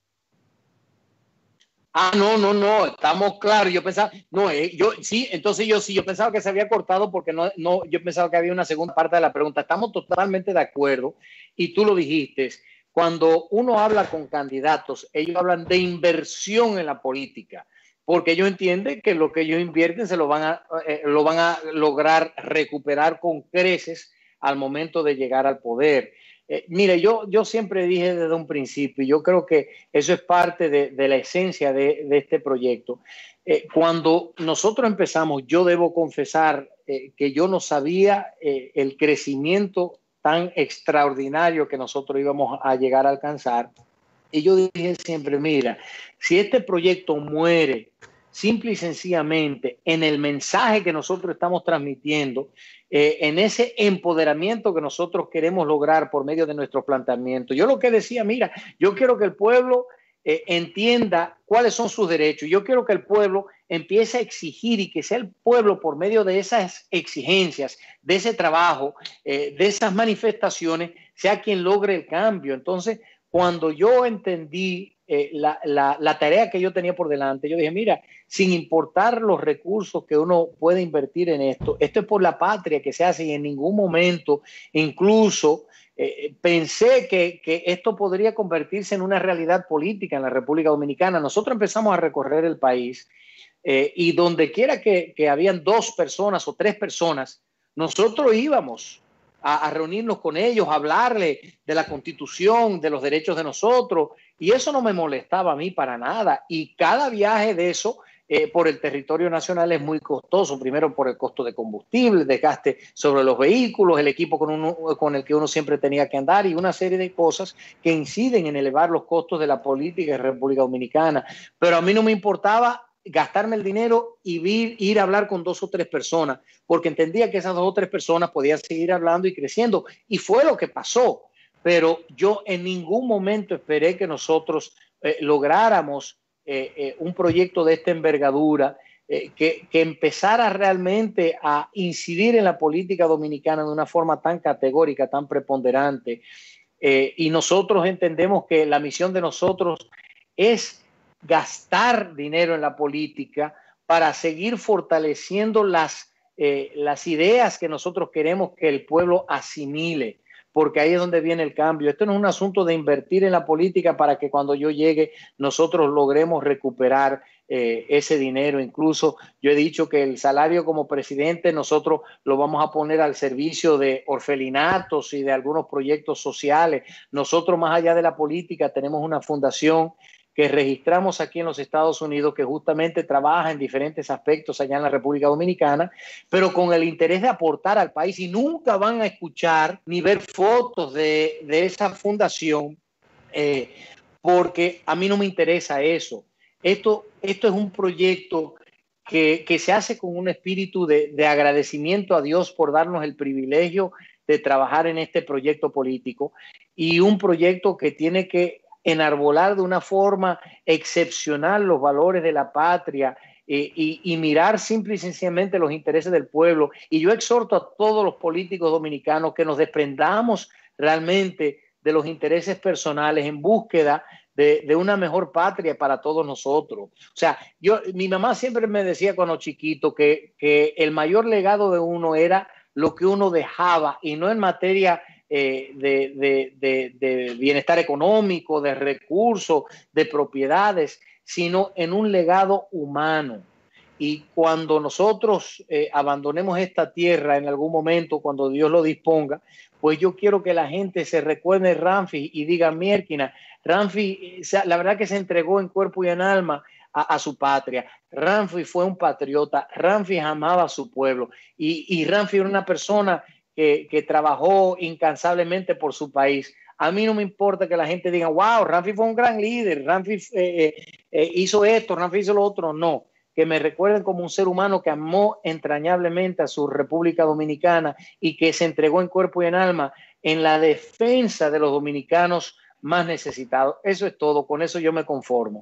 Ah, no, no, no, estamos claros. Yo pensaba, no, eh, yo sí, entonces yo sí, yo pensaba que se había cortado porque no, no, yo pensaba que había una segunda parte de la pregunta. Estamos totalmente de acuerdo y tú lo dijiste. Cuando uno habla con candidatos, ellos hablan de inversión en la política, porque ellos entienden que lo que ellos invierten se lo van a, eh, lo van a lograr recuperar con creces al momento de llegar al poder. Eh, mire, yo, yo siempre dije desde un principio, yo creo que eso es parte de, de la esencia de, de este proyecto. Eh, cuando nosotros empezamos, yo debo confesar eh, que yo no sabía eh, el crecimiento tan extraordinario que nosotros íbamos a llegar a alcanzar. Y yo dije siempre, mira, si este proyecto muere simple y sencillamente en el mensaje que nosotros estamos transmitiendo, eh, en ese empoderamiento que nosotros queremos lograr por medio de nuestro planteamiento. Yo lo que decía, mira, yo quiero que el pueblo eh, entienda cuáles son sus derechos. Yo quiero que el pueblo empiece a exigir y que sea el pueblo por medio de esas exigencias, de ese trabajo, eh, de esas manifestaciones, sea quien logre el cambio. Entonces, cuando yo entendí eh, la, la, la tarea que yo tenía por delante. Yo dije, mira, sin importar los recursos que uno puede invertir en esto, esto es por la patria que se hace y en ningún momento, incluso eh, pensé que, que esto podría convertirse en una realidad política en la República Dominicana. Nosotros empezamos a recorrer el país eh, y donde quiera que, que habían dos personas o tres personas, nosotros íbamos a, a reunirnos con ellos, a hablarle de la Constitución, de los derechos de nosotros, y eso no me molestaba a mí para nada. Y cada viaje de eso eh, por el territorio nacional es muy costoso, primero por el costo de combustible, desgaste sobre los vehículos, el equipo con, uno, con el que uno siempre tenía que andar y una serie de cosas que inciden en elevar los costos de la política en República Dominicana. Pero a mí no me importaba gastarme el dinero y ir, ir a hablar con dos o tres personas, porque entendía que esas dos o tres personas podían seguir hablando y creciendo, y fue lo que pasó. Pero yo en ningún momento esperé que nosotros eh, lográramos eh, eh, un proyecto de esta envergadura, eh, que, que empezara realmente a incidir en la política dominicana de una forma tan categórica, tan preponderante. Eh, y nosotros entendemos que la misión de nosotros es gastar dinero en la política para seguir fortaleciendo las, eh, las ideas que nosotros queremos que el pueblo asimile, porque ahí es donde viene el cambio. Esto no es un asunto de invertir en la política para que cuando yo llegue nosotros logremos recuperar eh, ese dinero. Incluso yo he dicho que el salario como presidente nosotros lo vamos a poner al servicio de orfelinatos y de algunos proyectos sociales. Nosotros, más allá de la política, tenemos una fundación que registramos aquí en los Estados Unidos, que justamente trabaja en diferentes aspectos allá en la República Dominicana, pero con el interés de aportar al país, y nunca van a escuchar ni ver fotos de, de esa fundación, eh, porque a mí no me interesa eso. Esto, esto es un proyecto que, que se hace con un espíritu de, de agradecimiento a Dios por darnos el privilegio de trabajar en este proyecto político, y un proyecto que tiene que enarbolar de una forma excepcional los valores de la patria eh, y, y mirar simple y sencillamente los intereses del pueblo. Y yo exhorto a todos los políticos dominicanos que nos desprendamos realmente de los intereses personales en búsqueda de, de una mejor patria para todos nosotros. O sea, yo, mi mamá siempre me decía cuando chiquito que, que el mayor legado de uno era lo que uno dejaba, y no en materia Eh, de, de, de, de bienestar económico, de recursos, de propiedades, sino en un legado humano. Y cuando nosotros eh, abandonemos esta tierra en algún momento, cuando Dios lo disponga, pues yo quiero que la gente se recuerde de Ramfi y diga, Mierkina, Ramfi, la verdad que se entregó en cuerpo y en alma a, a su patria. Ramfi fue un patriota, Ramfi amaba a su pueblo, y, y Ramfi era una persona Que, que trabajó incansablemente por su país. A mí no me importa que la gente diga, wow, Ramfi fue un gran líder, Ramfi eh, eh, hizo esto, Ramfi hizo lo otro. No, que me recuerden como un ser humano que amó entrañablemente a su República Dominicana y que se entregó en cuerpo y en alma en la defensa de los dominicanos más necesitados. Eso es todo, con eso yo me conformo.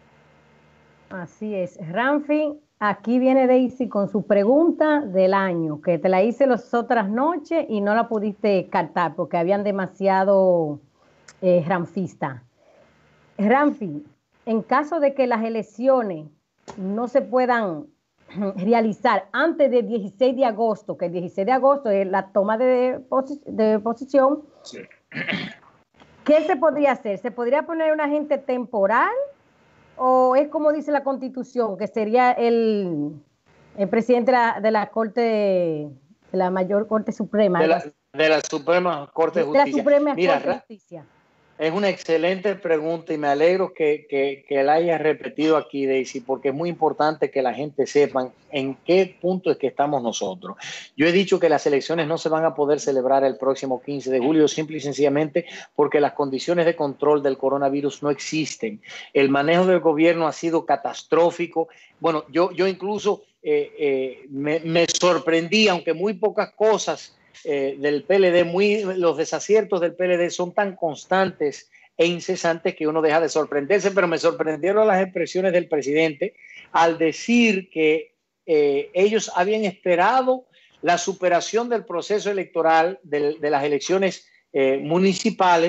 Así es. Ramfi, aquí viene Daisy con su pregunta del año, que te la hice las otras noches y no la pudiste captar porque habían demasiado eh, ramfistas. Ramfi, en caso de que las elecciones no se puedan realizar antes del dieciséis de agosto, que el dieciséis de agosto es la toma de, posi de posición, sí. ¿Qué se podría hacer? ¿Se podría poner un agente temporal? ¿O es como dice la Constitución, que sería el, el presidente de la, de la Corte, de la mayor Corte Suprema? De la, de la Suprema Corte de Justicia. De la Suprema Mira, Corte de Justicia. Es una excelente pregunta y me alegro que, que, que la hayas repetido aquí, Daisy, porque es muy importante que la gente sepa en qué punto es que estamos nosotros. Yo he dicho que las elecciones no se van a poder celebrar el próximo quince de julio, simple y sencillamente porque las condiciones de control del coronavirus no existen. El manejo del gobierno ha sido catastrófico. Bueno, yo, yo incluso eh, eh, me, me sorprendí, aunque muy pocas cosas Eh, del P L D, muy, los desaciertos del P L D son tan constantes e incesantes que uno deja de sorprenderse, pero me sorprendieron las expresiones del presidente al decir que eh, ellos habían esperado la superación del proceso electoral de, de las elecciones eh, municipales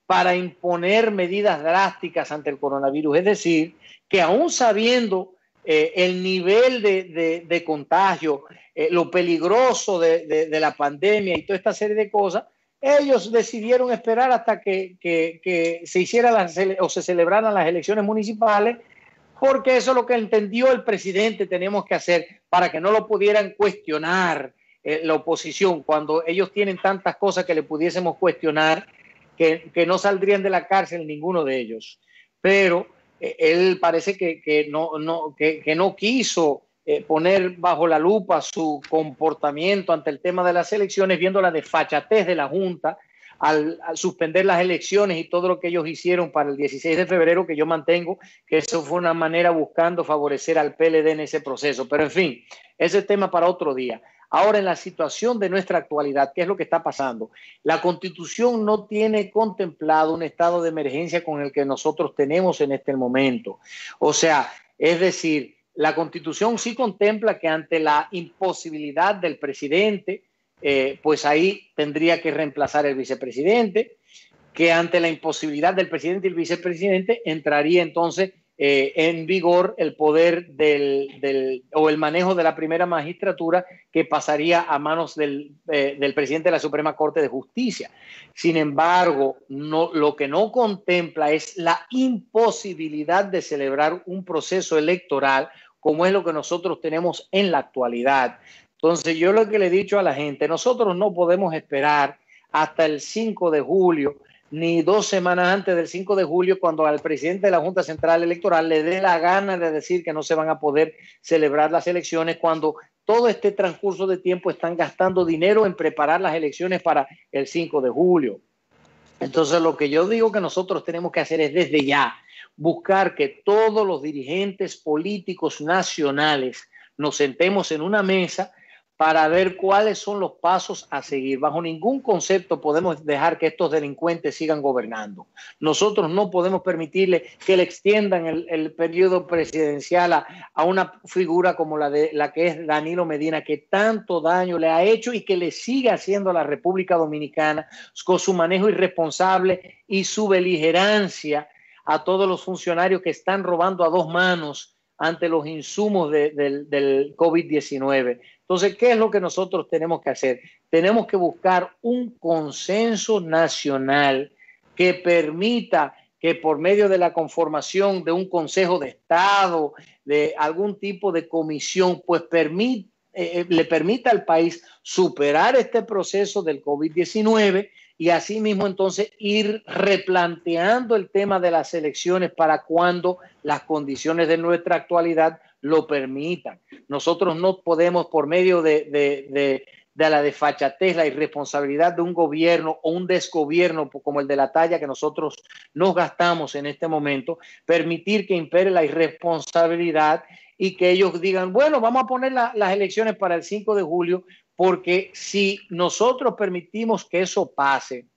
para imponer medidas drásticas ante el coronavirus. Es decir, que aún sabiendo eh, el nivel de, de, de contagio, eh, lo peligroso de, de, de la pandemia y toda esta serie de cosas, ellos decidieron esperar hasta que, que, que se hiciera las, o se celebraran las elecciones municipales, porque eso es lo que entendió el presidente tenemos que hacer para que no lo pudieran cuestionar eh, la oposición, cuando ellos tienen tantas cosas que le pudiésemos cuestionar, que, que no saldrían de la cárcel ninguno de ellos. Pero eh, él parece que, que, no, no, que, que no quiso eh, poner bajo la lupa su comportamiento ante el tema de las elecciones, viendo la desfachatez de la Junta al, al suspender las elecciones y todo lo que ellos hicieron para el dieciséis de febrero, que yo mantengo que eso fue una manera buscando favorecer al P L D en ese proceso. Pero en fin, ese es tema para otro día. Ahora, en la situación de nuestra actualidad, ¿qué es lo que está pasando? La Constitución no tiene contemplado un estado de emergencia con el que nosotros tenemos en este momento. O sea, es decir, la Constitución sí contempla que ante la imposibilidad del presidente, eh, pues ahí tendría que reemplazar el vicepresidente, que ante la imposibilidad del presidente y el vicepresidente entraría entonces Eh, en vigor el poder del, del, o el manejo de la primera magistratura, que pasaría a manos del, eh, del presidente de la Suprema Corte de Justicia. Sin embargo, no, lo que no contempla es la imposibilidad de celebrar un proceso electoral como es lo que nosotros tenemos en la actualidad. Entonces, yo lo que le he dicho a la gente, nosotros no podemos esperar hasta el cinco de julio ni dos semanas antes del cinco de julio, cuando al presidente de la Junta Central Electoral le dé la gana de decir que no se van a poder celebrar las elecciones, cuando todo este transcurso de tiempo están gastando dinero en preparar las elecciones para el cinco de julio. Entonces, lo que yo digo que nosotros tenemos que hacer es desde ya buscar que todos los dirigentes políticos nacionales nos sentemos en una mesa para ver cuáles son los pasos a seguir. Bajo ningún concepto podemos dejar que estos delincuentes sigan gobernando. Nosotros no podemos permitirle que le extiendan el, el periodo presidencial a, a una figura como la, de, la que es Danilo Medina, que tanto daño le ha hecho y que le sigue haciendo a la República Dominicana con su manejo irresponsable y su beligerancia a todos los funcionarios que están robando a dos manos ante los insumos de, de, del COVID diecinueve. Entonces, ¿qué es lo que nosotros tenemos que hacer? Tenemos que buscar un consenso nacional que permita que por medio de la conformación de un Consejo de Estado, de algún tipo de comisión, pues permite, eh, le permita al país superar este proceso del COVID diecinueve y asimismo entonces ir replanteando el tema de las elecciones para cuando las condiciones de nuestra actualidad lo permitan. Nosotros no podemos, por medio de, de, de, de la desfachatez, la irresponsabilidad de un gobierno o un desgobierno como el de la talla que nosotros nos gastamos en este momento, permitir que impere la irresponsabilidad y que ellos digan, bueno, vamos a poner la, las elecciones para el cinco de julio, porque si nosotros permitimos que eso pase,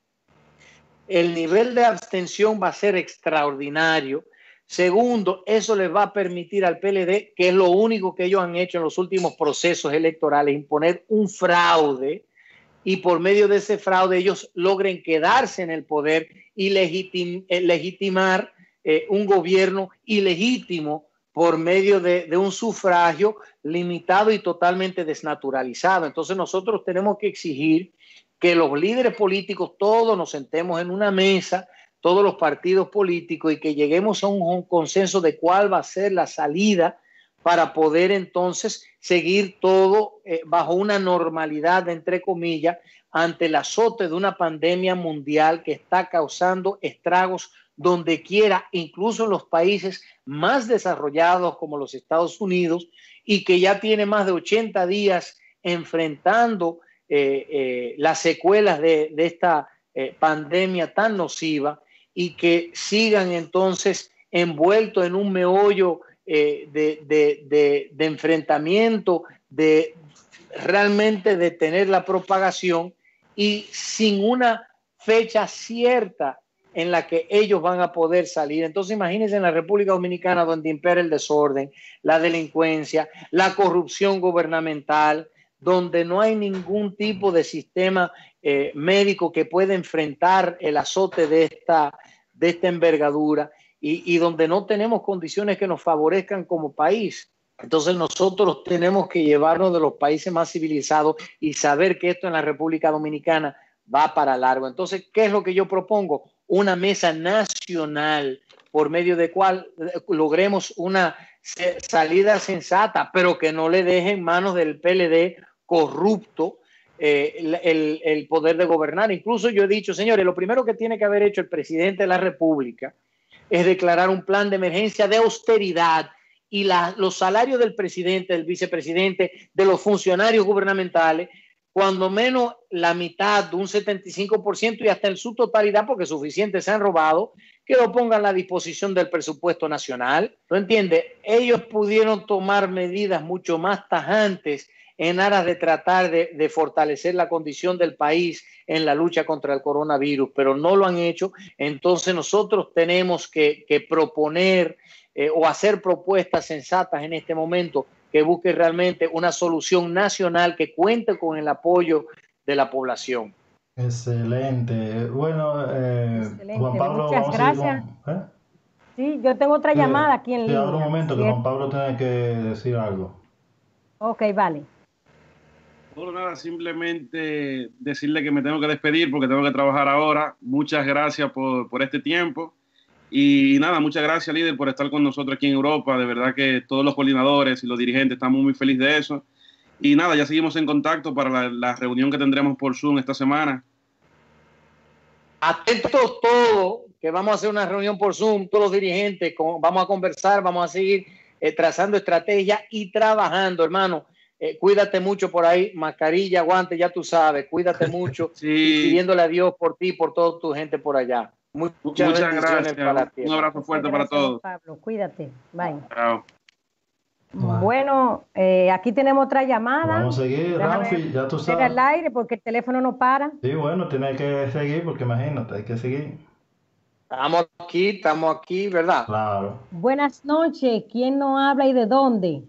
el nivel de abstención va a ser extraordinario. Segundo, eso les va a permitir al P L D, que es lo único que ellos han hecho en los últimos procesos electorales, imponer un fraude, y por medio de ese fraude ellos logren quedarse en el poder y legitim, eh, legitimar eh, un gobierno ilegítimo por medio de, de un sufragio limitado y totalmente desnaturalizado. Entonces nosotros tenemos que exigir que los líderes políticos todos nos sentemos en una mesa, todos los partidos políticos, y que lleguemos a un, un consenso de cuál va a ser la salida para poder entonces seguir todo eh, bajo una normalidad, entre comillas, ante el azote de una pandemia mundial que está causando estragos donde quiera, incluso en los países más desarrollados como los Estados Unidos, y que ya tiene más de ochenta días enfrentando eh, eh, las secuelas de, de esta eh, pandemia tan nociva, y que sigan entonces envueltos en un meollo eh, de, de, de, de enfrentamiento, de realmente detener la propagación y sin una fecha cierta en la que ellos van a poder salir. Entonces imagínense en la República Dominicana, donde impera el desorden, la delincuencia, la corrupción gubernamental, donde no hay ningún tipo de sistema eh, médico que pueda enfrentar el azote de esta, de esta envergadura y, y donde no tenemos condiciones que nos favorezcan como país. Entonces nosotros tenemos que llevarnos de los países más civilizados y saber que esto en la República Dominicana va para largo. Entonces, ¿qué es lo que yo propongo? Una mesa nacional por medio de cual logremos una salida sensata, pero que no le deje en manos del P L D corrupto eh, el, el, el poder de gobernar. Incluso yo he dicho, señores, lo primero que tiene que haber hecho el presidente de la República es declarar un plan de emergencia de austeridad y la, los salarios del presidente, del vicepresidente, de los funcionarios gubernamentales, cuando menos la mitad, de un setenta y cinco por ciento y hasta en su totalidad, porque suficientes se han robado, que lo pongan a la disposición del presupuesto nacional. ¿No entiende? Ellos pudieron tomar medidas mucho más tajantes en aras de tratar de, de fortalecer la condición del país en la lucha contra el coronavirus, pero no lo han hecho. Entonces nosotros tenemos que, que proponer eh, o hacer propuestas sensatas en este momento que busque realmente una solución nacional que cuente con el apoyo de la población. Excelente. Bueno, eh, Excelente. Juan Pablo, Muchas vamos gracias. a seguir con, ¿eh? Sí, yo tengo otra Sí, llamada aquí en sí, línea. ahora un momento que Sí. Juan Pablo tiene que decir algo. Ok, vale. Bueno, nada, simplemente decirle que me tengo que despedir porque tengo que trabajar ahora. Muchas gracias por, por este tiempo. Y nada, muchas gracias, líder, por estar con nosotros aquí en Europa. De verdad que todos los coordinadores y los dirigentes estamos muy felices de eso. Y nada, ya seguimos en contacto para la, la reunión que tendremos por Zoom esta semana. Atentos todos, que vamos a hacer una reunión por Zoom, todos los dirigentes, con, vamos a conversar, vamos a seguir eh, trazando estrategias y trabajando, hermano. Eh, cuídate mucho por ahí, mascarilla, guante, ya tú sabes, cuídate mucho Sí. y pidiéndole a Dios por ti y por toda tu gente por allá. Muchas, Muchas bendiciones gracias. para ti. Un abrazo fuerte para Gracias, todos. Pablo. Cuídate. Bye. Chao. Bueno. Bueno, eh, aquí tenemos otra llamada. Vamos a seguir, Déjame Ramfi, ya tú poner sabes. al aire porque el teléfono no para. Sí, bueno, tienes que seguir porque imagínate, hay que seguir. Estamos aquí, estamos aquí, ¿verdad? Claro. Buenas noches. ¿Quién nos habla y de dónde?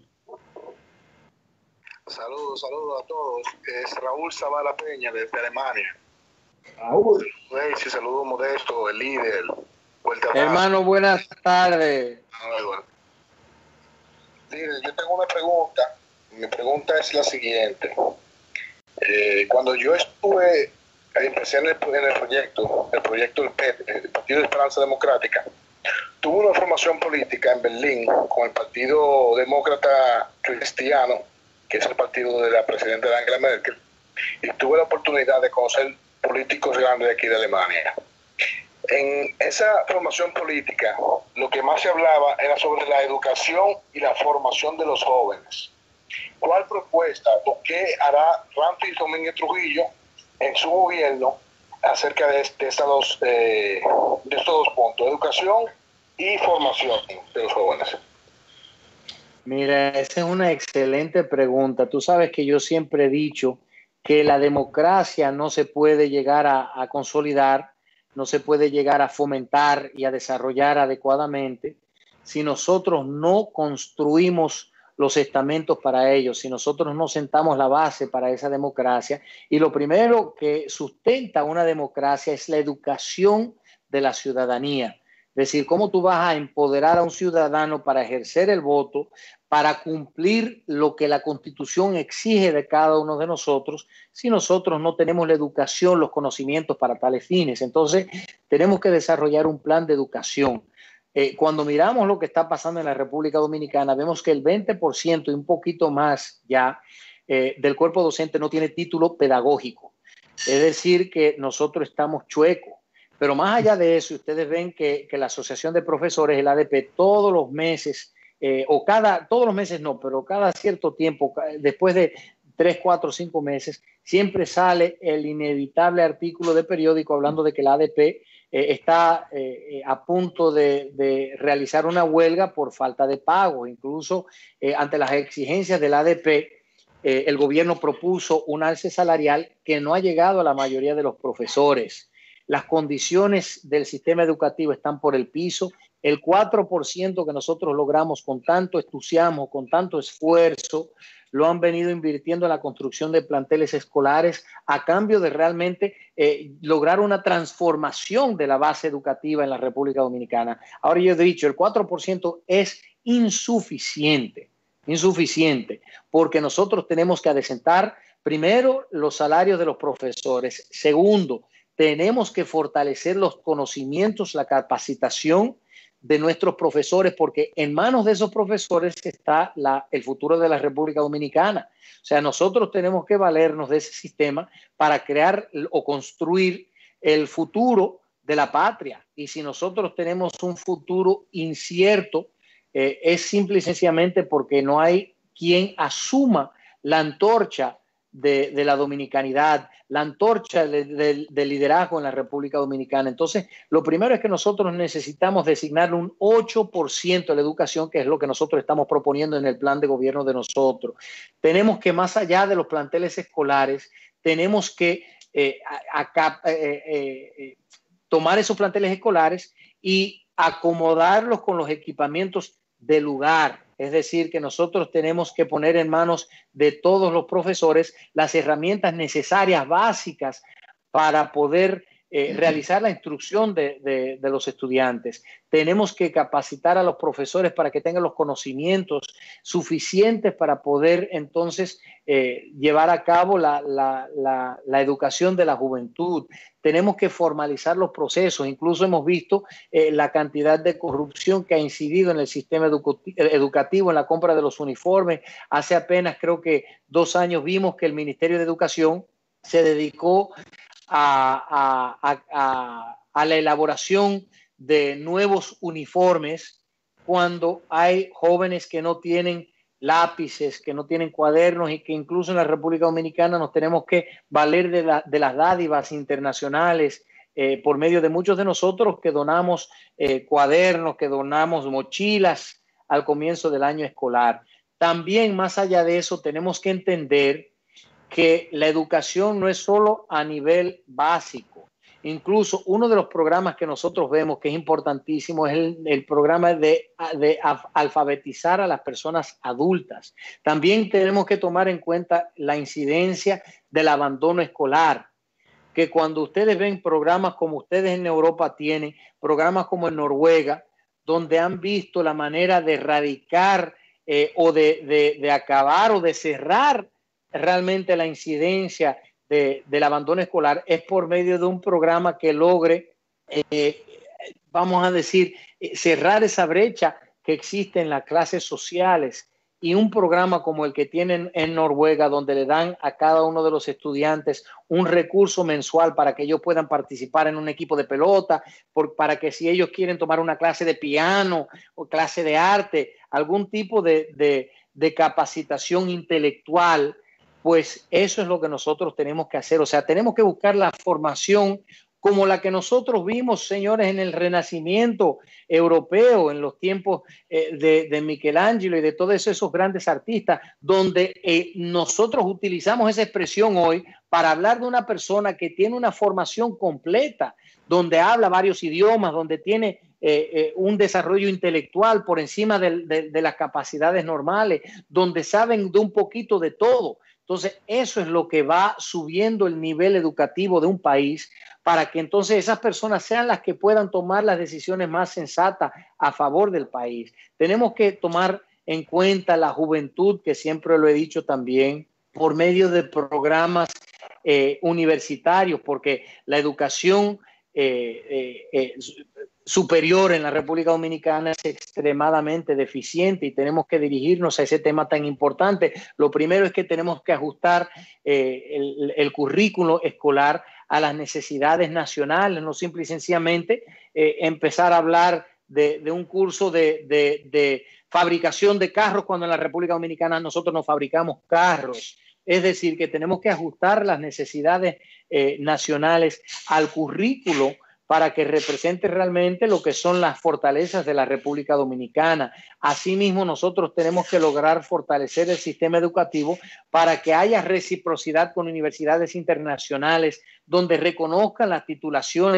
Saludos, saludos a todos. Es Raúl Zavala Peña desde Alemania. Raúl. Hey, sí, saludos Modesto, el líder. Fuerte abrazo. Hermano, buenas tardes. Ah, Eduardo. Líder, yo tengo una pregunta. Mi pregunta es la siguiente. Eh, cuando yo estuve, empecé en el, en el proyecto, el proyecto del P E T, el Partido de Esperanza Democrática, tuve una formación política en Berlín con el Partido Demócrata Cristiano, que es el partido de la presidenta Angela Merkel, y tuve la oportunidad de conocer políticos grandes de aquí de Alemania. En esa formación política, lo que más se hablaba era sobre la educación y la formación de los jóvenes. ¿Cuál propuesta o qué hará Ramfis Domínguez Trujillo en su gobierno acerca de, de, estas dos, eh, de estos dos puntos, educación y formación de los jóvenes? Mira, esa es una excelente pregunta. Tú sabes que yo siempre he dicho que la democracia no se puede llegar a, a consolidar, no se puede llegar a fomentar y a desarrollar adecuadamente si nosotros no construimos los estamentos para ello, si nosotros no sentamos la base para esa democracia. Y lo primero que sustenta una democracia es la educación de la ciudadanía. Es decir, cómo tú vas a empoderar a un ciudadano para ejercer el voto, para cumplir lo que la Constitución exige de cada uno de nosotros, si nosotros no tenemos la educación, los conocimientos para tales fines. Entonces, tenemos que desarrollar un plan de educación. Eh, cuando miramos lo que está pasando en la República Dominicana, vemos que el veinte por ciento y un poquito más ya eh, del cuerpo docente no tiene título pedagógico. Es decir, que nosotros estamos chuecos. Pero más allá de eso, ustedes ven que, que la Asociación de Profesores, el A D P, todos los meses, eh, o cada, todos los meses no, pero cada cierto tiempo, después de tres, cuatro, cinco meses, siempre sale el inevitable artículo de periódico hablando de que la A D P eh, está eh, a punto de, de realizar una huelga por falta de pago. Incluso eh, ante las exigencias del A D P, eh, el gobierno propuso un alce salarial que no ha llegado a la mayoría de los profesores. Las condiciones del sistema educativo están por el piso el cuatro por ciento que nosotros logramos con tanto entusiasmo, con tanto esfuerzo, lo han venido invirtiendo en la construcción de planteles escolares a cambio de realmente eh, lograr una transformación de la base educativa en la República Dominicana. Ahora yo he dicho, el cuatro por ciento es insuficiente, insuficiente, porque nosotros tenemos que adecentar primero los salarios de los profesores. Segundo, tenemos que fortalecer los conocimientos, la capacitación de nuestros profesores, porque en manos de esos profesores está la, el futuro de la República Dominicana. O sea, nosotros tenemos que valernos de ese sistema para crear o construir el futuro de la patria. Y si nosotros tenemos un futuro incierto, eh, es simple y sencillamente porque no hay quien asuma la antorcha De, de la dominicanidad, la antorcha del de, de liderazgo en la República Dominicana. Entonces, lo primero es que nosotros necesitamos designar un ocho por ciento de la educación, que es lo que nosotros estamos proponiendo en el plan de gobierno de nosotros. Tenemos que, más allá de los planteles escolares, tenemos que eh, acá, eh, eh, eh, tomar esos planteles escolares y acomodarlos con los equipamientos del lugar. Es decir, que nosotros tenemos que poner en manos de todos los profesores las herramientas necesarias, básicas, para poder eh, realizar la instrucción de, de, de los estudiantes. Tenemos que capacitar a los profesores para que tengan los conocimientos suficientes para poder entonces eh, llevar a cabo la, la, la, la educación de la juventud. Tenemos que formalizar los procesos. Incluso hemos visto eh, la cantidad de corrupción que ha incidido en el sistema educativo, en la compra de los uniformes. Hace apenas, creo que dos años, vimos que el Ministerio de Educación se dedicó a, a, a, a la elaboración de nuevos uniformes cuando hay jóvenes que no tienen lápices, que no tienen cuadernos, y que incluso en la República Dominicana nos tenemos que valer de, la, de las dádivas internacionales eh, por medio de muchos de nosotros que donamos eh, cuadernos, que donamos mochilas al comienzo del año escolar. También, más allá de eso, tenemos que entender que la educación no es solo a nivel básico. Incluso uno de los programas que nosotros vemos que es importantísimo es el, el programa de, de alfabetizar a las personas adultas. También tenemos que tomar en cuenta la incidencia del abandono escolar, que cuando ustedes ven programas como ustedes en Europa tienen, programas como en Noruega, donde han visto la manera de erradicar eh, o de, de, de acabar o de cerrar realmente la incidencia de, del abandono escolar, es por medio de un programa que logre, eh, vamos a decir, cerrar esa brecha que existe en las clases sociales, y un programa como el que tienen en Noruega, donde le dan a cada uno de los estudiantes un recurso mensual para que ellos puedan participar en un equipo de pelota, por, para que si ellos quieren tomar una clase de piano o clase de arte, algún tipo de, de, de capacitación intelectual, pues eso es lo que nosotros tenemos que hacer. O sea, tenemos que buscar la formación como la que nosotros vimos, señores, en el Renacimiento europeo, en los tiempos eh, de, de Michelangelo y de todos esos grandes artistas, donde eh, nosotros utilizamos esa expresión hoy para hablar de una persona que tiene una formación completa, donde habla varios idiomas, donde tiene eh, eh, un desarrollo intelectual por encima de, de, de las capacidades normales, donde saben de un poquito de todo. Entonces, eso es lo que va subiendo el nivel educativo de un país, para que entonces esas personas sean las que puedan tomar las decisiones más sensatas a favor del país. Tenemos que tomar en cuenta la juventud, que siempre lo he dicho también, por medio de programas eh, universitarios, porque la educación eh, eh, eh, superior en la República Dominicana es extremadamente deficiente, y tenemos que dirigirnos a ese tema tan importante. Lo primero es que tenemos que ajustar eh, el, el currículo escolar a las necesidades nacionales, no simple y sencillamente eh, empezar a hablar de, de un curso de, de, de fabricación de carros, cuando en la República Dominicana nosotros no fabricamos carros. Es decir, que tenemos que ajustar las necesidades eh, nacionales al currículo para que represente realmente lo que son las fortalezas de la República Dominicana. Asimismo, nosotros tenemos que lograr fortalecer el sistema educativo para que haya reciprocidad con universidades internacionales, donde reconozcan las titulaciones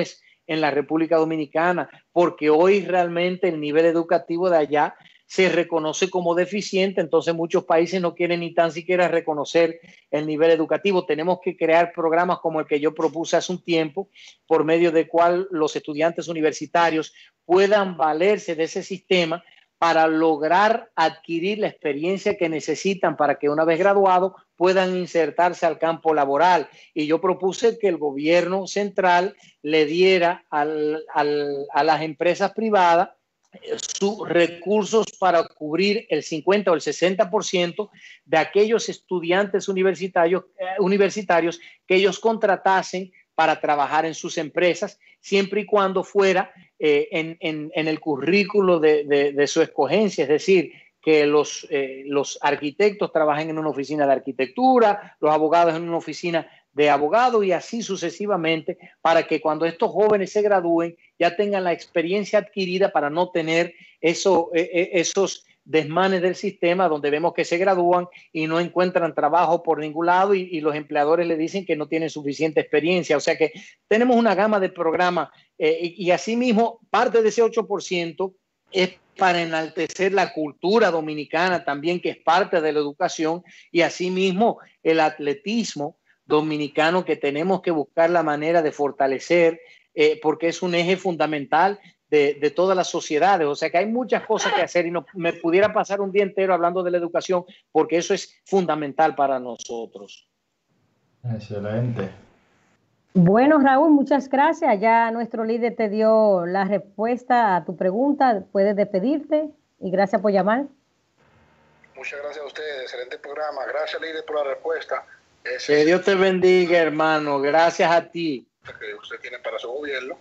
en la República Dominicana, porque hoy realmente el nivel educativo de allá se reconoce como deficiente, entonces muchos países no quieren ni tan siquiera reconocer el nivel educativo. Tenemos que crear programas como el que yo propuse hace un tiempo, por medio del cual los estudiantes universitarios puedan valerse de ese sistema para lograr adquirir la experiencia que necesitan para que una vez graduados puedan insertarse al campo laboral. Y yo propuse que el gobierno central le diera al, al, a las empresas privadas sus recursos para cubrir el cincuenta o el sesenta por ciento de aquellos estudiantes universitarios, eh, universitarios que ellos contratasen para trabajar en sus empresas, siempre y cuando fuera eh, en, en, en el currículo de, de, de su escogencia, es decir, que los, eh, los arquitectos trabajen en una oficina de arquitectura, los abogados en una oficina de abogados y así sucesivamente, para que cuando estos jóvenes se gradúen ya tengan la experiencia adquirida para no tener eso, eh, esos desmanes del sistema donde vemos que se gradúan y no encuentran trabajo por ningún lado y, y los empleadores le dicen que no tienen suficiente experiencia. O sea que tenemos una gama de programas eh, y, y asimismo parte de ese ocho por ciento es para enaltecer la cultura dominicana también, que es parte de la educación, y asimismo el atletismo dominicano que tenemos que buscar la manera de fortalecer eh, porque es un eje fundamental de, de todas las sociedades. O sea que hay muchas cosas que hacer y no me pudiera pasar un día entero hablando de la educación porque eso es fundamental para nosotros. Excelente. Bueno, Raúl, muchas gracias. Ya nuestro líder te dio la respuesta a tu pregunta. Puedes despedirte y gracias por llamar. Muchas gracias a ustedes. Excelente programa. Gracias, líder, por la respuesta. Ese que Dios te bendiga, hermano. Gracias a ti. Que usted tiene para su gobierno.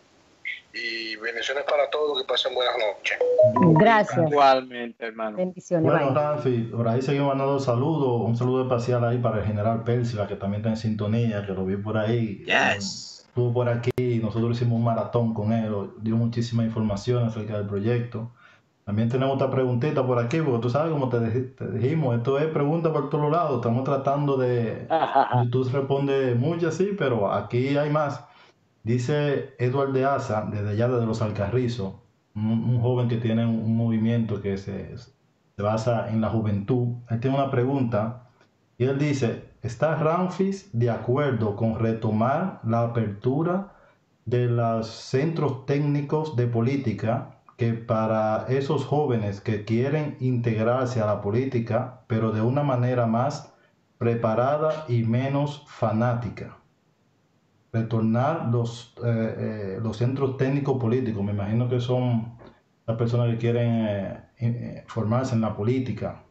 Y bendiciones para todos. Que pasen buenas noches. Gracias. Igualmente, hermano. Bendiciones. Bueno, Rafi, por ahí seguimos mandando saludos. Un saludo especial ahí para el general Pérsila, que también está en sintonía, que lo vi por ahí. Yes. Estuvo por aquí. Nosotros hicimos un maratón con él. Dio muchísima información acerca del proyecto. También tenemos otra preguntita por aquí, porque tú sabes, como te, te dijimos, esto es pregunta por todos lados. Estamos tratando de... Tú respondes muchas, sí, pero aquí hay más. Dice Eduardo de Asa, desde allá desde Los Alcarrizos, un, un joven que tiene un, un movimiento que se, se basa en la juventud. Él tiene una pregunta y él dice, ¿está Ramfis de acuerdo con retomar la apertura de los centros técnicos de política, que para esos jóvenes que quieren integrarse a la política, pero de una manera más preparada y menos fanática? Retornar los, eh, eh, los centros técnicos políticos, me imagino que son las personas que quieren eh, eh, formarse en la política.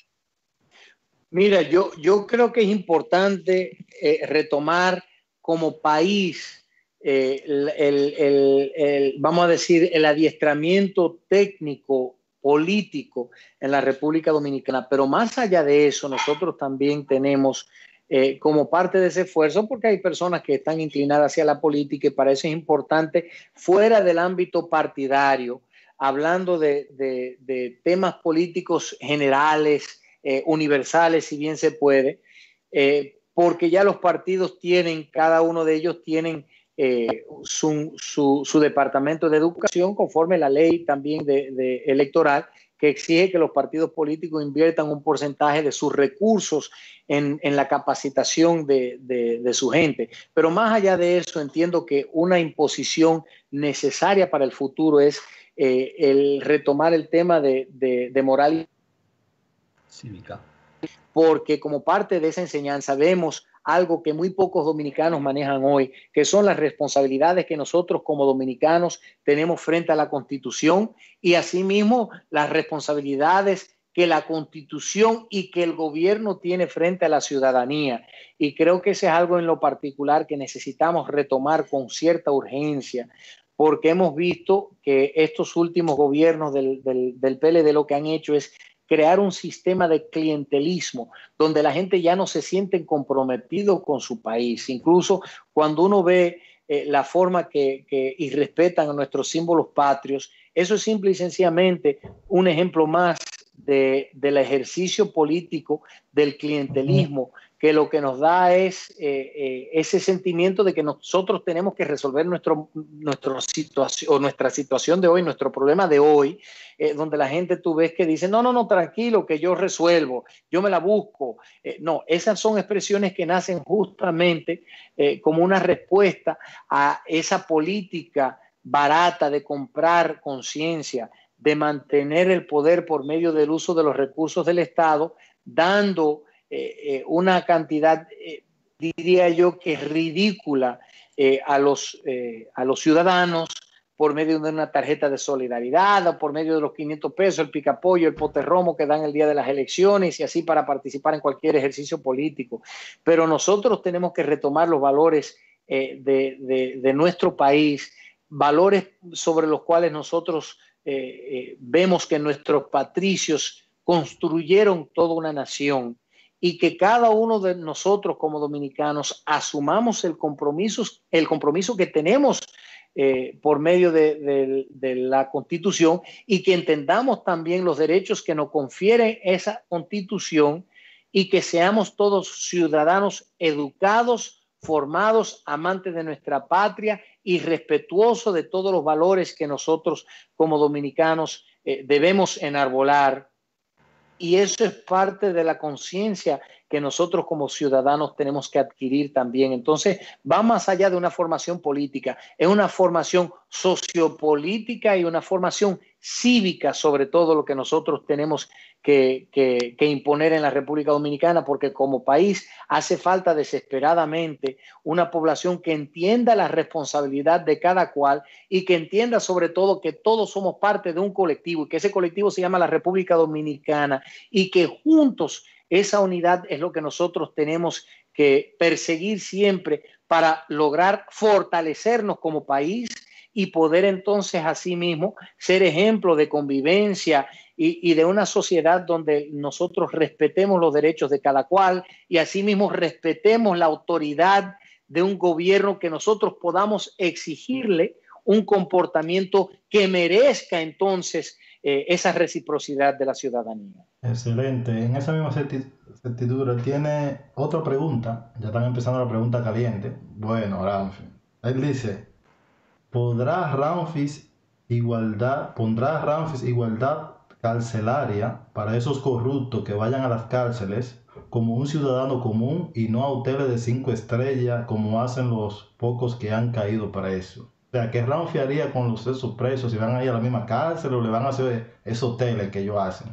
Mira, yo, yo creo que es importante eh, retomar como país Eh, el, el, el, el, vamos a decir, el adiestramiento técnico político en la República Dominicana, pero más allá de eso, nosotros también tenemos eh, como parte de ese esfuerzo, porque hay personas que están inclinadas hacia la política y para eso es importante, fuera del ámbito partidario, hablando de, de, de temas políticos generales, eh, universales, si bien se puede, eh, porque ya los partidos tienen, cada uno de ellos tienen Eh, su, su, su departamento de educación conforme a la ley también de, de electoral que exige que los partidos políticos inviertan un porcentaje de sus recursos en, en la capacitación de, de, de su gente. Pero más allá de eso, entiendo que una imposición necesaria para el futuro es eh, el retomar el tema de, de, de moral cívica. Porque como parte de esa enseñanza vemos algo que muy pocos dominicanos manejan hoy, que son las responsabilidades que nosotros como dominicanos tenemos frente a la Constitución y asimismo las responsabilidades que la Constitución y que el gobierno tiene frente a la ciudadanía. Y creo que eso es algo en lo particular que necesitamos retomar con cierta urgencia, porque hemos visto que estos últimos gobiernos del, del, del P L D lo que han hecho es crear un sistema de clientelismo donde la gente ya no se siente comprometido con su país. Incluso cuando uno ve eh, la forma que, que y respetan a nuestros símbolos patrios, eso es simple y sencillamente un ejemplo más de, del ejercicio político del clientelismo que lo que nos da es eh, eh, ese sentimiento de que nosotros tenemos que resolver nuestro, nuestro situación, o nuestra situación de hoy, nuestro problema de hoy, eh, donde la gente tú ves que dice, no, no, no, tranquilo, que yo resuelvo, yo me la busco. Eh, no, esas son expresiones que nacen justamente eh, como una respuesta a esa política barata de comprar conciencia, de mantener el poder por medio del uso de los recursos del Estado, dando eh, eh, una cantidad, eh, diría yo, que es ridícula eh, a, los, eh, a los ciudadanos por medio de una tarjeta de solidaridad o por medio de los quinientos pesos, el picapollo, el poterromo que dan el día de las elecciones y así para participar en cualquier ejercicio político. Pero nosotros tenemos que retomar los valores eh, de, de, de nuestro país, valores sobre los cuales nosotros eh, eh, vemos que nuestros patricios construyeron toda una nación y que cada uno de nosotros como dominicanos asumamos el compromiso, el compromiso que tenemos eh, por medio de, de, de la Constitución y que entendamos también los derechos que nos confiere esa Constitución y que seamos todos ciudadanos educados, formados, amantes de nuestra patria y respetuosos de todos los valores que nosotros como dominicanos eh, debemos enarbolar. Y eso es parte de la conciencia que nosotros como ciudadanos tenemos que adquirir también. Entonces, va más allá de una formación política, es una formación sociopolítica y una formación cívica, sobre todo lo que nosotros tenemos que, que, que imponer en la República Dominicana, porque como país hace falta desesperadamente una población que entienda la responsabilidad de cada cual y que entienda sobre todo que todos somos parte de un colectivo y que ese colectivo se llama la República Dominicana y que juntos esa unidad es lo que nosotros tenemos que perseguir siempre para lograr fortalecernos como país y poder entonces asimismo ser ejemplo de convivencia y, y de una sociedad donde nosotros respetemos los derechos de cada cual y asimismo respetemos la autoridad de un gobierno que nosotros podamos exigirle un comportamiento que merezca entonces eh, esa reciprocidad de la ciudadanía. Excelente. En esa misma certidumbre tiene otra pregunta. Ya están empezando la pregunta caliente. Bueno, Ramfi. Él dice, ¿podrá Ramfis igualdad, pondrá Ramfis igualdad carcelaria para esos corruptos que vayan a las cárceles como un ciudadano común y no a hoteles de cinco estrellas como hacen los pocos que han caído para eso? O sea, ¿qué Ramfi haría con los, esos presos? ¿Si van a ir a la misma cárcel o le van a hacer esos hoteles que ellos hacen?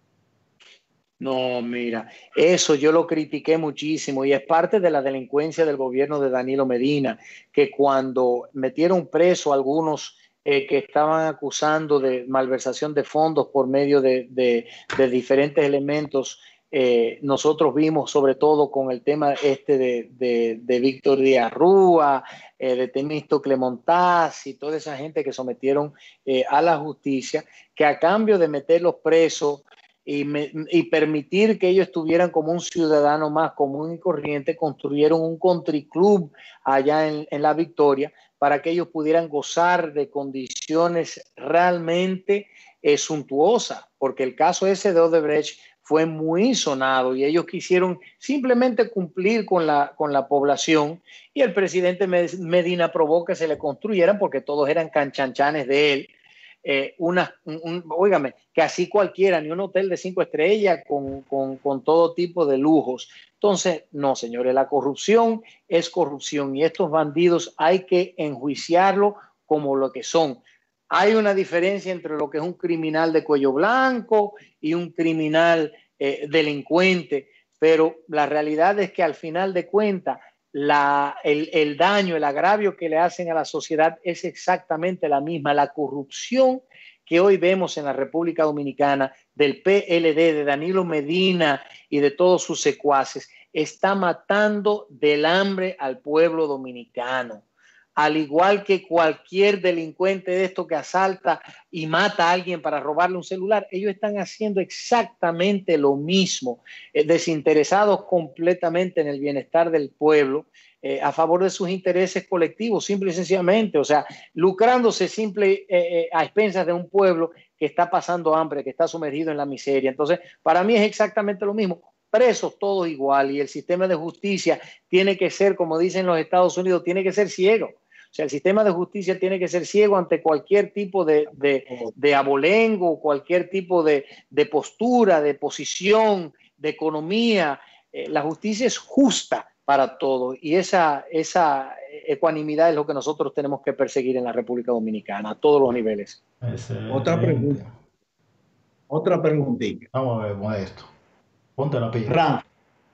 No, mira, eso yo lo critiqué muchísimo y es parte de la delincuencia del gobierno de Danilo Medina, que cuando metieron preso a algunos eh, que estaban acusando de malversación de fondos por medio de, de, de diferentes elementos, eh, nosotros vimos sobre todo con el tema este de, de, de Víctor Díaz Rúa, eh, de Temístocle Montaz y toda esa gente que sometieron eh, a la justicia, que a cambio de meterlos presos Y, me, y permitir que ellos estuvieran como un ciudadano más común y corriente, construyeron un country club allá en, en La Victoria para que ellos pudieran gozar de condiciones realmente eh, suntuosas, porque el caso ese de Odebrecht fue muy sonado y ellos quisieron simplemente cumplir con la, con la población y el presidente Medina aprobó que se le construyeran porque todos eran canchanchanes de él. Eh, una, un, óigame, que así cualquiera, ni un hotel de cinco estrellas con, con, con todo tipo de lujos. Entonces, no, señores, la corrupción es corrupción y estos bandidos hay que enjuiciarlo como lo que son. Hay una diferencia entre lo que es un criminal de cuello blanco y un criminal eh, delincuente, pero la realidad es que al final de cuentas La, el, el daño, el agravio que le hacen a la sociedad es exactamente la misma. La corrupción que hoy vemos en la República Dominicana del P L D, de Danilo Medina y de todos sus secuaces, está matando del hambre al pueblo dominicano. Al igual que cualquier delincuente de esto que asalta y mata a alguien para robarle un celular, ellos están haciendo exactamente lo mismo, eh, desinteresados completamente en el bienestar del pueblo, eh, a favor de sus intereses colectivos, simple y sencillamente, o sea, lucrándose simple eh, eh, a expensas de un pueblo que está pasando hambre, que está sumergido en la miseria. Entonces, para mí es exactamente lo mismo. presos todos igual y el sistema de justicia tiene que ser, como dicen los Estados Unidos, tiene que ser ciego. O sea, el sistema de justicia tiene que ser ciego ante cualquier tipo de, de, de abolengo, cualquier tipo de, de postura, de posición, de economía. Eh, la justicia es justa para todos y esa, esa ecuanimidad es lo que nosotros tenemos que perseguir en la República Dominicana a todos los niveles. Excelente. Otra pregunta. Otra preguntita. Vamos a ver, Modesto. Ponte la pila. Ram,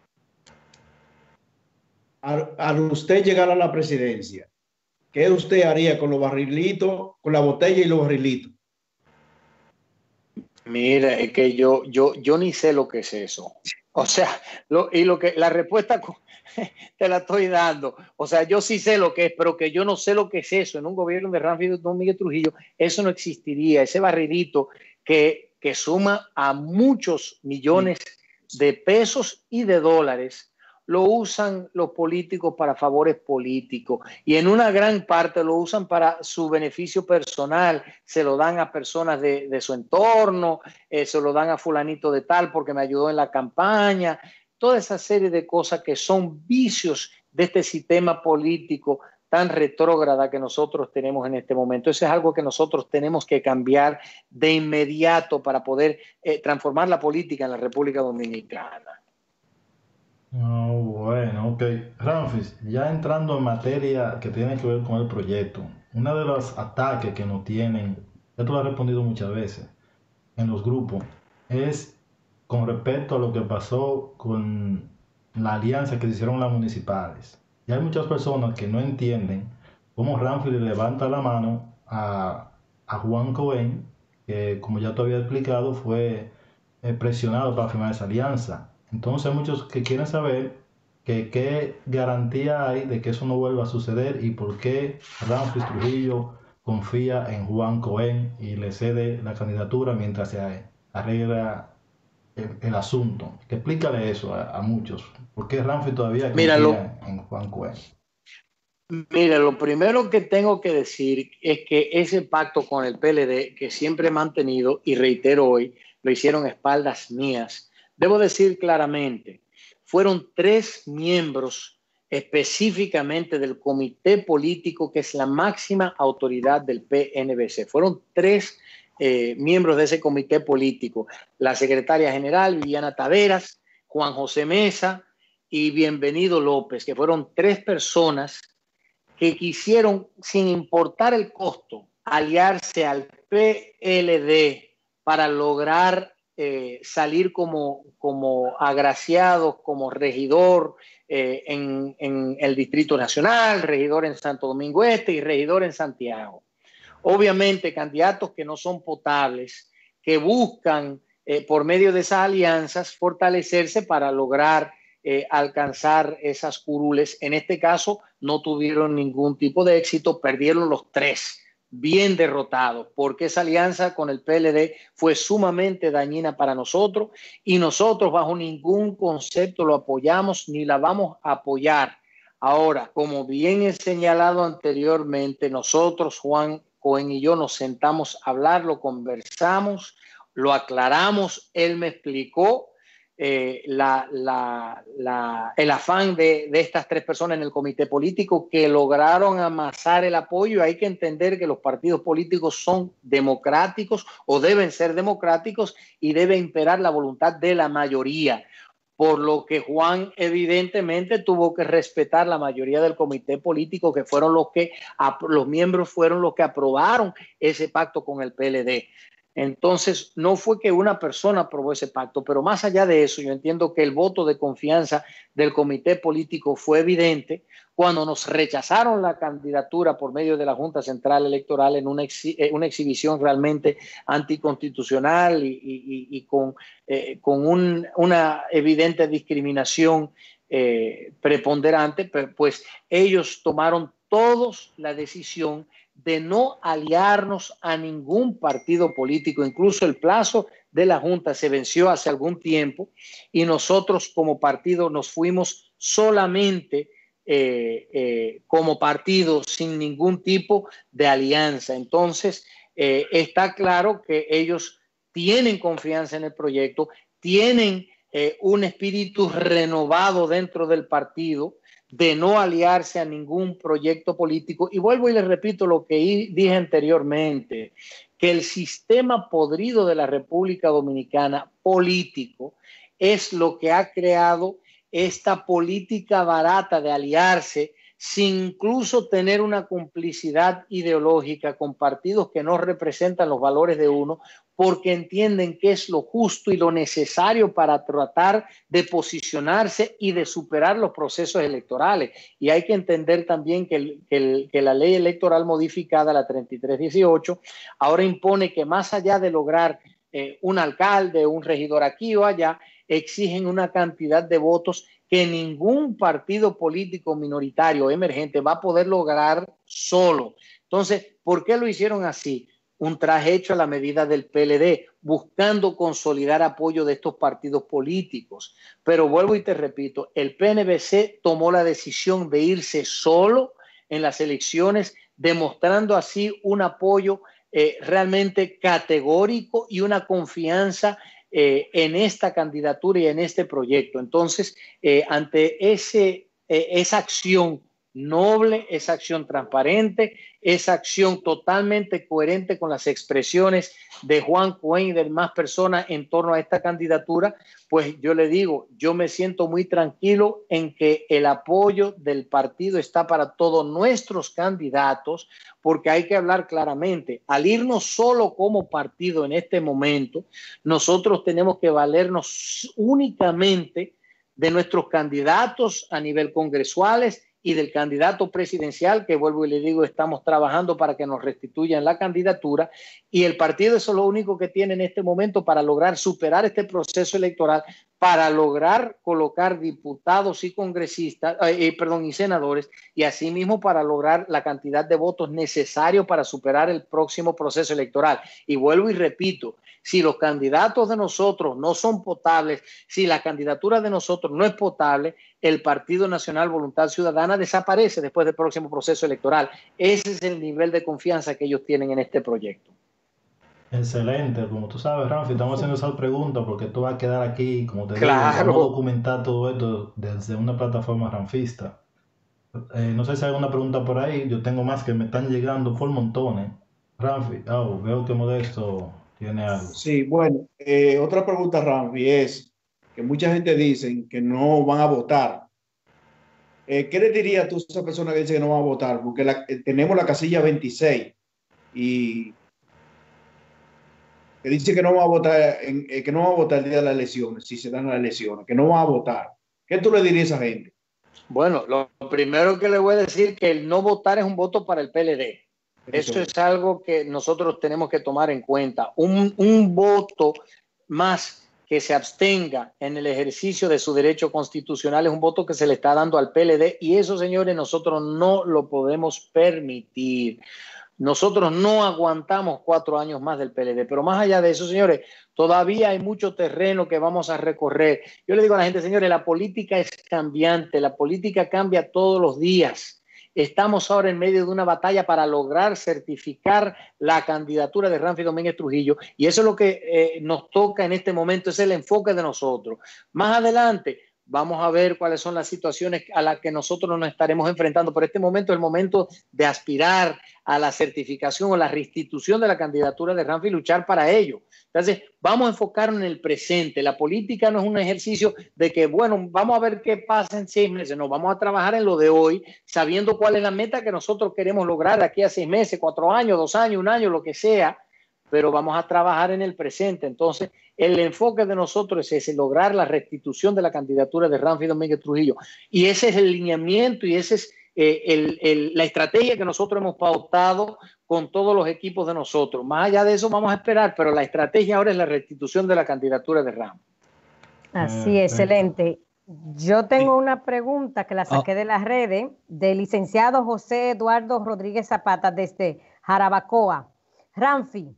al, al usted llegar a la presidencia, ¿qué usted haría con los barrilitos, con la botella y los barrilitos? Mira, es que yo, yo, yo ni sé lo que es eso. O sea, lo, y lo que la respuesta te la estoy dando. O sea, yo sí sé lo que es, pero que yo no sé lo que es eso. En un gobierno de Ramfis Don Miguel Trujillo, eso no existiría. Ese barrilito que, que suma a muchos millones de pesos y de dólares, lo usan los políticos para favores políticos y en una gran parte lo usan para su beneficio personal. Se lo dan a personas de, de su entorno, eh, se lo dan a fulanito de tal porque me ayudó en la campaña. Toda esa serie de cosas que son vicios de este sistema político tan retrógrada que nosotros tenemos en este momento. Eso es algo que nosotros tenemos que cambiar de inmediato para poder eh, transformar la política en la República Dominicana. Oh, bueno, ok. Ramfis, ya entrando en materia que tiene que ver con el proyecto, uno de los ataques que nos tienen, ya tú lo has respondido muchas veces en los grupos, es con respecto a lo que pasó con la alianza que se hicieron las municipales. Y hay muchas personas que no entienden cómo Ramfis le levanta la mano a, a Juan Cohen, que como ya te había explicado, fue eh, presionado para firmar esa alianza. Entonces hay muchos que quieren saber que qué garantía hay de que eso no vuelva a suceder y por qué Ramfis Trujillo confía en Juan Cohen y le cede la candidatura mientras se arregla el, el asunto. Que explícale eso a, a muchos. ¿Por qué Ramfis todavía confía Mira, lo, en Juan Cohen? Mira, lo primero que tengo que decir es que ese pacto con el P L D que siempre he mantenido y reitero hoy, lo hicieron a espaldas mías. Debo decir claramente, fueron tres miembros específicamente del comité político que es la máxima autoridad del P N V C. Fueron tres eh, miembros de ese comité político. La secretaria general, Viviana Taveras, Juan José Mesa y Bienvenido López, que fueron tres personas que quisieron, sin importar el costo, aliarse al P L D para lograr Eh, salir como, como agraciados, como regidor eh, en, en el Distrito Nacional, regidor en Santo Domingo Este y regidor en Santiago. Obviamente candidatos que no son potables, que buscan eh, por medio de esas alianzas fortalecerse para lograr eh, alcanzar esas curules. En este caso no tuvieron ningún tipo de éxito, perdieron los tres. Bien derrotados, porque esa alianza con el P L D fue sumamente dañina para nosotros y nosotros bajo ningún concepto lo apoyamos ni la vamos a apoyar. Ahora, como bien he señalado anteriormente, nosotros, Juan Cohen y yo, nos sentamos a hablar, lo conversamos, lo aclaramos, él me explicó Eh, la, la, la, el afán de, de estas tres personas en el comité político que lograron amasar el apoyo. Hay que entender que los partidos políticos son democráticos o deben ser democráticos y debe imperar la voluntad de la mayoría, por lo que Juan evidentemente tuvo que respetar la mayoría del comité político, que fueron los que los miembros fueron los que aprobaron ese pacto con el P L D. Entonces, no fue que una persona aprobó ese pacto, pero más allá de eso, yo entiendo que el voto de confianza del comité político fue evidente cuando nos rechazaron la candidatura por medio de la Junta Central Electoral en una, exhi una exhibición realmente anticonstitucional y, y, y con, eh, con un, una evidente discriminación eh, preponderante, pues ellos tomaron todos la decisión de no aliarnos a ningún partido político. Incluso el plazo de la Junta se venció hace algún tiempo y nosotros como partido nos fuimos solamente eh, eh, como partido sin ningún tipo de alianza. Entonces eh, está claro que ellos tienen confianza en el proyecto, tienen eh, un espíritu renovado dentro del partido, de no aliarse a ningún proyecto político. Y vuelvo y les repito lo que dije anteriormente, que el sistema podrido de la República Dominicana político es lo que ha creado esta política barata de aliarse sin incluso tener una complicidad ideológica con partidos que no representan los valores de uno, porque entienden que es lo justo y lo necesario para tratar de posicionarse y de superar los procesos electorales. Y hay que entender también que, el, que, el, que la ley electoral modificada, la treinta y tres dieciocho, ahora impone que más allá de lograr eh, un alcalde, un regidor aquí o allá, exigen una cantidad de votos que ningún partido político minoritario emergente va a poder lograr solo. Entonces, ¿por qué lo hicieron así? Un traje hecho a la medida del P L D, buscando consolidar apoyo de estos partidos políticos. Pero vuelvo y te repito, el P N V C tomó la decisión de irse solo en las elecciones, demostrando así un apoyo eh, realmente categórico y una confianza Eh, en esta candidatura y en este proyecto. Entonces, eh, ante ese, eh, esa acción noble, esa acción transparente, esa acción totalmente coherente con las expresiones de Juan Cuen y de más personas en torno a esta candidatura, pues yo le digo, yo me siento muy tranquilo en que el apoyo del partido está para todos nuestros candidatos, porque hay que hablar claramente. Al irnos solo como partido en este momento, nosotros tenemos que valernos únicamente de nuestros candidatos a nivel congresuales y del candidato presidencial, que vuelvo y le digo, estamos trabajando para que nos restituyan la candidatura, y el partido eso es lo único que tiene en este momento para lograr superar este proceso electoral, para lograr colocar diputados y congresistas, eh, perdón, y senadores, y asimismo para lograr la cantidad de votos necesarios para superar el próximo proceso electoral. Y vuelvo y repito, si los candidatos de nosotros no son potables, si la candidatura de nosotros no es potable, el Partido Nacional Voluntad Ciudadana desaparece después del próximo proceso electoral. Ese es el nivel de confianza que ellos tienen en este proyecto. Excelente, como tú sabes, Ramfi, estamos haciendo esa pregunta porque tú vas a quedar aquí, como te Claro. digo, vamos a documentar todo esto desde una plataforma ranfista. Eh, no sé si hay alguna pregunta por ahí, yo tengo más que me están llegando por montones. Ramfi, oh, veo que Modesto tiene algo. Sí, bueno, eh, otra pregunta, Ramfi, es que mucha gente dice que no van a votar. Eh, ¿Qué le dirías tú a esa persona que dice que no va a votar? Porque la, eh, tenemos la casilla veintiséis y que dice que no va a votar, en, eh, que no va a votar el día de las elecciones, si se dan las elecciones, que no va a votar. ¿Qué tú le dirías a esa gente? Bueno, lo primero que le voy a decir es que el no votar es un voto para el P L D. Eso, Eso es algo que nosotros tenemos que tomar en cuenta. Un, un voto más que se abstenga en el ejercicio de su derecho constitucional es un voto que se le está dando al P L D, y eso, señores, nosotros no lo podemos permitir. Nosotros no aguantamos cuatro años más del P L D, pero más allá de eso, señores, todavía hay mucho terreno que vamos a recorrer. Yo le digo a la gente, señores, la política es cambiante, la política cambia todos los días. Estamos ahora en medio de una batalla para lograr certificar la candidatura de Ramfi Domínguez Trujillo, y eso es lo que eh, nos toca en este momento, es el enfoque de nosotros. Más adelante vamos a ver cuáles son las situaciones a las que nosotros nos estaremos enfrentando, pero este momento es el momento de aspirar a la certificación o la restitución de la candidatura de Ramfi y luchar para ello. Entonces, vamos a enfocarnos en el presente. La política no es un ejercicio de que, bueno, vamos a ver qué pasa en seis meses. No, vamos a trabajar en lo de hoy, sabiendo cuál es la meta que nosotros queremos lograr de aquí a seis meses, cuatro años, dos años, un año, lo que sea, pero vamos a trabajar en el presente. Entonces, el enfoque de nosotros es ese, lograr la restitución de la candidatura de Ramfi Domínguez Trujillo. Y ese es el lineamiento y ese es eh, el, el, la estrategia que nosotros hemos pautado con todos los equipos de nosotros. Más allá de eso vamos a esperar, pero la estrategia ahora es la restitución de la candidatura de Ramfi. Así, excelente. Yo tengo una pregunta que la saqué de las redes del licenciado José Eduardo Rodríguez Zapata desde Jarabacoa. Ramfi,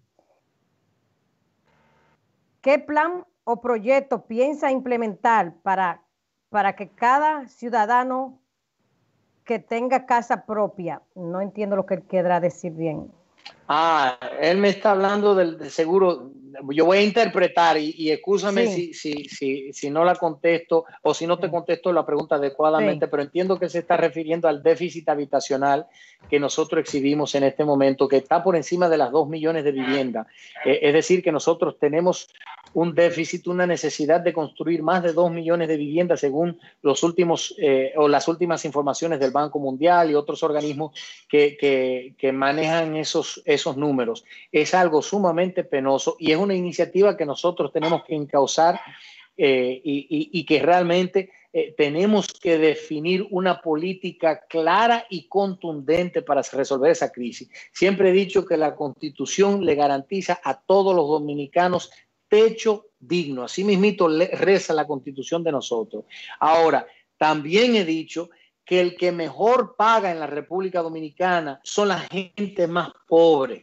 ¿qué plan o proyecto piensa implementar para, para que cada ciudadano que tenga casa propia? No entiendo lo que él querrá decir bien. Ah, él me está hablando del, del seguro yo voy a interpretar y, y excúsame Sí. si, si, si, si no la contesto o si no te Sí. contesto la pregunta adecuadamente, Sí. pero entiendo que se está refiriendo al déficit habitacional que nosotros exhibimos en este momento, que está por encima de las dos millones de viviendas. Eh, es decir, que nosotros tenemos un déficit, una necesidad de construir más de dos millones de viviendas según los últimos eh, o las últimas informaciones del Banco Mundial y otros organismos que, que, que manejan esos, esos números. Es algo sumamente penoso y es una iniciativa que nosotros tenemos que encauzar eh, y, y, y que realmente eh, tenemos que definir una política clara y contundente para resolver esa crisis. Siempre he dicho que la Constitución le garantiza a todos los dominicanos techo digno. Así mismito reza la Constitución de nosotros. Ahora, también he dicho que el que mejor paga en la República Dominicana son la gente más pobre.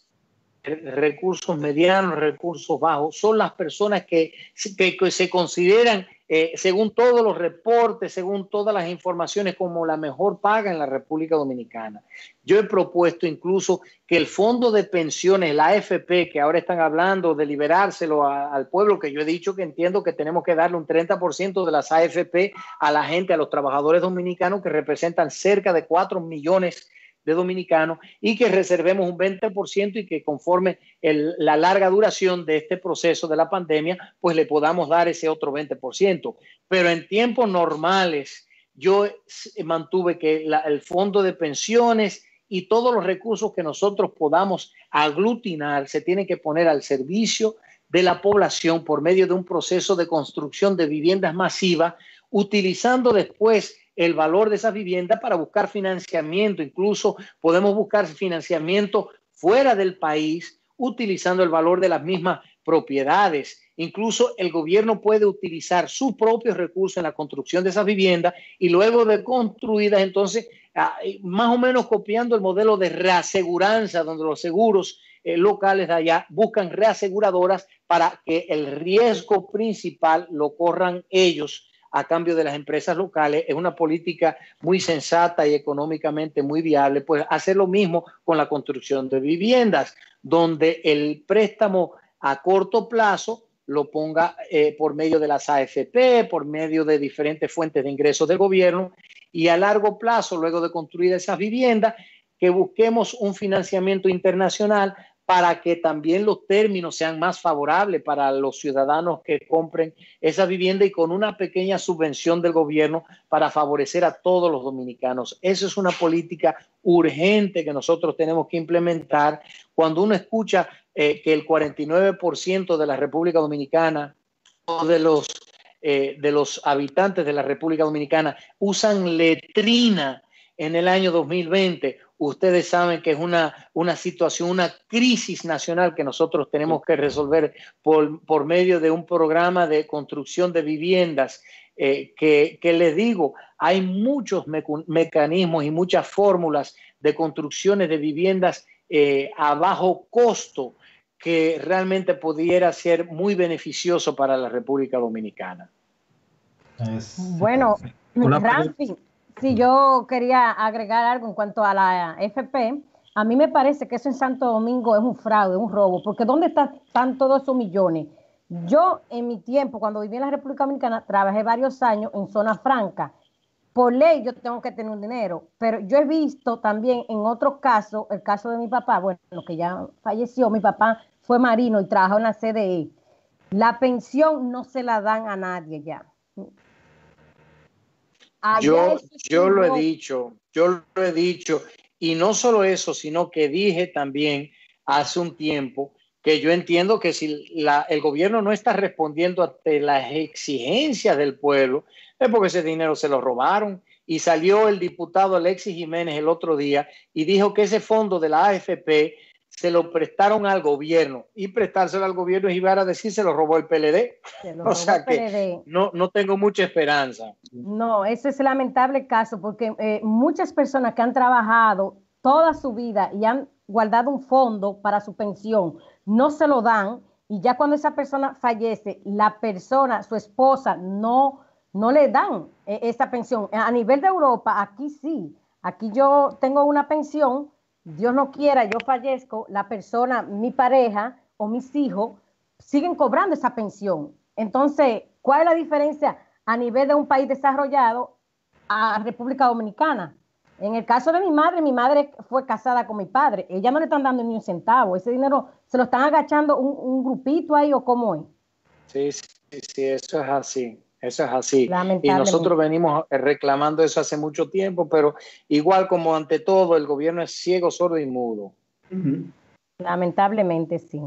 Recursos medianos, recursos bajos, son las personas que, que, que se consideran, eh, según todos los reportes, según todas las informaciones, como la mejor paga en la República Dominicana. Yo he propuesto incluso que el fondo de pensiones, la A F P, que ahora están hablando de liberárselo a, al pueblo, que yo he dicho que entiendo que tenemos que darle un treinta por ciento de las A F P a la gente, a los trabajadores dominicanos, que representan cerca de cuatro millones de dominicanos, y que reservemos un veinte por ciento y que conforme el, la larga duración de este proceso de la pandemia, pues le podamos dar ese otro veinte por ciento. Pero en tiempos normales yo mantuve que la, el fondo de pensiones y todos los recursos que nosotros podamos aglutinar se tienen que poner al servicio de la población por medio de un proceso de construcción de viviendas masivas, utilizando después el valor de esas viviendas para buscar financiamiento. Incluso podemos buscar financiamiento fuera del país utilizando el valor de las mismas propiedades. Incluso el gobierno puede utilizar sus propios recursos en la construcción de esas viviendas y luego de construidas, entonces, más o menos copiando el modelo de reaseguranza, donde los seguros eh, locales de allá buscan reaseguradoras para que el riesgo principal lo corran ellos a cambio de las empresas locales. Es una política muy sensata y económicamente muy viable. Pues hacer lo mismo con la construcción de viviendas, donde el préstamo a corto plazo lo ponga eh, por medio de las A F P, por medio de diferentes fuentes de ingresos del gobierno, y a largo plazo, luego de construir esas viviendas, que busquemos un financiamiento internacional para que también los términos sean más favorables para los ciudadanos que compren esa vivienda, y con una pequeña subvención del gobierno para favorecer a todos los dominicanos. Esa es una política urgente que nosotros tenemos que implementar. Cuando uno escucha eh, que el cuarenta y nueve por ciento de la República Dominicana o de los, eh, de los habitantes de la República Dominicana usan letrina en el año dos mil veinte, ustedes saben que es una, una situación, una crisis nacional que nosotros tenemos que resolver por, por medio de un programa de construcción de viviendas eh, que, que les digo, hay muchos mecu- mecanismos y muchas fórmulas de construcciones de viviendas eh, a bajo costo que realmente pudiera ser muy beneficioso para la República Dominicana. Es... Bueno, Ramfi, si yo quería agregar algo en cuanto a la F P, a mí me parece que eso en Santo Domingo es un fraude, un robo, porque ¿dónde está, están todos esos millones? Yo en mi tiempo, cuando viví en la República Dominicana, trabajé varios años en zona franca. Por ley yo tengo que tener un dinero, pero yo he visto también en otros casos, el caso de mi papá, bueno, que ya falleció, mi papá fue marino y trabajó en la C D E. La pensión no se la dan a nadie ya. Yo, yo lo he dicho, yo lo he dicho, y no solo eso, sino que dije también hace un tiempo que yo entiendo que si la, el gobierno no está respondiendo ante las exigencias del pueblo, es porque ese dinero se lo robaron. Y salió el diputado Alexis Jiménez el otro día y dijo que ese fondo de la A F P se lo prestaron al gobierno, y prestárselo al gobierno es iba a decir se lo robó el P L D. O sea que no, no tengo mucha esperanza. No, ese es el lamentable caso, porque eh, muchas personas que han trabajado toda su vida y han guardado un fondo para su pensión, no se lo dan, y ya cuando esa persona fallece, la persona, su esposa, no, no le dan eh, esa pensión. A nivel de Europa, aquí sí, aquí yo tengo una pensión, Dios no quiera, yo fallezco, la persona, mi pareja o mis hijos, siguen cobrando esa pensión. Entonces, ¿cuál es la diferencia a nivel de un país desarrollado a República Dominicana? En el caso de mi madre, mi madre fue casada con mi padre. Ella no le están dando ni un centavo. Ese dinero se lo están agachando un, un grupito ahí, ¿o cómo es? Sí, sí, sí, eso es así. Eso es así. Y nosotros venimos reclamando eso hace mucho tiempo, pero igual como ante todo, el gobierno es ciego, sordo y mudo. Uh-huh. Lamentablemente, sí.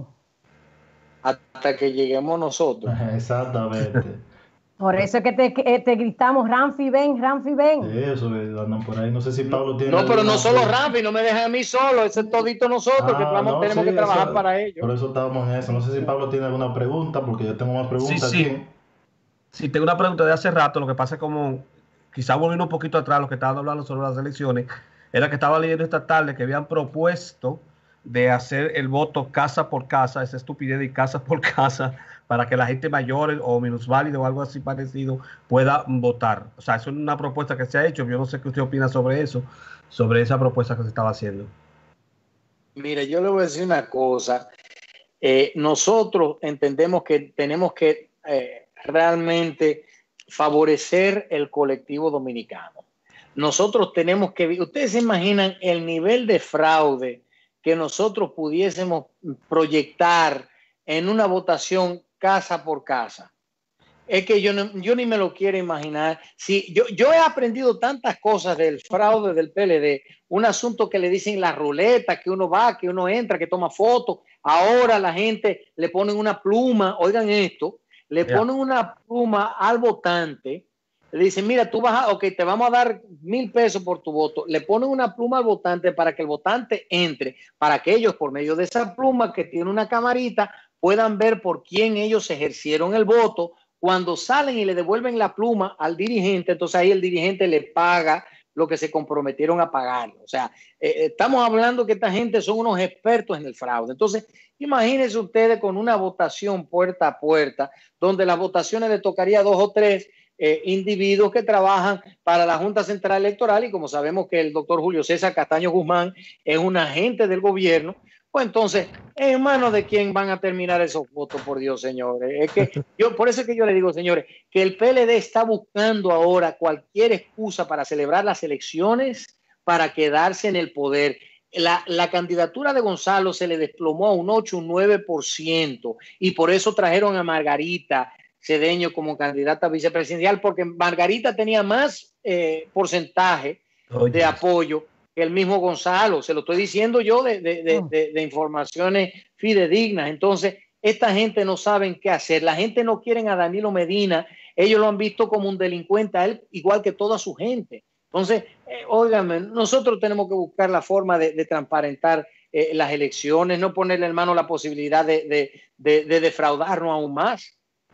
Hasta que lleguemos nosotros. Exactamente. Por eso es que te, que te gritamos, Ramfi, ven, Ramfi, ven. Sí, eso, andan por ahí. No sé si Pablo tiene... No, pero no solo Ramfi, no me dejes a mí solo, ese es todito nosotros, ah, que vamos, no, tenemos sí, que trabajar eso, para ello. Por eso estábamos en eso. No sé si Pablo tiene alguna pregunta, porque yo tengo más preguntas sí, sí. aquí. Sí, tengo una pregunta de hace rato. Lo que pasa es como, quizá volviendo un poquito atrás, lo que estaban hablando sobre las elecciones, era que estaba leyendo esta tarde que habían propuesto de hacer el voto casa por casa, esa estupidez de casa por casa, para que la gente mayor o minusválido o algo así parecido pueda votar. O sea, eso es una propuesta que se ha hecho. Yo no sé qué usted opina sobre eso, sobre esa propuesta que se estaba haciendo. Mire, yo le voy a decir una cosa. Eh, nosotros entendemos que tenemos que eh, realmente favorecer el colectivo dominicano. Nosotros tenemos que... Ustedes se imaginan el nivel de fraude que nosotros pudiésemos proyectar en una votación casa por casa. Es que yo, no, yo ni me lo quiero imaginar. Si, yo, yo he aprendido tantas cosas del fraude del P L D, un asunto que le dicen la ruleta, que uno va, que uno entra, que toma fotos. Ahora la gente le ponen una pluma, oigan esto, le yeah. ponen una pluma al votante, le dicen, mira, tú vas a, ok, te vamos a dar mil pesos por tu voto. Le ponen una pluma al votante para que el votante entre, para que ellos, por medio de esa pluma que tiene una camarita, puedan ver por quién ellos ejercieron el voto. Cuando salen y le devuelven la pluma al dirigente, entonces ahí el dirigente le paga lo que se comprometieron a pagar. O sea, eh, estamos hablando que esta gente son unos expertos en el fraude. Entonces, imagínense ustedes con una votación puerta a puerta, donde las votaciones le tocaría a dos o tres eh, individuos que trabajan para la Junta Central Electoral, y como sabemos que el doctor Julio César Castaño Guzmán es un agente del gobierno, pues entonces, ¿en manos de quién van a terminar esos votos, por Dios, señores? Es que yo, por eso es que yo le digo, señores, que el P L D está buscando ahora cualquier excusa para celebrar las elecciones, para quedarse en el poder. La, la candidatura de Gonzalo se le desplomó a un ocho, un nueve por ciento, y por eso trajeron a Margarita Cedeño como candidata vicepresidencial, porque Margarita tenía más eh, porcentaje Oye. de apoyo que el mismo Gonzalo. Se lo estoy diciendo yo de, de, de, de, de informaciones fidedignas. Entonces, esta gente no sabe qué hacer. La gente no quiere a Danilo Medina. Ellos lo han visto como un delincuente, a él igual que toda su gente. Entonces, eh, óigame, nosotros tenemos que buscar la forma de, de transparentar eh, las elecciones, no ponerle en mano la posibilidad de, de, de, de defraudarnos aún más.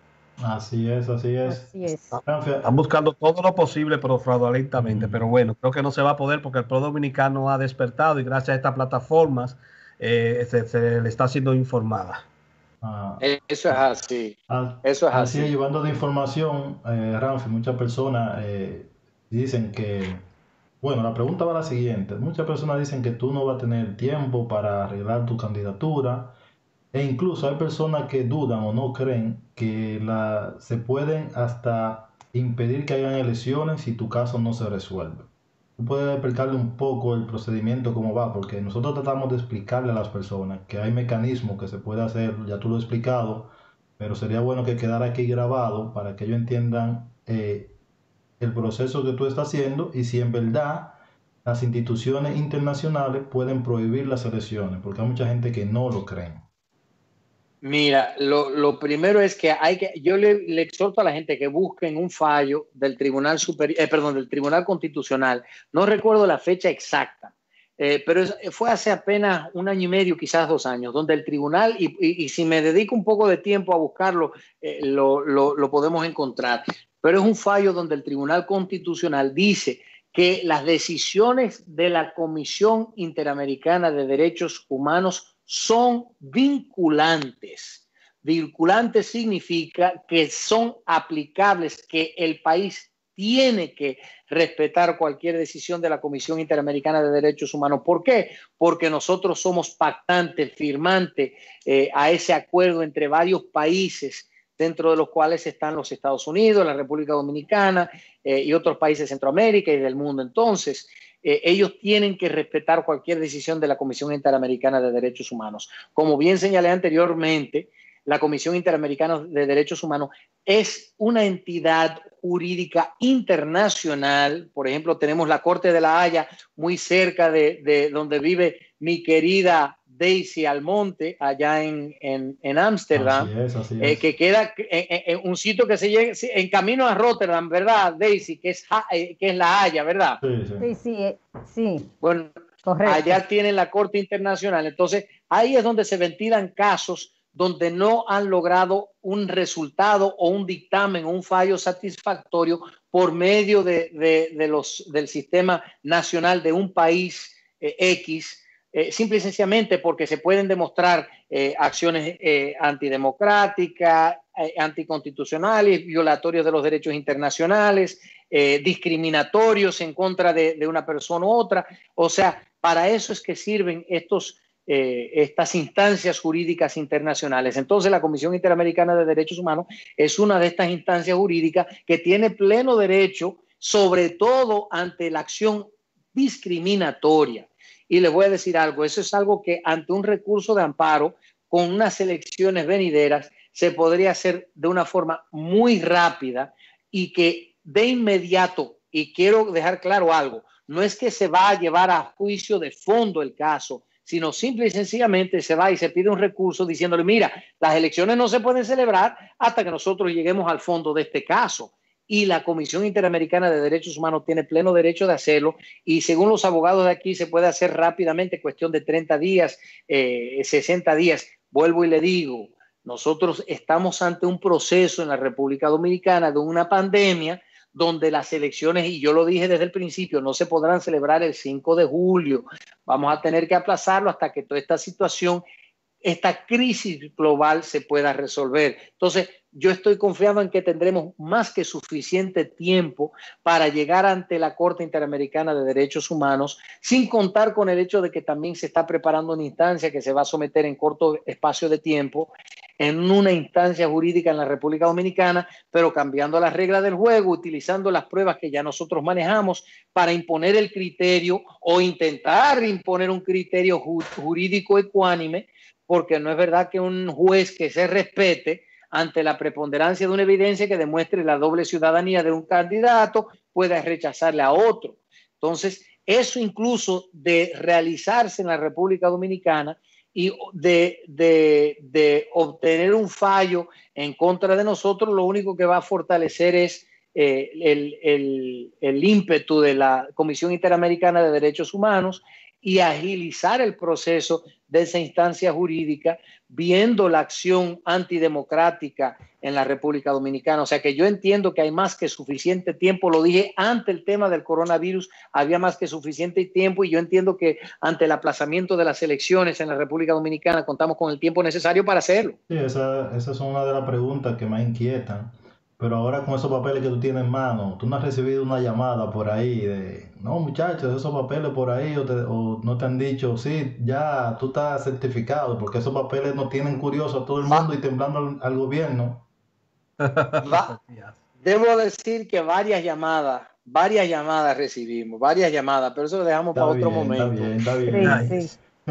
Así es, así es. Así es. Están buscando todo lo posible, pero fraudulentamente. Mm. Pero bueno, creo que no se va a poder porque el pueblo dominicano ha despertado y gracias a estas plataformas eh, se, se le está haciendo informada. Ah, eso es así. Al, eso es así. así. Llevando de información, eh, Ramfi, muchas personas eh, dicen que, bueno, la pregunta va a la siguiente. Muchas personas dicen que tú no vas a tener tiempo para arreglar tu candidatura. E incluso hay personas que dudan o no creen que la, se pueden hasta impedir que hayan elecciones si tu caso no se resuelve. Tú puedes explicarle un poco el procedimiento, cómo va, porque nosotros tratamos de explicarle a las personas que hay mecanismos que se puede hacer, ya tú lo has explicado, pero sería bueno que quedara aquí grabado para que ellos entiendan eh, el proceso que tú estás haciendo y si en verdad las instituciones internacionales pueden prohibir las elecciones, porque hay mucha gente que no lo cree. Mira, lo, lo primero es que hay que, yo le, le exhorto a la gente que busquen un fallo del Tribunal Superior, eh, perdón, del Tribunal Constitucional. No recuerdo la fecha exacta, eh, pero es, fue hace apenas un año y medio, quizás dos años, donde el tribunal, y, y, y si me dedico un poco de tiempo a buscarlo, eh, lo, lo, lo podemos encontrar. Pero es un fallo donde el Tribunal Constitucional dice que las decisiones de la Comisión Interamericana de Derechos Humanos son vinculantes. Vinculantes significa que son aplicables, que el país tiene que respetar cualquier decisión de la Comisión Interamericana de Derechos Humanos. ¿Por qué? Porque nosotros somos pactantes, firmantes eh, a ese acuerdo entre varios países, dentro de los cuales están los Estados Unidos, la República Dominicana eh, y otros países de Centroamérica y del mundo. Entonces, eh, ellos tienen que respetar cualquier decisión de la Comisión Interamericana de Derechos Humanos. Como bien señalé anteriormente, la Comisión Interamericana de Derechos Humanos es una entidad jurídica internacional. Por ejemplo, tenemos la Corte de la Haya muy cerca de, de donde vive mi querida Daisy Almonte, allá en en Ámsterdam, eh, que queda en, en un sitio que se llega en camino a Rotterdam, ¿verdad, Daisy? Que es, que es la Haya, ¿verdad? Sí, sí, sí. sí. Bueno, correcto. Allá tienen la Corte Internacional. Entonces, ahí es donde se ventilan casos donde no han logrado un resultado o un dictamen o un fallo satisfactorio por medio de, de, de los, del sistema nacional de un país eh, X, eh, simple y sencillamente porque se pueden demostrar eh, acciones eh, antidemocráticas, eh, anticonstitucionales, violatorios de los derechos internacionales, eh, discriminatorios en contra de, de una persona u otra. O sea, para eso es que sirven estos Eh, estas instancias jurídicas internacionales. Entonces, la Comisión Interamericana de Derechos Humanos es una de estas instancias jurídicas que tiene pleno derecho, sobre todo ante la acción discriminatoria. Y les voy a decir algo, eso es algo que ante un recurso de amparo, con unas elecciones venideras, se podría hacer de una forma muy rápida y que de inmediato, y quiero dejar claro algo, no es que se va a llevar a juicio de fondo el caso, sino simple y sencillamente se va y se pide un recurso diciéndole, mira, las elecciones no se pueden celebrar hasta que nosotros lleguemos al fondo de este caso. Y la Comisión Interamericana de Derechos Humanos tiene pleno derecho de hacerlo, y según los abogados de aquí se puede hacer rápidamente, cuestión de treinta días, eh, sesenta días. Vuelvo y le digo, nosotros estamos ante un proceso en la República Dominicana de una pandemia donde las elecciones, y yo lo dije desde el principio, no se podrán celebrar el cinco de julio. Vamos a tener que aplazarlo hasta que toda esta situación, esta crisis global se pueda resolver. Entonces, yo estoy confiado en que tendremos más que suficiente tiempo para llegar ante la Corte Interamericana de Derechos Humanos, sin contar con el hecho de que también se está preparando una instancia que se va a someter en corto espacio de tiempo en una instancia jurídica en la República Dominicana, pero cambiando las reglas del juego, utilizando las pruebas que ya nosotros manejamos para imponer el criterio o intentar imponer un criterio jurídico ecuánime, porque no es verdad que un juez que se respete ante la preponderancia de una evidencia que demuestre la doble ciudadanía de un candidato pueda rechazarle a otro. Entonces, eso incluso de realizarse en la República Dominicana y de, de, de obtener un fallo en contra de nosotros, lo único que va a fortalecer es eh, el, el, el ímpetu de la Comisión Interamericana de Derechos Humanos y agilizar el proceso de esa instancia jurídica, viendo la acción antidemocrática en la República Dominicana. O sea que yo entiendo que hay más que suficiente tiempo, lo dije ante el tema del coronavirus, había más que suficiente tiempo, y yo entiendo que ante el aplazamiento de las elecciones en la República Dominicana contamos con el tiempo necesario para hacerlo. Sí, esa, esa es una de las preguntas que más inquietan. Pero ahora con esos papeles que tú tienes en mano, tú no has recibido una llamada por ahí de, no muchachos, esos papeles por ahí, o, te, o no te han dicho, sí, ya tú estás certificado, porque esos papeles no tienen curioso a todo el mundo y temblando al, al gobierno. Va. Debo decir que varias llamadas, varias llamadas recibimos, varias llamadas, pero eso lo dejamos está para bien, otro momento. Está bien, está bien. Sí, sí.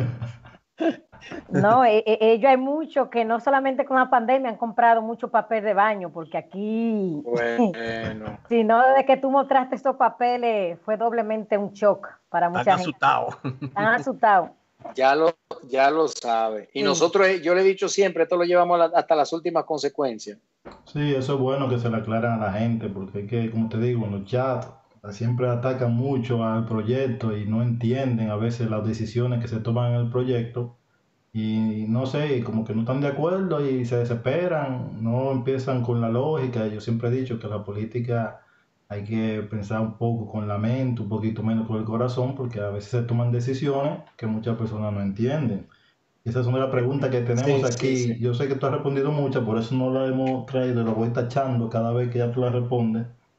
No, eh, eh, ellos hay muchos que no solamente con la pandemia han comprado mucho papel de baño, porque aquí, bueno. si no, desde que tú mostraste estos papeles fue doblemente un shock para mucha Están gente. asustados. Están asustados. Ya lo, ya lo sabe. Y sí. Nosotros, yo le he dicho siempre, esto lo llevamos la, hasta las últimas consecuencias. Sí, eso es bueno que se le aclaran a la gente, porque es que, como te digo, en los chats siempre atacan mucho al proyecto y no entienden a veces las decisiones que se toman en el proyecto. Y no sé, como que no están de acuerdo y se desesperan, no empiezan con la lógica. Yo siempre he dicho que la política hay que pensar un poco con la mente, un poquito menos con el corazón, porque a veces se toman decisiones que muchas personas no entienden. Esa es una de las preguntas que tenemos sí, aquí. Sí, sí. Yo sé que tú has respondido muchas, por eso no la hemos traído, la voy tachando cada vez que ya tú la respondes.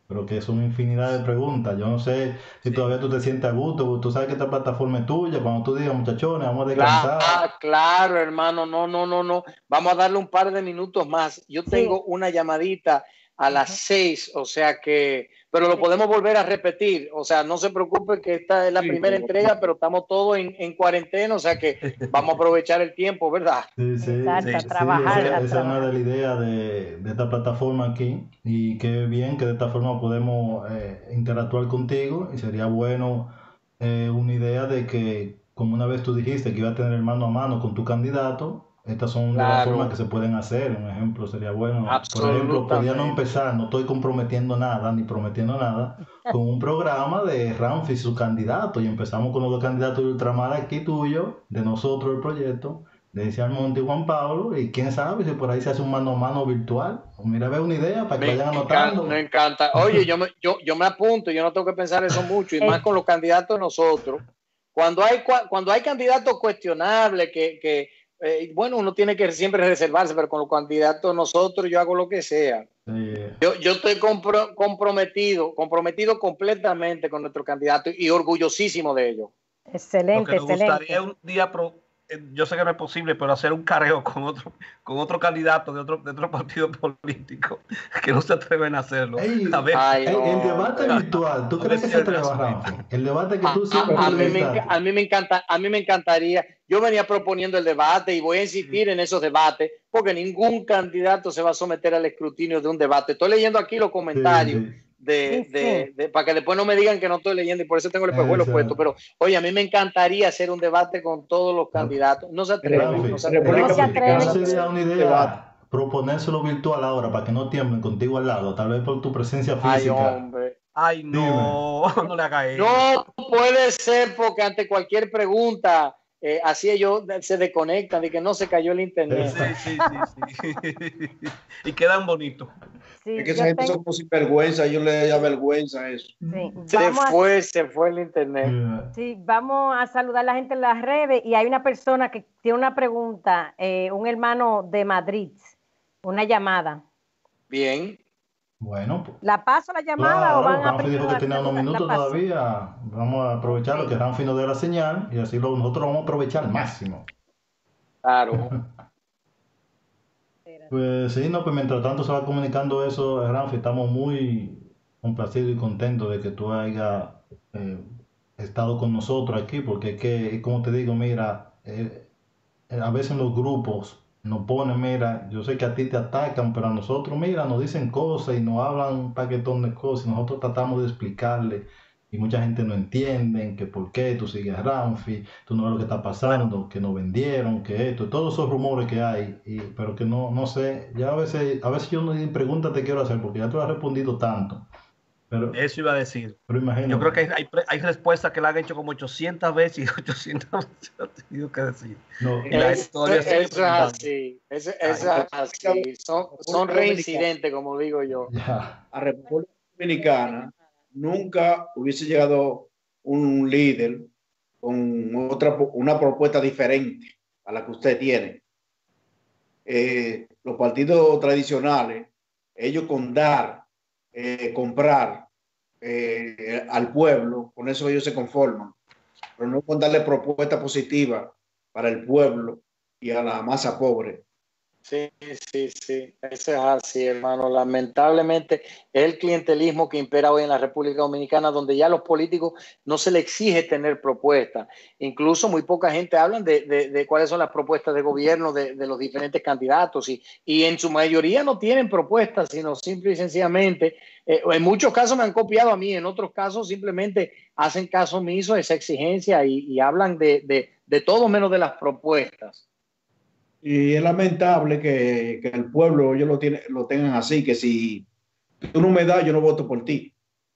pero que son infinidad de preguntas. Yo no sé si Sí. todavía tú te sientes a gusto, tú sabes que esta plataforma es tuya, cuando tú digas, muchachones, vamos a descansar. Claro, claro, hermano, no, no, no, no. Vamos a darle un par de minutos más. Yo Sí. tengo una llamadita a las Ujú. seis, o sea que, pero lo Sí. podemos volver a repetir. O sea, no se preocupe que esta es la Sí, primera como- entrega, pero estamos todos en, en cuarentena, o sea que vamos a aprovechar el tiempo, ¿verdad? Sí, sí, Exacto, Sí, a sí, trabajar, esa, a esa es una trabajar. de las ideas de, de esta plataforma aquí y qué bien que de esta forma podemos eh, interactuar contigo y sería bueno eh, una idea de que como una vez tú dijiste que iba a tener mano a mano con tu candidato, estas son de las formas que Claro, se pueden hacer. Un ejemplo sería bueno, por ejemplo, podríamos absolutamente. empezar, no estoy comprometiendo nada ni prometiendo nada, con un programa de Ramfi y su candidato y empezamos con los dos candidatos de Ultramar aquí tuyo, de nosotros el proyecto de ese Almonte y Juan Pablo, y quién sabe si por ahí se hace un mano a mano virtual. Mira, ve una idea para que Me vayan encanta, me anotando. encanta. Oye, yo me, yo, yo me apunto, yo no tengo que pensar eso mucho, y más Eh, con los candidatos de nosotros. Cuando hay, cua- cuando hay candidatos cuestionables, que, que eh, bueno, uno tiene que siempre reservarse, pero con los candidatos de nosotros yo hago lo que sea. Eh, Yo, yo estoy compro- comprometido, comprometido completamente con nuestro candidato y orgullosísimo de ello. Lo que Excelente, nos gustaría excelente. es un día, pro, eh, yo sé que no es posible, pero hacer un careo con otro, con otro candidato de otro, de otro partido político que no se atreven a hacerlo. ey, A ver, Ay, ey, el no, debate hombre. virtual, ¿tú a ver crees que si se hay una atreva, suerte. Ramfi? El debate que A, tú siempre a- a mí me, enca- entrevistaste. a mí me encanta, a mí me encantaría. Yo venía proponiendo el debate y voy a insistir en esos debates porque ningún candidato se va a someter al escrutinio de un debate. Estoy leyendo aquí los Sí, comentarios sí. de, Sí, de, sí. de- para que después no me digan que no estoy leyendo y por eso tengo el espejuelo puesto. Esa. Pero oye, a mí me encantaría hacer un debate con todos los candidatos. No se atreven, no Ramfi, se En atreven. No República se Ramfi, no Dominicana atreven. se hace sería una un debate. idea proponérselo virtual ahora para que no tiemblen contigo al lado, tal vez por tu presencia Ay, física. hombre. Ay, Dime. no, no le haga eso. No puede ser porque ante cualquier pregunta, eh, así ellos se desconectan y que no se cayó el internet. Sí, sí, sí, sí. Y quedan bonitos. Es Sí, que esa yo gente tengo, son como sinvergüenza, yo le da vergüenza eso. sí, Se vamos a, fue, se fue el internet. Eh, sí, vamos a saludar a la gente en las redes y hay una persona que tiene una pregunta, eh, un hermano de Madrid, una llamada. Bien. Bueno, pues, ¿La paso la llamada claro, o van a Ramfi dijo primero que a tenía unos saludar? La minutos paso. todavía. Vamos a aprovechar lo Ok. que Ramfi nos dé la señal y así lo, nosotros vamos a aprovechar al máximo. Claro. Pues sí, no, pues mientras tanto se va comunicando eso, Ramfi, estamos muy complacidos y contentos de que tú hayas eh, estado con nosotros aquí, porque es que, como te digo, mira, eh, eh, a veces en los grupos nos ponen, mira, yo sé que a ti te atacan, pero a nosotros, mira, nos dicen cosas y nos hablan un paquetón de cosas y nosotros tratamos de explicarle y mucha gente no entiende que por qué tú sigues a Ramfi, tú no ves lo que está pasando, que nos vendieron, que esto, todos esos rumores que hay, y, pero que no, no sé, ya a veces, a veces yo ni pregunta te quiero hacer porque ya te lo has respondido tanto, pero, Eso iba a decir. pero imagínate. Yo creo que hay, hay respuestas que la han hecho como ochocientas veces y ochocientas veces ha tenido que decir. No, Y la Eso, historia sigue eso es preguntando. así. Eso, eso Ay, es así. Son, son reincidentes, como digo yo. ya, A República Dominicana nunca hubiese llegado un líder con otra, una propuesta diferente a la que usted tiene. Eh, los partidos tradicionales, ellos con dar, eh, comprar eh, al pueblo, con eso ellos se conforman, pero no con darle propuesta positiva para el pueblo y a la masa pobre. Sí, sí, sí, eso es así, hermano. Lamentablemente es el clientelismo que impera hoy en la República Dominicana, donde ya a los políticos no se les exige tener propuestas. Incluso muy poca gente habla de, de, de cuáles son las propuestas de gobierno de, de los diferentes candidatos y, y en su mayoría no tienen propuestas, sino simple y sencillamente, eh, en muchos casos me han copiado a mí, en otros casos simplemente hacen caso omiso a esa exigencia y, y hablan de, de, de todo menos de las propuestas. Y es lamentable que, que el pueblo ellos lo, tiene, lo tengan así, que si tú no me das, yo no voto por ti.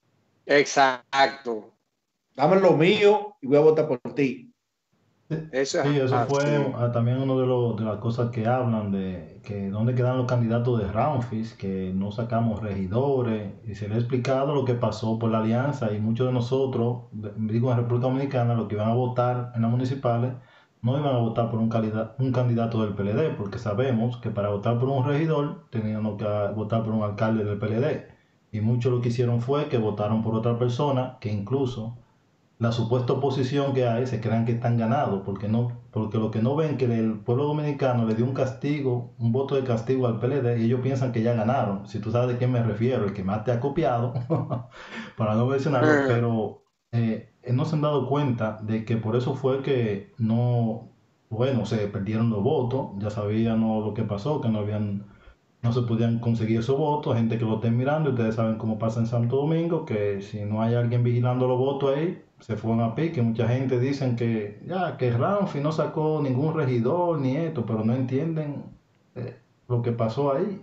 Exacto. Dame lo mío y voy a votar por ti. Eso es sí, eso así. fue ah, también uno de, los, de las cosas que hablan de que dónde quedan los candidatos de Ramfis, que no sacamos regidores, y se le ha explicado lo que pasó por la alianza y muchos de nosotros, de- digo en República Dominicana, los que iban a votar en las municipales, no iban a votar por un, calida- un candidato del P L D, porque sabemos que para votar por un regidor teníamos que votar por un alcalde del P L D. y muchos lo que hicieron fue que votaron por otra persona que incluso la supuesta oposición que hay se crean que están ganados, porque no, porque lo que no ven que el pueblo dominicano le dio un castigo, un voto de castigo al P L D y ellos piensan que ya ganaron. Si tú sabes de quién me refiero, el que más te ha copiado, para no mencionarlo, pero eh, no se han dado cuenta de que por eso fue que no, bueno, se perdieron los votos, ya sabían ¿no? lo que pasó, que no habían no se podían conseguir esos votos, gente que lo estén mirando, y ustedes saben cómo pasa en Santo Domingo, que si no hay alguien vigilando los votos ahí, se fueron a pique. Mucha gente dicen que ya, que Ramfi no sacó ningún regidor ni esto, pero no entienden eh, lo que pasó ahí.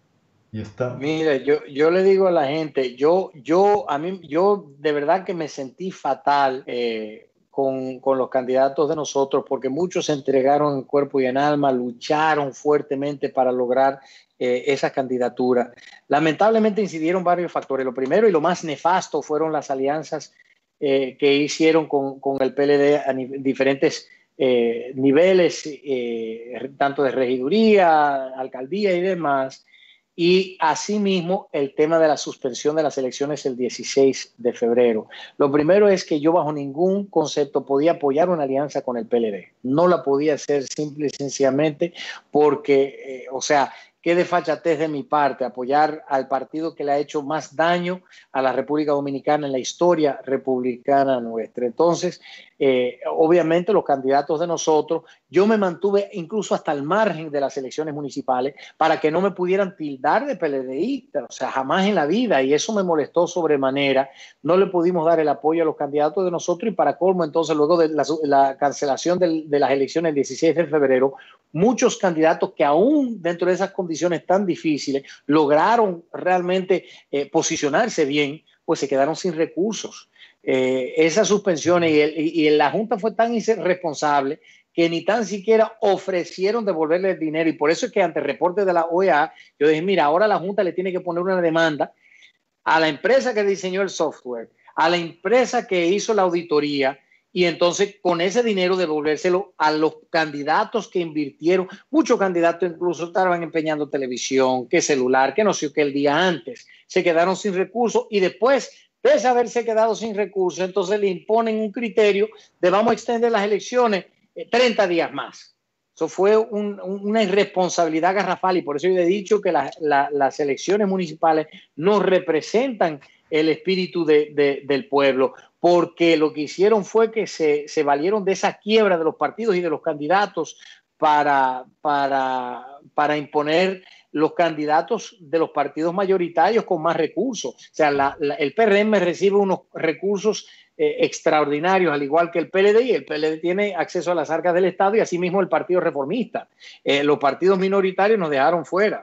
Y está. Mire, yo, yo le digo a la gente, yo, yo, a mí, yo de verdad que me sentí fatal eh, con, con los candidatos de nosotros, porque muchos se entregaron en cuerpo y en alma, lucharon fuertemente para lograr eh, esa candidatura. Lamentablemente incidieron varios factores. Lo primero y lo más nefasto fueron las alianzas eh, que hicieron con, con el P L D a diferentes eh, niveles, eh, tanto de regiduría, alcaldía y demás. Y asimismo el tema de la suspensión de las elecciones el dieciséis de febrero. Lo primero es que yo bajo ningún concepto podía apoyar una alianza con el P L D. No la podía hacer simple y sencillamente porque, eh, o sea, qué desfachatez de mi parte apoyar al partido que le ha hecho más daño a la República Dominicana en la historia republicana nuestra. Entonces, eh, obviamente los candidatos de nosotros, yo me mantuve incluso hasta el margen de las elecciones municipales para que no me pudieran tildar de PLDista, o sea, jamás en la vida, y eso me molestó sobremanera. No le pudimos dar el apoyo a los candidatos de nosotros y para colmo, entonces, luego de la, la cancelación de, de las elecciones el dieciséis de febrero, muchos candidatos que aún dentro de esas condiciones tan difíciles lograron realmente eh, posicionarse bien, pues se quedaron sin recursos. Eh, esas suspensiones y, el, y, y la Junta fue tan irresponsable que ni tan siquiera ofrecieron devolverle el dinero, y por eso es que ante el reporte de la O E A yo dije, mira, ahora la Junta le tiene que poner una demanda a la empresa que diseñó el software, a la empresa que hizo la auditoría, y entonces con ese dinero devolvérselo a los candidatos que invirtieron. Muchos candidatos incluso estaban empeñando televisión, que celular, que no sé qué el día antes, se quedaron sin recursos y después de haberse quedado sin recursos, entonces le imponen un criterio de vamos a extender las elecciones eh, treinta días más. Eso fue un, una irresponsabilidad garrafal, y por eso yo he dicho que la, la, las elecciones municipales no representan el espíritu de, de, del pueblo, porque lo que hicieron fue que se, se valieron de esa quiebra de los partidos y de los candidatos para, para, para imponer los candidatos de los partidos mayoritarios con más recursos. O sea, la, la, el P R M recibe unos recursos eh, extraordinarios, al igual que el P L D, y el P L D tiene acceso a las arcas del Estado, y asimismo el Partido Reformista. Eh, los partidos minoritarios nos dejaron fuera.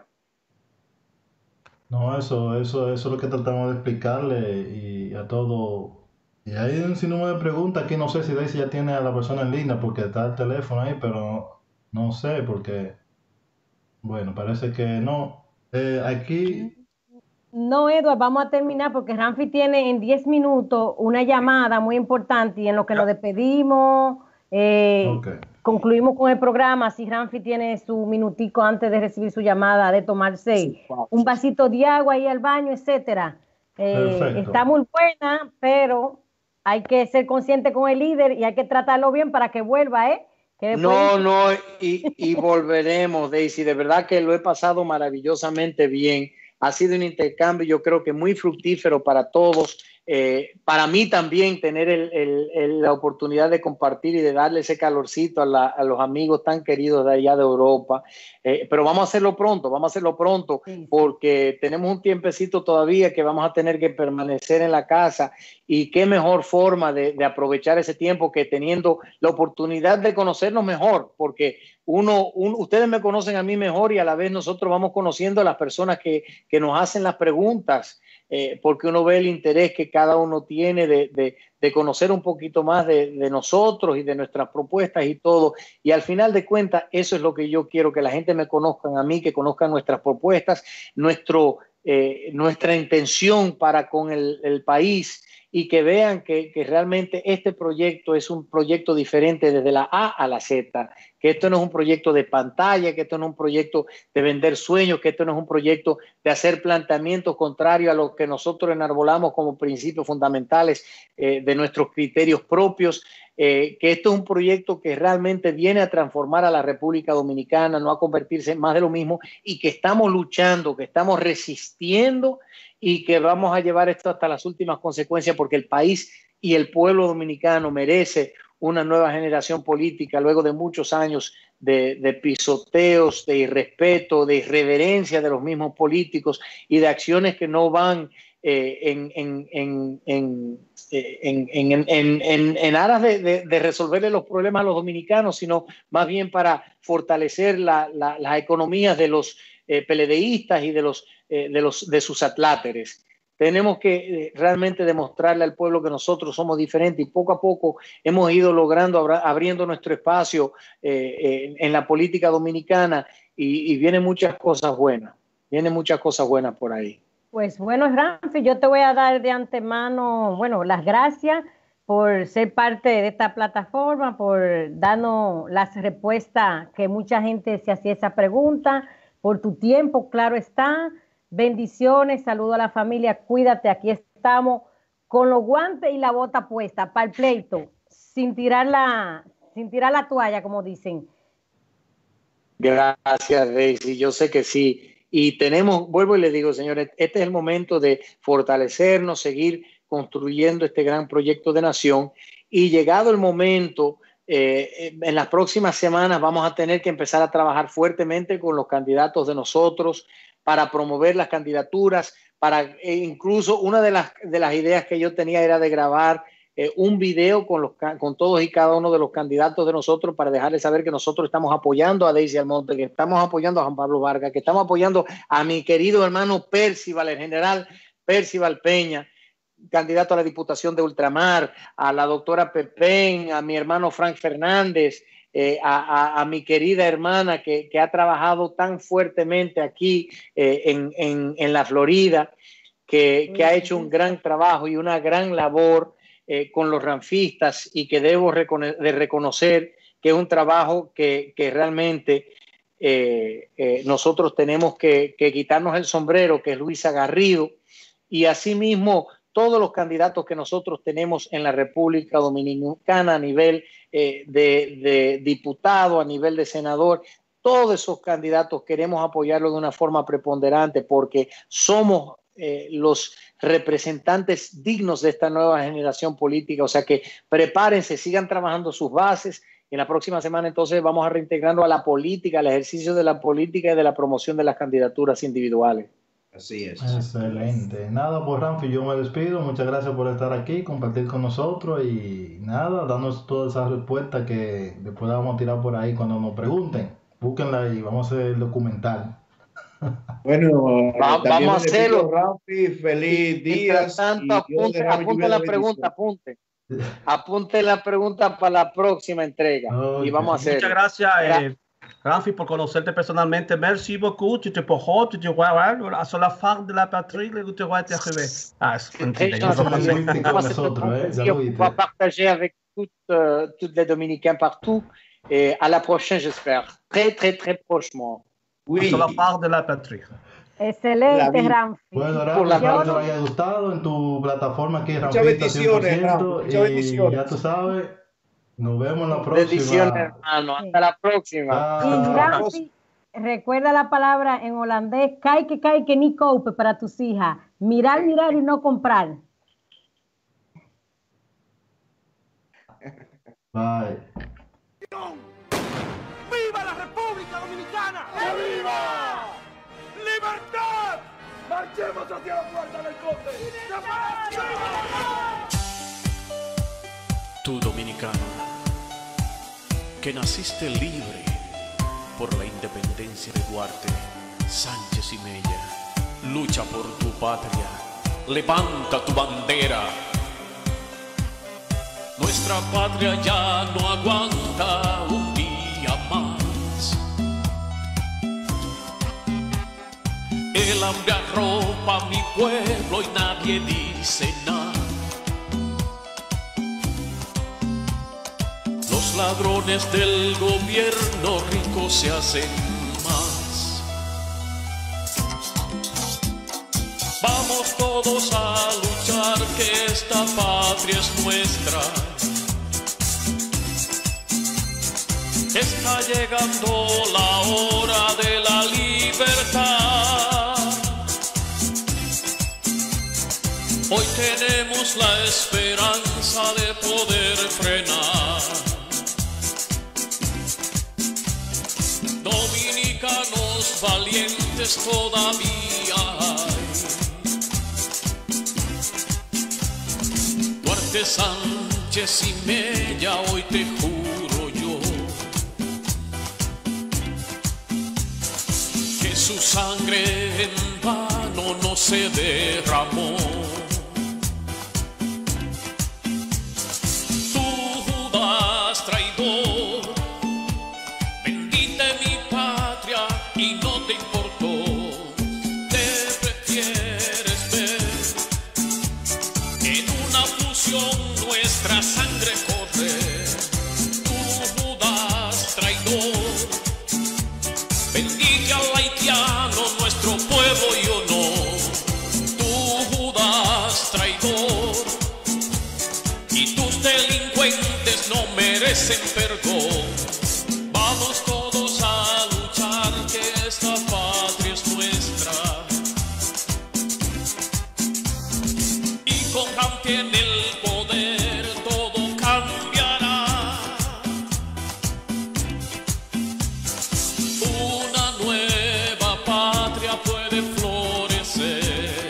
No, eso, eso, eso es lo que tratamos de explicarle y a todo. Y hay un sinnúmero de preguntas. Aquí no sé si Daisy ya tiene a la persona en línea porque está el teléfono ahí, pero no sé porque, bueno, parece que no. Eh, aquí... No, Edward, vamos a terminar porque Ramfi tiene en diez minutos una llamada muy importante y en lo que nos despedimos, eh, okay. concluimos con el programa. Si Ramfi tiene su minutico antes de recibir su llamada, de tomarse sí, un vasito de agua ahí al baño, etcétera. Eh, está muy buena, pero hay que ser consciente con el líder y hay que tratarlo bien para que vuelva, ¿eh? Que después... No, no, y, y volveremos, Daisy. De verdad que lo he pasado maravillosamente bien. Ha sido un intercambio, yo creo que muy fructífero para todos. Eh, para mí también tener el, el, el, la oportunidad de compartir y de darle ese calorcito a, la, a los amigos tan queridos de allá de Europa. Eh, pero vamos a hacerlo pronto, vamos a hacerlo pronto porque tenemos un tiempecito todavía que vamos a tener que permanecer en la casa, y qué mejor forma de, de aprovechar ese tiempo que teniendo la oportunidad de conocernos mejor, porque uno, un, ustedes me conocen a mí mejor y a la vez nosotros vamos conociendo a las personas que, que nos hacen las preguntas. Eh, porque uno ve el interés que cada uno tiene de, de, de conocer un poquito más de, de nosotros y de nuestras propuestas y todo, y al final de cuentas eso es lo que yo quiero, que la gente me conozca a mí, que conozcan nuestras propuestas, nuestro, eh, nuestra intención para con el, el país, y que vean que, que realmente este proyecto es un proyecto diferente desde la A a la Z, que esto no es un proyecto de pantalla, que esto no es un proyecto de vender sueños, que esto no es un proyecto de hacer planteamientos contrarios a lo que nosotros enarbolamos como principios fundamentales eh, de nuestros criterios propios, eh, que esto es un proyecto que realmente viene a transformar a la República Dominicana, no a convertirse en más de lo mismo, y que estamos luchando, que estamos resistiendo y que vamos a llevar esto hasta las últimas consecuencias, porque el país y el pueblo dominicano merece una nueva generación política luego de muchos años de, de pisoteos, de irrespeto, de irreverencia de los mismos políticos y de acciones que no van eh, en, en, en, en, en, en, en, en, en aras de, de, de resolverle los problemas a los dominicanos, sino más bien para fortalecer la, la, las economías de los eh, peledeístas y de, los, eh, de, los, de sus atláteres. Tenemos que eh, realmente demostrarle al pueblo que nosotros somos diferentes y poco a poco hemos ido logrando, abra, abriendo nuestro espacio eh, eh, en la política dominicana y, y vienen muchas cosas buenas, vienen muchas cosas buenas por ahí. Pues bueno, Ramfi, yo te voy a dar de antemano, bueno, las gracias por ser parte de esta plataforma, por darnos las respuestas que mucha gente se hacía esa pregunta, por tu tiempo, claro está. Bendiciones, saludo a la familia, cuídate, aquí estamos con los guantes y la bota puesta para el pleito, sin tirar la, sin tirar la toalla, como dicen. Gracias, Daisy, yo sé que sí. Y tenemos, vuelvo y le digo, señores, este es el momento de fortalecernos, seguir construyendo este gran proyecto de nación y llegado el momento, eh, en las próximas semanas vamos a tener que empezar a trabajar fuertemente con los candidatos de nosotros para promover las candidaturas, para eh, incluso una de las, de las ideas que yo tenía era de grabar eh, un video con, los, con todos y cada uno de los candidatos de nosotros para dejarles saber que nosotros estamos apoyando a Daisy Almonte, que estamos apoyando a Juan Pablo Vargas, que estamos apoyando a mi querido hermano Percival, el general Percival Peña, candidato a la Diputación de Ultramar, a la doctora Pepén, a mi hermano Frank Fernández, Eh, a, a, a mi querida hermana que, que ha trabajado tan fuertemente aquí eh, en, en, en la Florida, que, que ha hecho un gran trabajo y una gran labor eh, con los ranfistas y que debo recono de reconocer que es un trabajo que, que realmente eh, eh, nosotros tenemos que, que quitarnos el sombrero, que es Luisa Garrido, y asimismo todos los candidatos que nosotros tenemos en la República Dominicana a nivel eh, de, de diputado, a nivel de senador, todos esos candidatos queremos apoyarlos de una forma preponderante porque somos eh, los representantes dignos de esta nueva generación política. O sea que prepárense, sigan trabajando sus bases. En la próxima semana entonces vamos a reintegrarnos a la política, al ejercicio de la política y de la promoción de las candidaturas individuales. Así es. Excelente. Nada, pues Ramfi, yo me despido. Muchas gracias por estar aquí, compartir con nosotros y nada, darnos todas esas respuestas que después vamos a tirar por ahí cuando nos pregunten. Búsquenla y vamos a hacer el documental. Bueno, Va, vamos a hacerlo. Ramfi, feliz día. Tanto, apunte, apunte la pregunta, apunte. Apunte la pregunta para la próxima entrega. Okay. Y vamos a hacer. Muchas gracias. Eh, Ramfi, por conocerte personalmente. Merci beaucoup. Tu te portes, tu te vois, sur la phare de la patrie, tu te vois arriver. Ah, on va partager avec toutes, euh, toutes les Dominicains partout. Et à la prochaine, j'espère. Très, très, très prochement. Oui. Sur la phare de la patrie. Excelente, Ramfi. Bueno, Ramfi, espero que te haya gustado en tu plataforma que es Ramfista cien por ciento. Y ya tú sabes. Nos vemos la próxima. Bendiciones, hermano. Hasta la próxima. Y Ramfi, recuerda la palabra en holandés, kai que kai que ni coupe para tus hijas. Mirar, mirar y no comprar. Bye. ¡Viva la República Dominicana! ¡Que viva! ¡Libertad! ¡Marchemos hacia la puerta del conde! Tú, dominicano, que naciste libre por la independencia de Duarte, Sánchez y Mella, lucha por tu patria, levanta tu bandera. Nuestra patria ya no aguanta un día más. El hambre arropa a mi pueblo y nadie dice nada. los ladrones del gobierno ricos se hacen más. Vamos todos a luchar, que esta patria es nuestra. Está llegando la hora de la libertad. Hoy tenemos la esperanza de poder frenar. Dominicanos valientes todavía hay. Duarte, Sánchez y Mella, hoy te juro yo que su sangre en vano no se derramó. Perdón. Vamos todos a luchar, que esta patria es nuestra. Y con Ramfi en el poder todo cambiará. Una nueva patria puede florecer.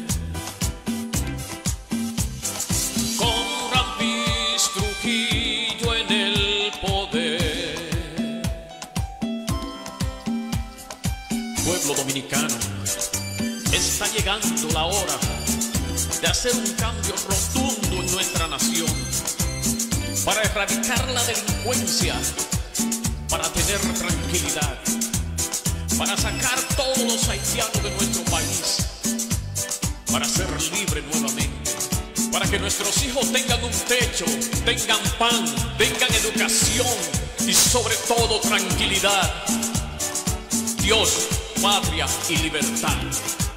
Con Ramfi Trujillo en el poder. Pueblo dominicano, está llegando la hora de hacer un cambio rotundo en nuestra nación, para erradicar la delincuencia, para tener tranquilidad, para sacar todos los haitianos de nuestro país, para ser libres nuevamente, para que nuestros hijos tengan un techo, tengan pan, tengan educación y sobre todo tranquilidad. Dios, patria y libertad.